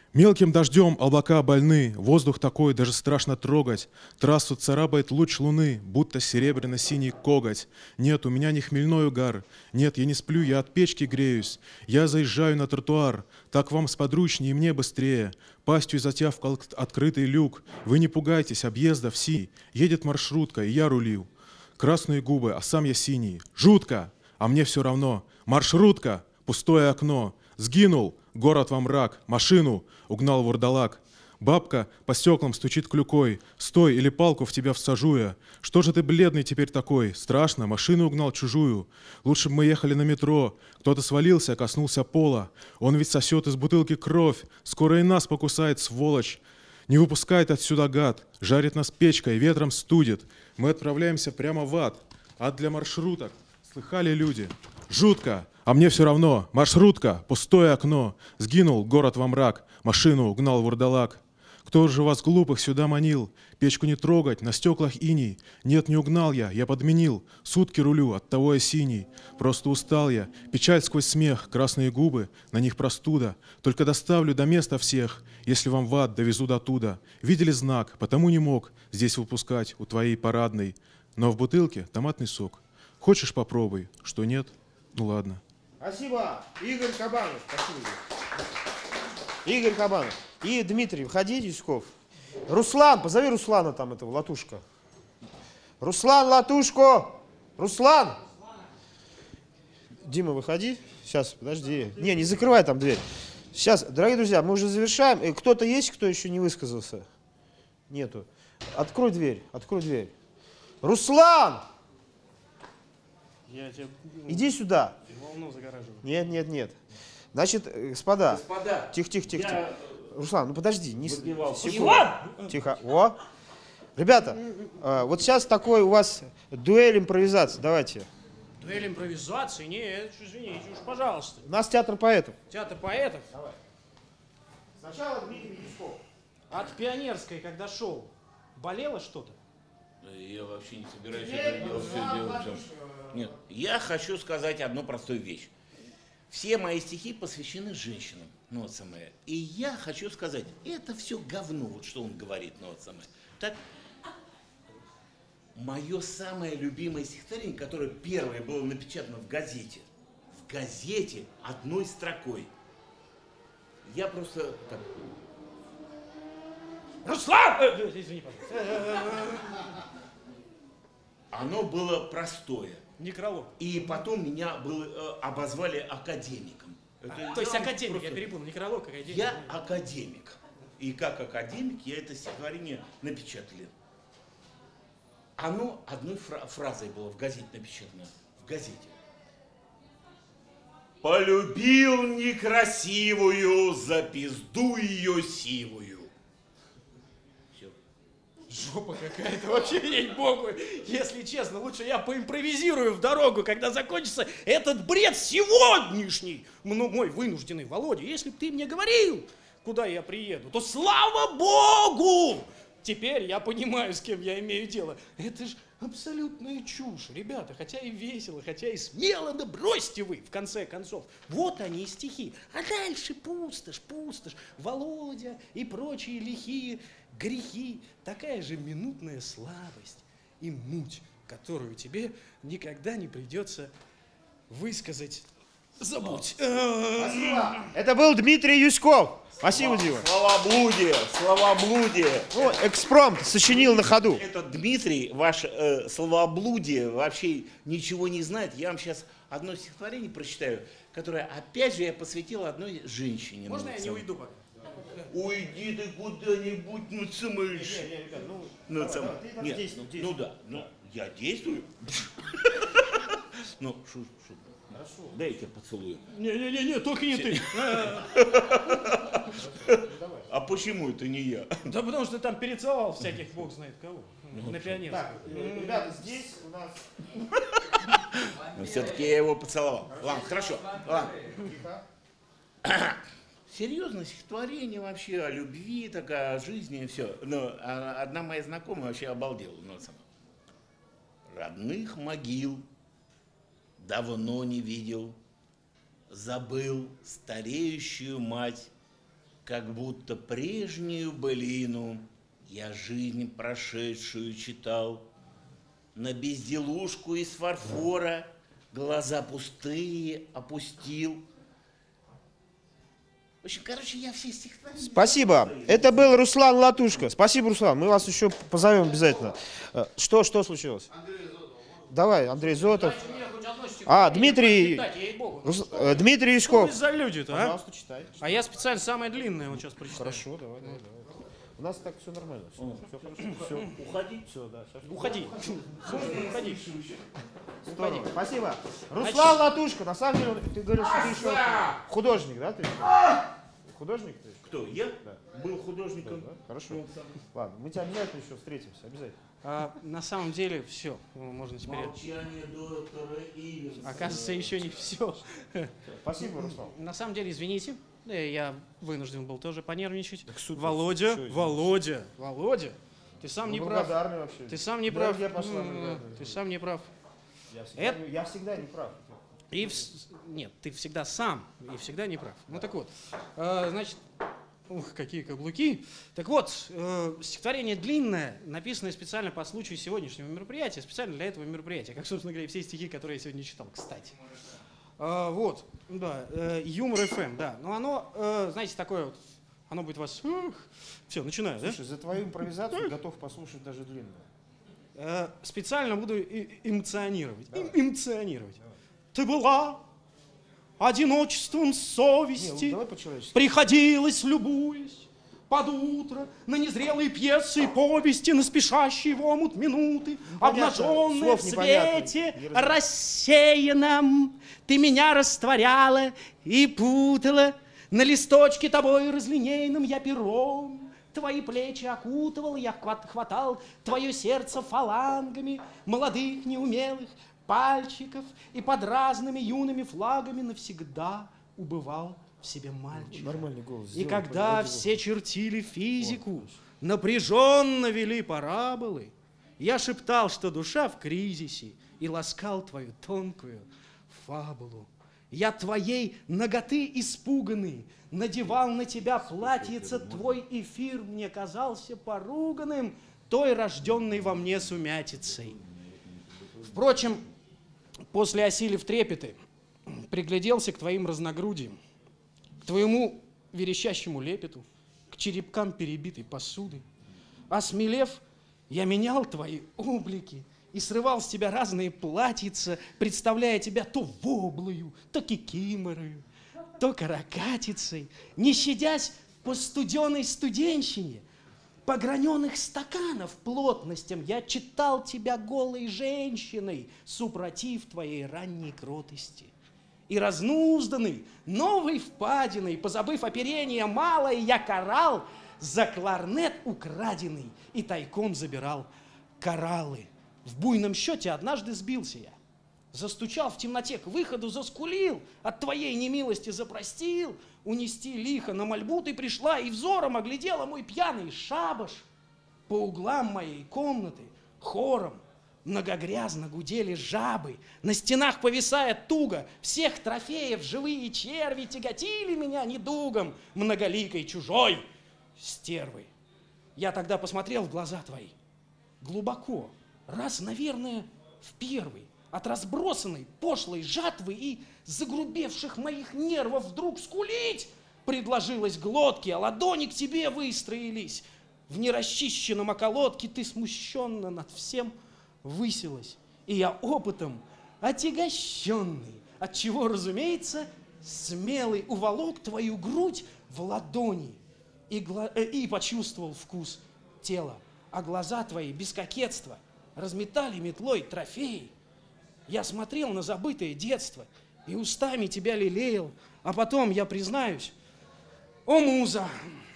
Мелким дождем облака больны, воздух такой даже страшно трогать. Трассу царапает луч луны, будто серебряно-синий коготь. Нет, у меня не хмельной угар, нет, я не сплю, я от печки греюсь. Я заезжаю на тротуар, так вам сподручнее и мне быстрее. Пастью затявкал открытый люк, вы не пугайтесь, объезда все. Едет маршрутка, и я рулю. Красные губы, а сам я синий. Жутко, а мне все равно. Маршрутка, пустое окно. Сгинул, город во мрак, машину угнал вурдалак. Бабка по стеклам стучит клюкой. Стой, или палку в тебя всажу я. Что же ты бледный теперь такой? Страшно, машину угнал чужую. Лучше бы мы ехали на метро. Кто-то свалился, коснулся пола. Он ведь сосет из бутылки кровь. Скоро и нас покусает, сволочь. Не выпускает отсюда гад. Жарит нас печкой, ветром студит. Мы отправляемся прямо в ад. Ад для маршруток. Слыхали люди? Жутко, а мне все равно. Маршрутка, пустое окно. Сгинул город во мрак, машину угнал вурдалак. Кто же вас, глупых, сюда манил? Печку не трогать, на стеклах иней. Нет, не угнал я, я подменил. Сутки рулю, оттого я синий. Просто устал я, печаль сквозь смех, красные губы, на них простуда. Только доставлю до места всех, если вам в ад довезу до туда. Видели знак, потому не мог здесь выпускать у твоей парадной. Но в бутылке томатный сок. Хочешь, попробуй, что нет? Ну ладно. Спасибо, Игорь Кабанов. Спасибо, Игорь. Игорь Кабанов. И Дмитрий, входи, Юськов. Руслан, позови Руслана там, этого, Латушка. Руслан, Латушко! Руслан! Дима, выходи. Сейчас, подожди. Не, не закрывай там дверь. Сейчас, дорогие друзья, мы уже завершаем. Кто-то есть, кто еще не высказался? Нету. Открой дверь, открой дверь. Руслан! Я тебя... Иди сюда. Волну загораживаю. Нет, нет, нет. Значит, господа. Господа, Тихо, тихо, тихо. я тихо. Руслан, ну подожди. Не... Выпивал. секунду. Иван! Тихо. О. Ребята, э, вот сейчас такой у вас дуэль импровизации. Давайте. Дуэль импровизации? Нет, извините уж, пожалуйста. У нас театр поэтов. Театр поэтов? Давай. Сначала Дмитрий Юськов. От Пионерской, когда шел, болело что-то? Я вообще не собираюсь это делать, все делать. Все. Нет, я хочу сказать одну простую вещь. Все мои стихи посвящены женщинам, ну вот самое. И я хочу сказать, это все говно, вот что он говорит, ну вот самое. Так, мое самое любимое стихотворение, которое первое было напечатано в газете, в газете одной строкой. Я просто так... Руслан! Э, извини, пожалуйста. Оно было простое. Некролог. И потом меня было, э, обозвали академиком. Это, А, то есть я академик, просто... я перепутал, некролог, академик. Я академик. И как академик я это стихотворение напечатали. Оно одной фра- фразой было в газете напечатано. В газете. Полюбил некрасивую за пизду ее сивую. Все. Жопа какая-то, вообще, ей-богу. Если честно, лучше я поимпровизирую в дорогу, когда закончится этот бред сегодняшний. Ну, мой вынужденный Володя, если бы ты мне говорил, куда я приеду, то слава богу! Теперь я понимаю, с кем я имею дело. Это ж абсолютная чушь, ребята, хотя и весело, хотя и смело, да бросьте вы, в конце концов. Вот они и стихи. А дальше пустошь, пустошь, Володя и прочие лихие грехи. Такая же минутная слабость и муть, которую тебе никогда не придется высказать. Забудь. Спасибо. Это был Дмитрий Юськов. Спасибо, Дима. Словоблудие, словоблудие. Ну, экспромт сочинил на ходу. Этот Дмитрий, ваш э, словоблудие, вообще ничего не знает. Я вам сейчас одно стихотворение прочитаю, которое, опять же, я посвятил одной женщине. Можно ну, я не сам... уйду пока? Уйди ты куда-нибудь, ну, цымыш. Не, не, ребят, ну, Ну, давай, цым- давай, ты там Нет, действуй, ну, действуй. ну да, ну, я действую. Ну, шу, шу. Хорошо. Дай я тебя поцелую. Не-не-не, только не ты. А почему это не я? Да потому что там перецеловал всяких, бог знает кого. На пионерском. Так, э, ребята, здесь у нас... Но все-таки я его поцеловал. Ладно, хорошо. Ладно. Серьезное стихотворение вообще о любви, так о жизни и все. Но а, одна моя знакомая вообще обалдела. Ну, сама. Родных могил давно не видел, забыл стареющую мать, как будто прежнюю былину я жизнь прошедшую читал. На безделушку из фарфора глаза пустые опустил. В общем, короче, я все стихотворения... Спасибо. Это был Руслан Латушко. Спасибо, Руслан. Мы вас еще позовем обязательно. Что, что случилось? Давай, Андрей Зотов. А, Дмитрий... Рус... Дмитрий Юшков. Что за люди-то, а? Пожалуйста, читай. А я специально самое длинное вот сейчас прочитаю. Хорошо, давай, давай, давай. У нас так все нормально. Все, все хорошо. Все. Уходи. Все, да. Сейчас. Уходи. Уходи. Здорово. Спасибо. Руслан Латушко. На самом деле, ты говоришь, что ты еще художник, да? Ты художник ты? Кто, я? Да. Был художником. Да, да? Хорошо. Ладно, мы тебя обязательно еще встретимся. Обязательно. А, на самом деле все, можно теперь. Молчание доктора Ивенса. Оказывается, еще не все. Спасибо, Руслан. На самом деле, извините, я вынужден был тоже понервничать. суд, Володя, суд, Володя, Володя, ты сам Ну, не прав. благодарный вообще. Ты сам не Да, прав. я пошла, М, благодарный. Ты сам не прав. Я всегда, Это- я всегда не прав. И в... Нет, ты всегда сам и всегда не прав. Ну так вот, э, значит, ух, какие каблуки. Так вот, э, стихотворение длинное, написанное специально по случаю сегодняшнего мероприятия, специально для этого мероприятия, как, собственно говоря, и все стихи, которые я сегодня читал, кстати. Э, вот, да, э, Юмор эф эм, да. Но оно, э, знаете, такое вот, оно будет вас... Все, начинаю, да? Слушай, за твою импровизацию готов послушать даже длинную. Э, специально буду и- эмоционировать. Эм- эмоционировать. Ты была одиночеством совести, Не, ну давай по-человечески. приходилось, любуясь, под утро на незрелые пьесы и повести, на спешащие в омут минуты, Понятно, обнаженные слов в непонятно, свете не разбираю. рассеянном. Ты меня растворяла и путала, на листочке тобой разлинейном я пером. Твои плечи окутывал, я хват- хватал твое сердце фалангами молодых неумелых пальчиков и под разными юными флагами навсегда убывал в себе мальчик. Нормальный голос. И сделай, когда ради все чертили физику, напряженно вели параболы, я шептал, что душа в кризисе, и ласкал твою тонкую фабулу. Я твоей наготы испуганный надевал на тебя платьице, твой эфир мне казался поруганным той рожденной во мне сумятицей. Впрочем, после осилив трепеты, пригляделся к твоим разногрудиям, к твоему верещащему лепету, к черепкам перебитой посуды. Осмелев, я менял твои облики и срывал с тебя разные платьица, представляя тебя то воблою, то кикиморою, то каракатицей, не щадясь по студеной студенщине, по граненых стаканов плотностям я читал тебя голой женщиной, супротив твоей ранней кротости. И разнузданный, новой впадиной, позабыв оперение малое, я карал за кларнет украденный и тайком забирал кораллы. В буйном счете однажды сбился я. Застучал в темноте к выходу, заскулил, от твоей немилости запростил. Унести лихо на мольбу ты пришла и взором оглядела мой пьяный шабаш. По углам моей комнаты хором многогрязно гудели жабы. На стенах, повисая туго, всех трофеев живые черви тяготили меня недугом многоликой чужой стервы. Я тогда посмотрел в глаза твои глубоко, раз, наверное, в первый, от разбросанной пошлой жатвы и загрубевших моих нервов вдруг скулить предложилось глотки, а ладони к тебе выстроились. В нерасчищенном околотке ты смущенно над всем высилась, и я опытом отягощенный, отчего, разумеется, смелый уволок твою грудь в ладони и, гла- э, и почувствовал вкус тела, а глаза твои без кокетства разметали метлой трофеи. Я смотрел на забытое детство и устами тебя лелеял, а потом, я признаюсь, о, муза,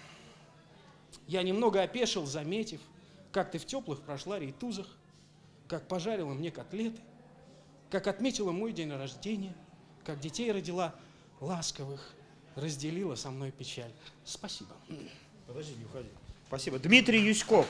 я немного опешил, заметив, как ты в теплых прошла рейтузах, как пожарила мне котлеты, как отметила мой день рождения, как детей родила ласковых, разделила со мной печаль. Спасибо. Подожди, не уходи. Спасибо. Дмитрий Юськов.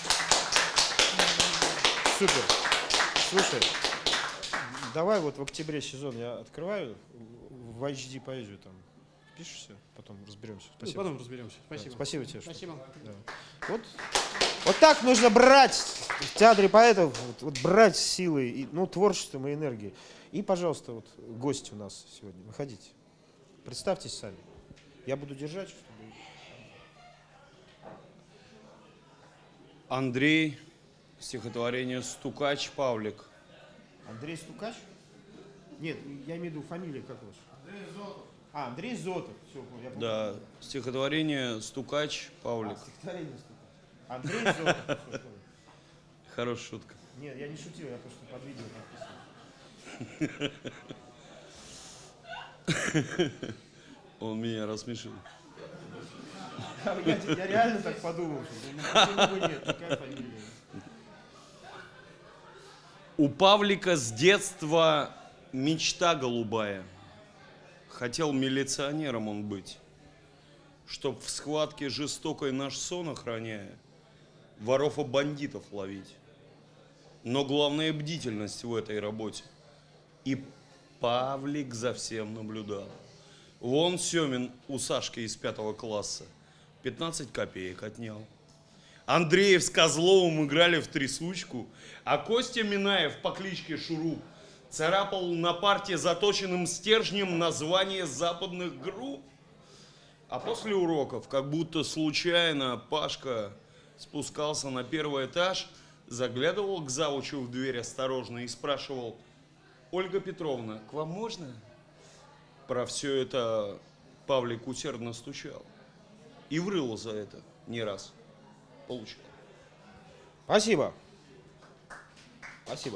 Супер. Слушай, давай вот в октябре сезон я открываю в эйч ди поэзию там распишешься, потом разберемся. Ну, Спасибо. потом разберемся. Спасибо. Да, спасибо тебе. что- Спасибо. Да. Вот, вот так нужно брать в театре поэтов, вот, вот брать силой, и, ну, творчеством и энергией. И, пожалуйста, вот гость у нас сегодня, выходите. Представьтесь сами. Я буду держать, чтобы... Андрей, стихотворение «Стукач Павлик». Андрей Стукач? Нет, я имею в виду фамилия как ваша? Андрей Зотов. А, Андрей Зотов. Все, я помню. Да, стихотворение «Стукач Павлик». А, стихотворение «Стукач». Андрей Зотов. Все, понял. Хорошая шутка. Нет, я не шутил, я просто под видео подписывал. Он меня рассмешил. Я, я реально так подумал, что ну, почему бы нет, такая фамилия. У Павлика с детства мечта голубая. Хотел милиционером он быть, чтоб в схватке жестокой наш сон охраняя, воров и бандитов ловить. Но главная бдительность в этой работе. И Павлик за всем наблюдал. Вон Семин у Сашки из пятого класса пятнадцать копеек отнял. Андреев с Козловым играли в трясучку, а Костя Минаев по кличке Шуруп царапал на парте заточенным стержнем название западных групп. А после уроков, как будто случайно, Пашка спускался на первый этаж, заглядывал к завучу в дверь осторожно и спрашивал: «Ольга Петровна, к вам можно?» Про все это Павлик усердно стучал. И врыл за это не раз. Получил. Спасибо. Спасибо.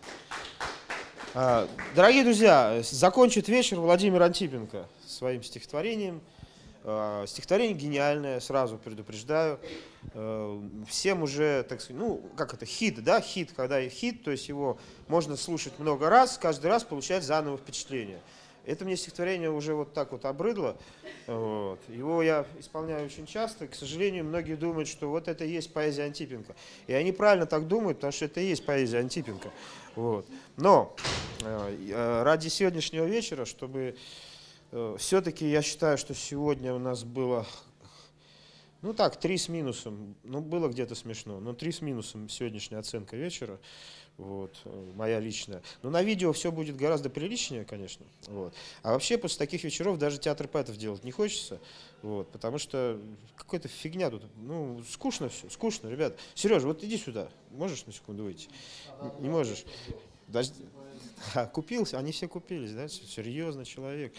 А, дорогие друзья, закончит вечер Владимир Антипенко своим стихотворением. А, стихотворение гениальное, сразу предупреждаю. А, всем уже, так сказать, ну, как это, хит, да, хит, когда хит, то есть его можно слушать много раз, каждый раз получать заново впечатление. Это мне стихотворение уже вот так вот обрыдло. Вот. Его я исполняю очень часто. К сожалению, многие думают, что вот это и есть поэзия Антипенко. И они правильно так думают, потому что это и есть поэзия Антипенко. Вот. Но э, ради сегодняшнего вечера, чтобы э, все-таки я считаю, что сегодня у нас было, ну так, три с минусом. Ну, было где-то смешно, но три с минусом сегодняшняя оценка вечера. Вот, моя личная. Но на видео все будет гораздо приличнее, конечно. Вот. А вообще после таких вечеров даже театр поэтов делать не хочется. Вот, потому что какая-то фигня тут. Ну, скучно все, скучно, ребят. Сережа, вот иди сюда. Можешь на секунду выйти? Не, не можешь. Даже... А, купился? Они все купились, да? Серьезно, человек.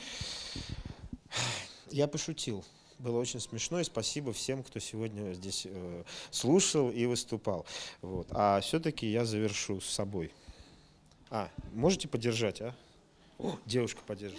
Я пошутил. Было очень смешно, и спасибо всем, кто сегодня здесь э, слушал и выступал. Вот. А все-таки я завершу с собой. А, можете поддержать, а? О, девушка поддержит.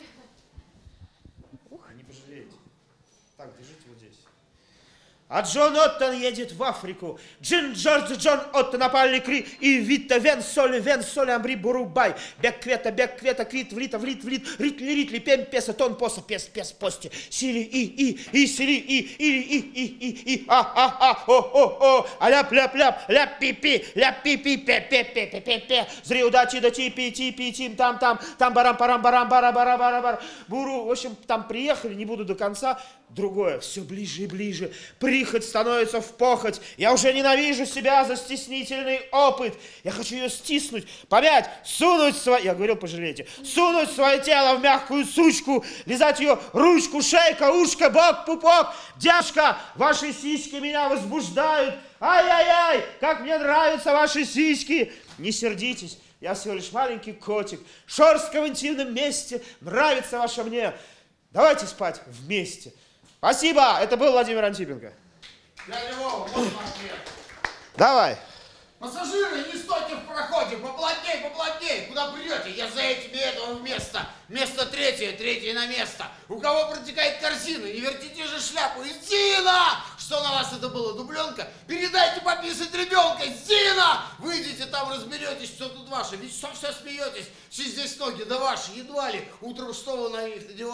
Не пожалеете. Так, держите вот здесь. А Джон Оттон едет в Африку. Джин Джордж Джон Оттон опали кри. И вита вен соли вен соли амбри бурубай. Бек квета бек квета квит влита влит влит. Ритли ритли пем песа тон поса пес пес пости. Сили и и и сили и и и и и и а а а о о о. А ляп ляп ляп ляп пи пи ляп пи пи пе пе пе пе пе пе. Зри удачи да ти пи ти пи тим там там там барам парам барам бара бара бара бара. Буру, в общем, там приехали, не буду до конца. Другое, все ближе и ближе. Прихоть становится в похоть. Я уже ненавижу себя за стеснительный опыт. Я хочу ее стиснуть, помять, сунуть свое... Я говорил, пожалейте. Сунуть свое тело в мягкую сучку, лизать ее ручку, шейка, ушко, бок, пупок. Девушка, ваши сиськи меня возбуждают. Ай-яй-яй, как мне нравятся ваши сиськи. Не сердитесь, я всего лишь маленький котик. Шерстка в интимном месте нравится ваша мне. Давайте спать вместе. Спасибо, это был Владимир Антипенко. Дядя Вова, вот ответ. Давай. Пассажиры, не стойте в проходе, поплотней, поплотней. Куда придете? Я за этими этого места. Место третье, третье на место. У кого протекает корзина, не вертите же шляпу. И Зина! Что на вас это было, дубленка? Передайте пописать ребенка. Зина! Выйдите там, разберетесь, что тут ваше. Ведь что все смеетесь? Все здесь ноги, да ваши, едва ли. Утром что вы на них надевали?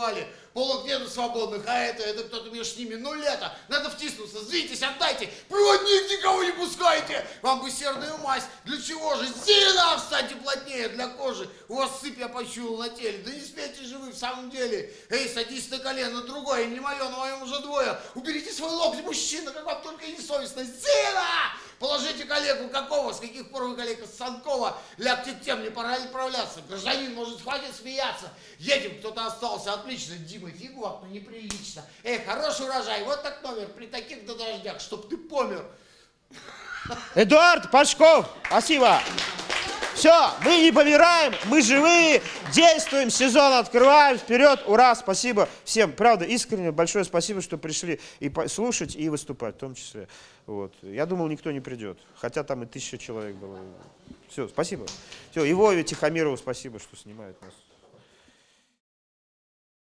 полок нету свободных, а это, это кто-то между ними. Ну, лето, надо втиснуться, сдвиньтесь, отдайте, проводник никого не пускайте. Вам бы серную мазь, для чего же? Зина, встаньте плотнее для кожи. У вас сыпь я почуял на теле, да не смейте же вы в самом деле. Эй, садись на колено, другое, не мое, на моем уже двое. Уберите свой локоть, мужчина, как вам только несовестно. Зина! Положите коллегу какого, с каких пор вы коллега с Санкова, лягте к тем, не пора ли отправляться. Гражданин, может, хватит смеяться. Едем, кто-то остался, отлично. Дима, фигу, но неприлично. Эй, хороший урожай, вот так номер, при таких-то дождях, чтоб ты помер. Эдуард Пашков, спасибо. Все, мы не помираем, мы живые, действуем, сезон открываем, вперед, ура, спасибо всем. Правда, искренне большое спасибо, что пришли и слушать, и выступать в том числе. Вот. Я думал, никто не придет, хотя там и тысяча человек было. Все, спасибо. Все, и Вове Тихомирову спасибо, что снимает нас.